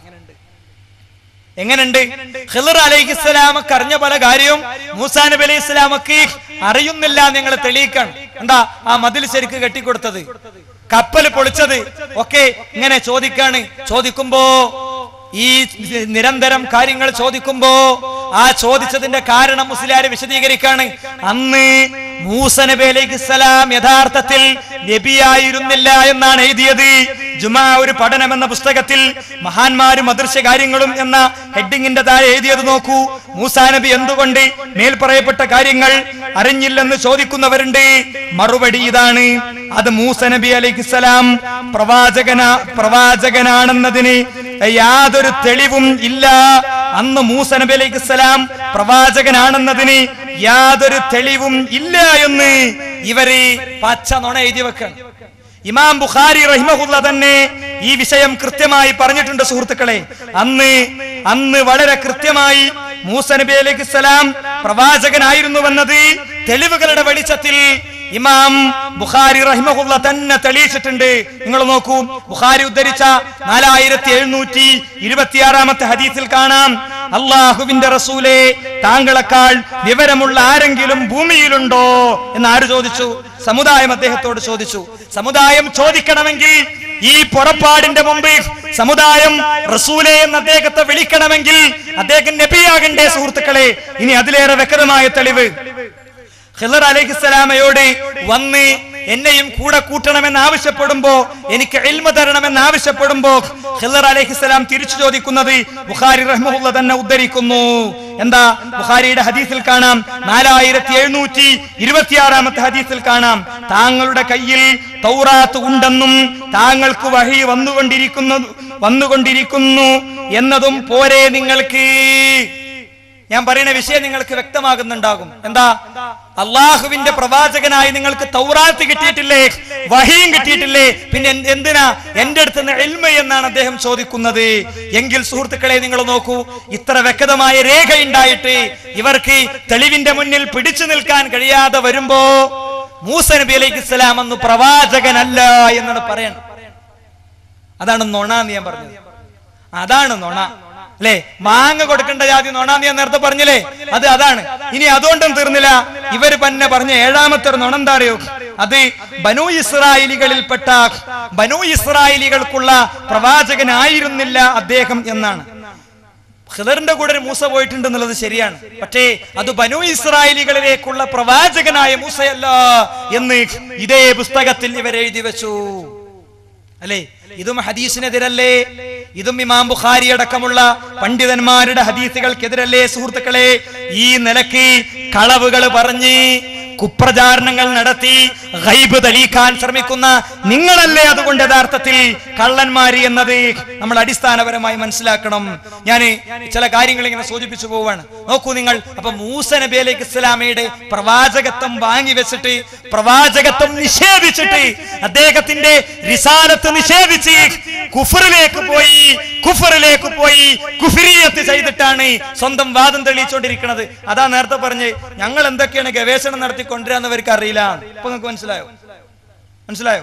എങ്ങനെയുണ്ട് ഖിളർ അലൈഹിസ്സലാമക്ക് അറിഞ്ഞ പല കാര്യവും മൂസാ നബി അലൈഹിസ്സലാമക്ക് അറിയുന്നില്ല. നിങ്ങൾ തെളിയിക്കണം. എന്താ ആ മതിൽ ശരിക്ക് കെട്ടിക്കൊടുത്തത്, കപ്പൽ പൊളിച്ചത് ഒക്കെ ഇങ്ങനെ ചോദിക്കാണ്. ചോദിക്കുമ്പോ ഈ നിരന്തരം കാര്യങ്ങൾ ചോദിക്കുമ്പോ ആ ചോദിച്ചതിന്റെ കാരണം മുസ്ലിയാര് വിശദീകരിക്കാണ്. അന്ന് മൂസ നബി അലൈഹിസ്സലാം യഥാർത്ഥത്തിൽ നബിയായിരുന്നില്ല എന്നാണ് എഴുതിയത്. ജുമാ ഒരു പഠനം എന്ന പുസ്തകത്തിൽ മഹാന്മാരും അദൃശ്യ കാര്യങ്ങളും എന്ന ഹെഡിങ്ങിന്റെ താഴെ എഴുതിയത് നോക്കൂ. മൂസാ നബി എന്തുകൊണ്ട് മേൽ പറയപ്പെട്ട കാര്യങ്ങൾ അറിഞ്ഞില്ലെന്ന് ചോദിക്കുന്നവരുണ്ട്. മറുപടി ഇതാണ്, അത് മൂസ നബി അലൈഹിസ്സലാം പ്രവാചകന പ്രവാചകനാണെന്നതിന് യാതൊരു തെളിവും ഇല്ല. അന്ന് മൂസ നബി അലൈഹിസ്സലാം പ്രവാചകനാണെന്നതിന് യാതൊരു തെളിവും ഇല്ല എന്ന് ഇവര് പച്ച നുണ എഴുതി വെക്കണം. ഇമാം ബുഖാരി റഹിമഹുല്ല തന്നെ ഈ വിഷയം കൃത്യമായി പറഞ്ഞിട്ടുണ്ട് സുഹൃത്തുക്കളെ. അന്ന് അന്ന് വളരെ കൃത്യമായി മൂസ നബി അലൈഹിസ്സലാം പ്രവാചകനായിരുന്നുവെന്നത് തെളിവുകളുടെ വെളിച്ചത്തിൽ ഇമാം ബുഖാരി റഹിമഹുല്ല തന്നെ തെളിയിച്ചിട്ടുണ്ട്. നിങ്ങൾ നോക്കൂ, ബുഖാരി ഉദ്ധരിച്ച നാലായിരത്തി എഴുന്നൂറ്റി ഇരുപത്തിയാറാമത്തെ ഹദീസിൽ കാണാം, അള്ളാഹുവിന്റെ റസൂലേ, താങ്കളെക്കാൾ വിവരമുള്ള ആരെങ്കിലും ഭൂമിയിലുണ്ടോ എന്ന് ആര് ചോദിച്ചു? സമുദായം അദ്ദേഹത്തോട് ചോദിച്ചു. സമുദായം ചോദിക്കണമെങ്കിൽ ഈ പുറപ്പാടിന്റെ മുമ്പ് സമുദായം റസൂലേ എന്ന് അദ്ദേഹത്തെ വിളിക്കണമെങ്കിൽ അദ്ദേഹം നബിയാകണ്ടേ സുഹൃത്തുക്കളെ. ഇനി അതിലേറെ വ്യക്തമായ തെളിവ്, ഖിളർ അലൈഹിസ്സലാമയോട് വന്ന് എന്നെയും കൂടെ കൂട്ടണമെന്ന് ആവശ്യപ്പെടുമ്പോ, എനിക്ക് ഇൽമ തരണമെന്ന് ആവശ്യപ്പെടുമ്പോ ഖിളർ അലൈഹിസ്സലാം തിരിച്ചു ചോദിക്കുന്നത് ബുഖാരി റഹ്മഹുല്ല തന്നെ ഉദ്ധരിക്കുന്നു. എന്താ? ബുഖാരിയുടെ ഹദീസിൽ കാണാം, നാലായിരത്തി എഴുന്നൂറ്റി ഇരുപത്തിയാറാമത്തെ ഹദീസിൽ കാണാം, താങ്കളുടെ കയ്യിൽ തൗറാത്ത് ഉണ്ടെന്നും താങ്കൾക്ക് വഹി വന്നുകൊണ്ടിരിക്കുന്നു വന്നുകൊണ്ടിരിക്കുന്നു എന്നതും പോരെ നിങ്ങൾക്ക്? ഞാൻ പറയുന്ന വിഷയം നിങ്ങൾക്ക് വ്യക്തമാകുന്നുണ്ടാകും. എന്താ? അള്ളാഹുവിന്റെ പ്രവാചകനായി നിങ്ങൾക്ക് തൗറാത്ത് കിട്ടിയിട്ടില്ലേ, വഹിയും കിട്ടിയിട്ടില്ലേ, പിന്നെ എന്തിനാ എന്റെ അടുത്ത് നിന്ന് ഇൽമ എന്നാണ് അദ്ദേഹം ചോദിക്കുന്നത്. എങ്കിൽ സുഹൃത്തുക്കളെ നിങ്ങൾ നോക്കൂ, ഇത്ര വ്യക്തമായ രേഖ ഉണ്ടായിട്ട് ഇവർക്ക് തെളിവിന്റെ മുന്നിൽ പിടിച്ചു നിൽക്കാൻ കഴിയാതെ വരുമ്പോ മൂസ നബി അലൈഹിസ്സലാം അന്ന് പ്രവാചകനല്ല എന്നാണ് പറയണം. അതാണ് നുണ എന്ന് ഞാൻ പറഞ്ഞത്. അതാണ് നുണ അല്ലെ? മാങ്ങ കൊടുക്കേണ്ട ജാതി നുണ ഞാൻ നേരത്തെ പറഞ്ഞില്ലേ, അത് അതാണ്. ഇനി അതുകൊണ്ടും തീർന്നില്ല, ഇവര് തന്നെ പറഞ്ഞ ഏഴാമത്തെ ഒരു നുണ എന്താ അറിയോ? അത് ബനൂ ഇസ്രായേലികളിൽപ്പെട്ട ബനൂ ഇസ്രായേലികൾക്കുള്ള പ്രവാചകനായിരുന്നില്ല അദ്ദേഹം എന്നാണ്. ഖിളറിന്റെ കൂടെ ഒരു മൂസ പോയിട്ടുണ്ട് എന്നുള്ളത് ശരിയാണ്, പക്ഷേ അത് ബനൂ ഇസ്രായേലികളിലേക്കുള്ള പ്രവാചകനായ മൂസയല്ല എന്ന് ഇതേ പുസ്തകത്തിൽ ഇവർ എഴുതി വെച്ചു അല്ലേ? ഇതും ഹദീസിനെതിരല്ലേ? ഇതും ഇമാം ബുഖാരി അടക്കമുള്ള പണ്ഡിതന്മാരുടെ ഹദീസുകൾക്കെതിരല്ലേ സുഹൃത്തുക്കളെ? ഈ നിലയ്ക്ക് കളവുകൾ പറഞ്ഞ് കുപ്രചാരണങ്ങൾ നടത്തി ഗൈബ് തെളിയിക്കാൻ ശ്രമിക്കുന്ന നിങ്ങളല്ലേ അതുകൊണ്ട് യഥാർത്ഥത്തിൽ കള്ളന്മാര് എന്നത് നമ്മൾ അടിസ്ഥാനപരമായി മനസ്സിലാക്കണം. ഞാൻ ചില കാര്യങ്ങൾ ഇങ്ങനെ സൂചിപ്പിച്ചു പോവാണ്. നോക്കൂ നിങ്ങൾ, അപ്പൊ മൂസ നബി അലൈഹി ഇസ്ലാമയുടെ പ്രവാചകത്വം വാങ്ങി വെച്ചിട്ട്, പ്രവാചകത്വം നിഷേധിച്ചിട്ട്, അദ്ദേഹത്തിന്റെ റിസാലത്ത് നിഷേധിച്ച് കുഫറിലേക്ക് പോയി കുഫറിലേക്ക് പോയി കുഫിരിയത്ത് ചെയ്തിട്ടാണ് സ്വന്തം വാദം തെളിയിച്ചുകൊണ്ടിരിക്കുന്നത്. അതാ നേരത്തെ പറഞ്ഞ് ഞങ്ങൾ എന്തൊക്കെയാണ് ഗവേഷണം നടത്തി കൊണ്ടുവരാന്നവർക്ക് അറിയില്ല. ഇപ്പൊ നിങ്ങൾക്ക് മനസ്സിലായോ? മനസ്സിലായോ?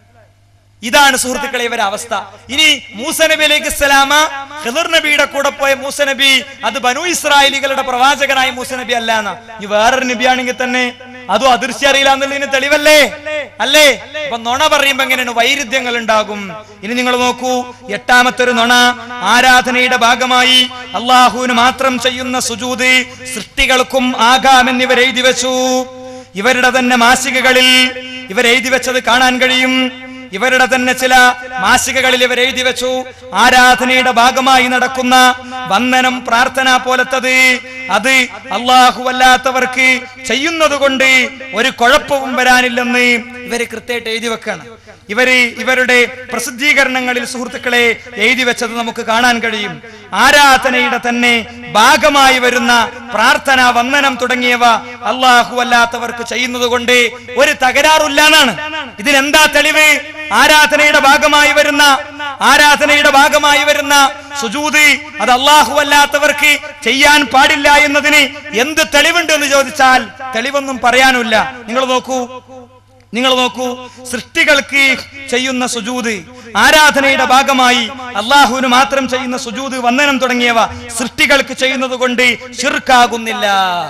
ഇതാണ് സുഹൃത്തുക്കളെ ഇവരുടെ അവസ്ഥ. ഇനി മൂസ നബി അലൈഹി സ്വലാമ ഖിളർ നബിയുടെ കൂടെ പോയ മൂസ നബി അത് ബനൂ ഇസ്രായേലികളുടെ പ്രവാചകനായ മൂസ നബി അല്ല എന്നാ. ഈ വേറൊരു നബിയാണെങ്കിൽ തന്നെ അതും അദൃശ്യം അറിയില്ല എന്നുള്ളതിന് തെളിവല്ലേ? അല്ലേ? അപ്പൊ നുണ പറയുമ്പോ എങ്ങനെയാണ് വൈരുദ്ധ്യങ്ങൾ ഉണ്ടാകും. ഇനി നിങ്ങൾ നോക്കൂ, എട്ടാമത്തെ ഒരു നുണ, ആരാധനയുടെ ഭാഗമായി അള്ളാഹുവിന് മാത്രം ചെയ്യുന്ന സുജൂദ് സൃഷ്ടികൾക്കും ആകാമെന്നിവർ എഴുതി വെച്ചു. ഇവരുടെ തന്നെ മാസികകളിൽ ഇവർ എഴുതി വെച്ചത് കാണാൻ കഴിയും. ഇവരുടെ തന്നെ ചില മാസികകളിൽ ഇവർ എഴുതി വെച്ചു, ആരാധനയുടെ ഭാഗമായി നടക്കുന്ന വന്ദനം, പ്രാർത്ഥന പോലത്തത് അത് അള്ളാഹു അല്ലാത്തവർക്ക് ചെയ്യുന്നത് കൊണ്ട് ഒരു കുഴപ്പവും വരാനില്ലെന്ന് ഇവര് കൃത്യമായിട്ട് എഴുതി വെക്കാണ്. ഇവര് ഇവരുടെ പ്രസിദ്ധീകരണങ്ങളിൽ സുഹൃത്തുക്കളെ എഴുതി വെച്ചത് നമുക്ക് കാണാൻ കഴിയും. ആരാധനയുടെ തന്നെ ഭാഗമായി വരുന്ന പ്രാർത്ഥന, വന്ദനം തുടങ്ങിയവ അള്ളാഹു അല്ലാത്തവർക്ക് ചെയ്യുന്നത് കൊണ്ട് ഒരു തകരാറില്ല എന്നാണ്. ഇതിനെന്താ തെളിവ്? ആരാധനയുടെ ഭാഗമായി വരുന്ന ആരാധനയുടെ ഭാഗമായി വരുന്ന സുജൂദ് അത് അള്ളാഹു അല്ലാത്തവർക്ക് ചെയ്യാൻ പാടില്ല എന്നതിന് എന്ത് തെളിവുണ്ട് എന്ന് ചോദിച്ചാൽ തെളിവൊന്നും പറയാനില്ല. നിങ്ങൾ നോക്കൂ നിങ്ങൾ നോക്കൂ സൃഷ്ടികൾക്ക് ചെയ്യുന്ന സുജൂദ്, ആരാധനയുടെ ഭാഗമായി അള്ളാഹുവിന് മാത്രം ചെയ്യുന്ന സുജൂദ്, വന്ദനം തുടങ്ങിയവ സൃഷ്ടികൾക്ക് ചെയ്യുന്നത് കൊണ്ട് ശിർക്കാകുന്നില്ല.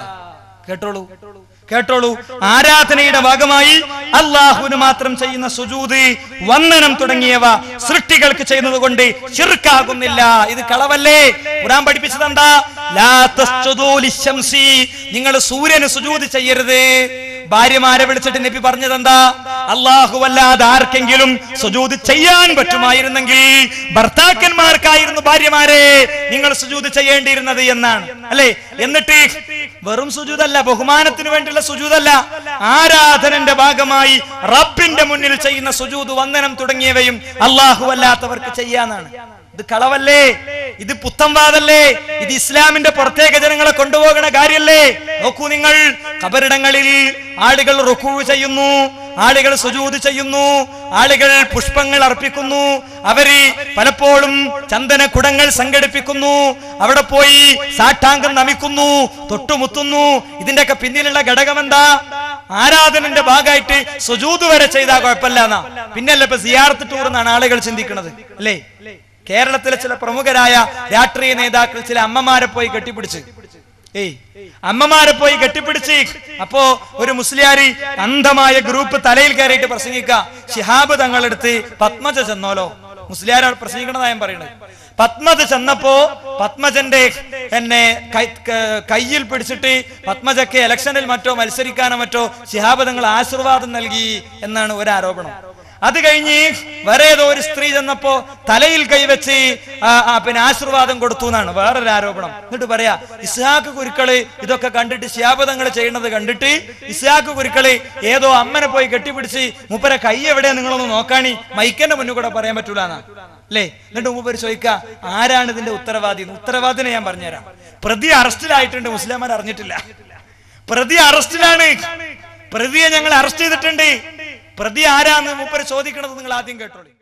കേട്ടോളൂ കേട്ടോളൂ ആരാധനയുടെ ഭാഗമായി അള്ളാഹുവിന് മാത്രം ചെയ്യുന്ന സുജൂദ്, വന്ദനം തുടങ്ങിയവ സൃഷ്ടികൾക്ക് ചെയ്യുന്നത് കൊണ്ട് ശിർക്കാകുന്നില്ല. ഇത് കളവല്ലേ? ഖുർആൻ പഠിപ്പിച്ചത് എന്താ? ലാ തസ്ജുദൂ ലിശംസി, നിങ്ങൾ സൂര്യന് സുജൂദ് ചെയ്യരുത്. ഭാര്യമാരെ വിളിച്ചിട്ട് നബി പറഞ്ഞത് എന്താ? അല്ലാഹു അല്ലാതെ ആർക്കെങ്കിലും സുജൂദ് ചെയ്യാൻ പറ്റുമായിരുന്നെങ്കിൽ ഭർത്താക്കന്മാർക്കായിരുന്നു ഭാര്യമാരെ നിങ്ങൾ സുജൂദ് ചെയ്യേണ്ടിയിരുന്നത് എന്നാണ് അല്ലേ? എന്നിട്ട് വെറും സുജൂദല്ല, ബഹുമാനത്തിന് വേണ്ടിയുള്ള സുജൂദല്ല, ആരാധനന്റെ ഭാഗമായി റബ്ബിന്റെ മുന്നിൽ ചെയ്യുന്ന സുജൂദ്, വന്ദനം തുടങ്ങിയവയും അല്ലാഹു അല്ലാത്തവർക്ക് ചെയ്യാനാണ്. ഇത് കളവല്ലേ? ഇത് പുത്തംവാദല്ലേ? ഇത് ഇസ്ലാമിന്റെ പുറത്തേക്ക് ജനങ്ങളെ കൊണ്ടുപോകണ കാര്യല്ലേ? നോക്കൂ നിങ്ങൾ, ഖബറിടങ്ങളിൽ ആളുകൾ റുക്കൂ ചെയ്യുന്നു, ആളുകൾ സുജൂദ് ചെയ്യുന്നു, ആളുകൾ പുഷ്പങ്ങൾ അർപ്പിക്കുന്നു, അവര് പലപ്പോഴും ചന്ദന കുടങ്ങൾ സംഘടിപ്പിക്കുന്നു, അവിടെ പോയി സാഷ്ടാംഗം നമിക്കുന്നു, തൊട്ടുമുത്തുന്നു. ഇതിന്റെയൊക്കെ പിന്നിലുള്ള ഘടകം എന്താ? ആരാധനന്റെ ഭാഗമായിട്ട് സുജൂദ് വരെ ചെയ്താൽ കുഴപ്പമില്ല എന്നാ. പിന്നല്ല ഇപ്പൊ സിയാറത്ത് ടൂർ എന്നാണ് ആളുകൾ ചിന്തിക്കുന്നത് അല്ലേ? കേരളത്തിലെ ചില പ്രമുഖരായ രാഷ്ട്രീയ നേതാക്കൾ ചില അമ്മമാരെ പോയി കെട്ടിപ്പിടിച്ച് ഏയ് അമ്മമാരെ പോയി കെട്ടിപ്പിടിച്ച് അപ്പോ ഒരു മുസ്ലിയാരി അന്ധമായ ഗ്രൂപ്പ് തലയിൽ കയറിയിട്ട് പ്രസംഗിക്ക. ശിഹാബ് തങ്ങളെടുത്ത് പത്മജ ചെന്നോലോ, മുസ്ലിയാർ പ്രസംഗിക്കണതാ ഞാൻ പറയുന്നത്. പത്മജ ചെന്നപ്പോ പത്മജന്റെ എന്നെ കയ്യിൽ പിടിച്ചിട്ട് പത്മജക്ക് ഇലക്ഷനിൽ മറ്റോ മത്സരിക്കാനോ മറ്റോ ശിഹാബ് തങ്ങൾ ആശീർവാദം നൽകി എന്നാണ് ഒരു ആരോപണം. അത് കഴിഞ്ഞ് വേറേതോ ഒരു സ്ത്രീ ചെന്നപ്പോ തലയിൽ കൈവച്ച് പിന്നെ ആശീർവാദം കൊടുത്തു എന്നാണ് വേറൊരു ആരോപണം. എന്നിട്ട് പറയാ ഇസ്ഹാഖ് കുരുക്കള് ഇതൊക്കെ കണ്ടിട്ട് ശിഹാബ് തങ്ങൾ ചെയ്യുന്നത് കണ്ടിട്ട് ഇസ്ഹാഖ് കുരുക്കള് ഏതോ അമ്മനെ പോയി കെട്ടിപ്പിടിച്ച് മൂപ്പരെ കൈ എവിടെയാ നിങ്ങളൊന്ന് നോക്കാണി മൈക്കന്റെ മുന്നിൽ കൂടെ പറയാൻ പറ്റൂല എന്നാ അല്ലേ? എന്നിട്ട് മൂപ്പര് ചോദിക്ക ആരാണ് ഇതിന്റെ ഉത്തരവാദി? ഉത്തരവാദിനെ ഞാൻ പറഞ്ഞുതരാം. പ്രതി അറസ്റ്റിലായിട്ടുണ്ട്, മുസ്ലിംമാർ അറിഞ്ഞിട്ടില്ല. പ്രതി അറസ്റ്റിലാണ്, പ്രതിയെ ഞങ്ങൾ അറസ്റ്റ് ചെയ്തിട്ടുണ്ട്. പ്രതി ആരാന്ന് മൂപ്പര് ചോദിക്കണത് നിങ്ങൾ ആദ്യം കേട്ടോളി.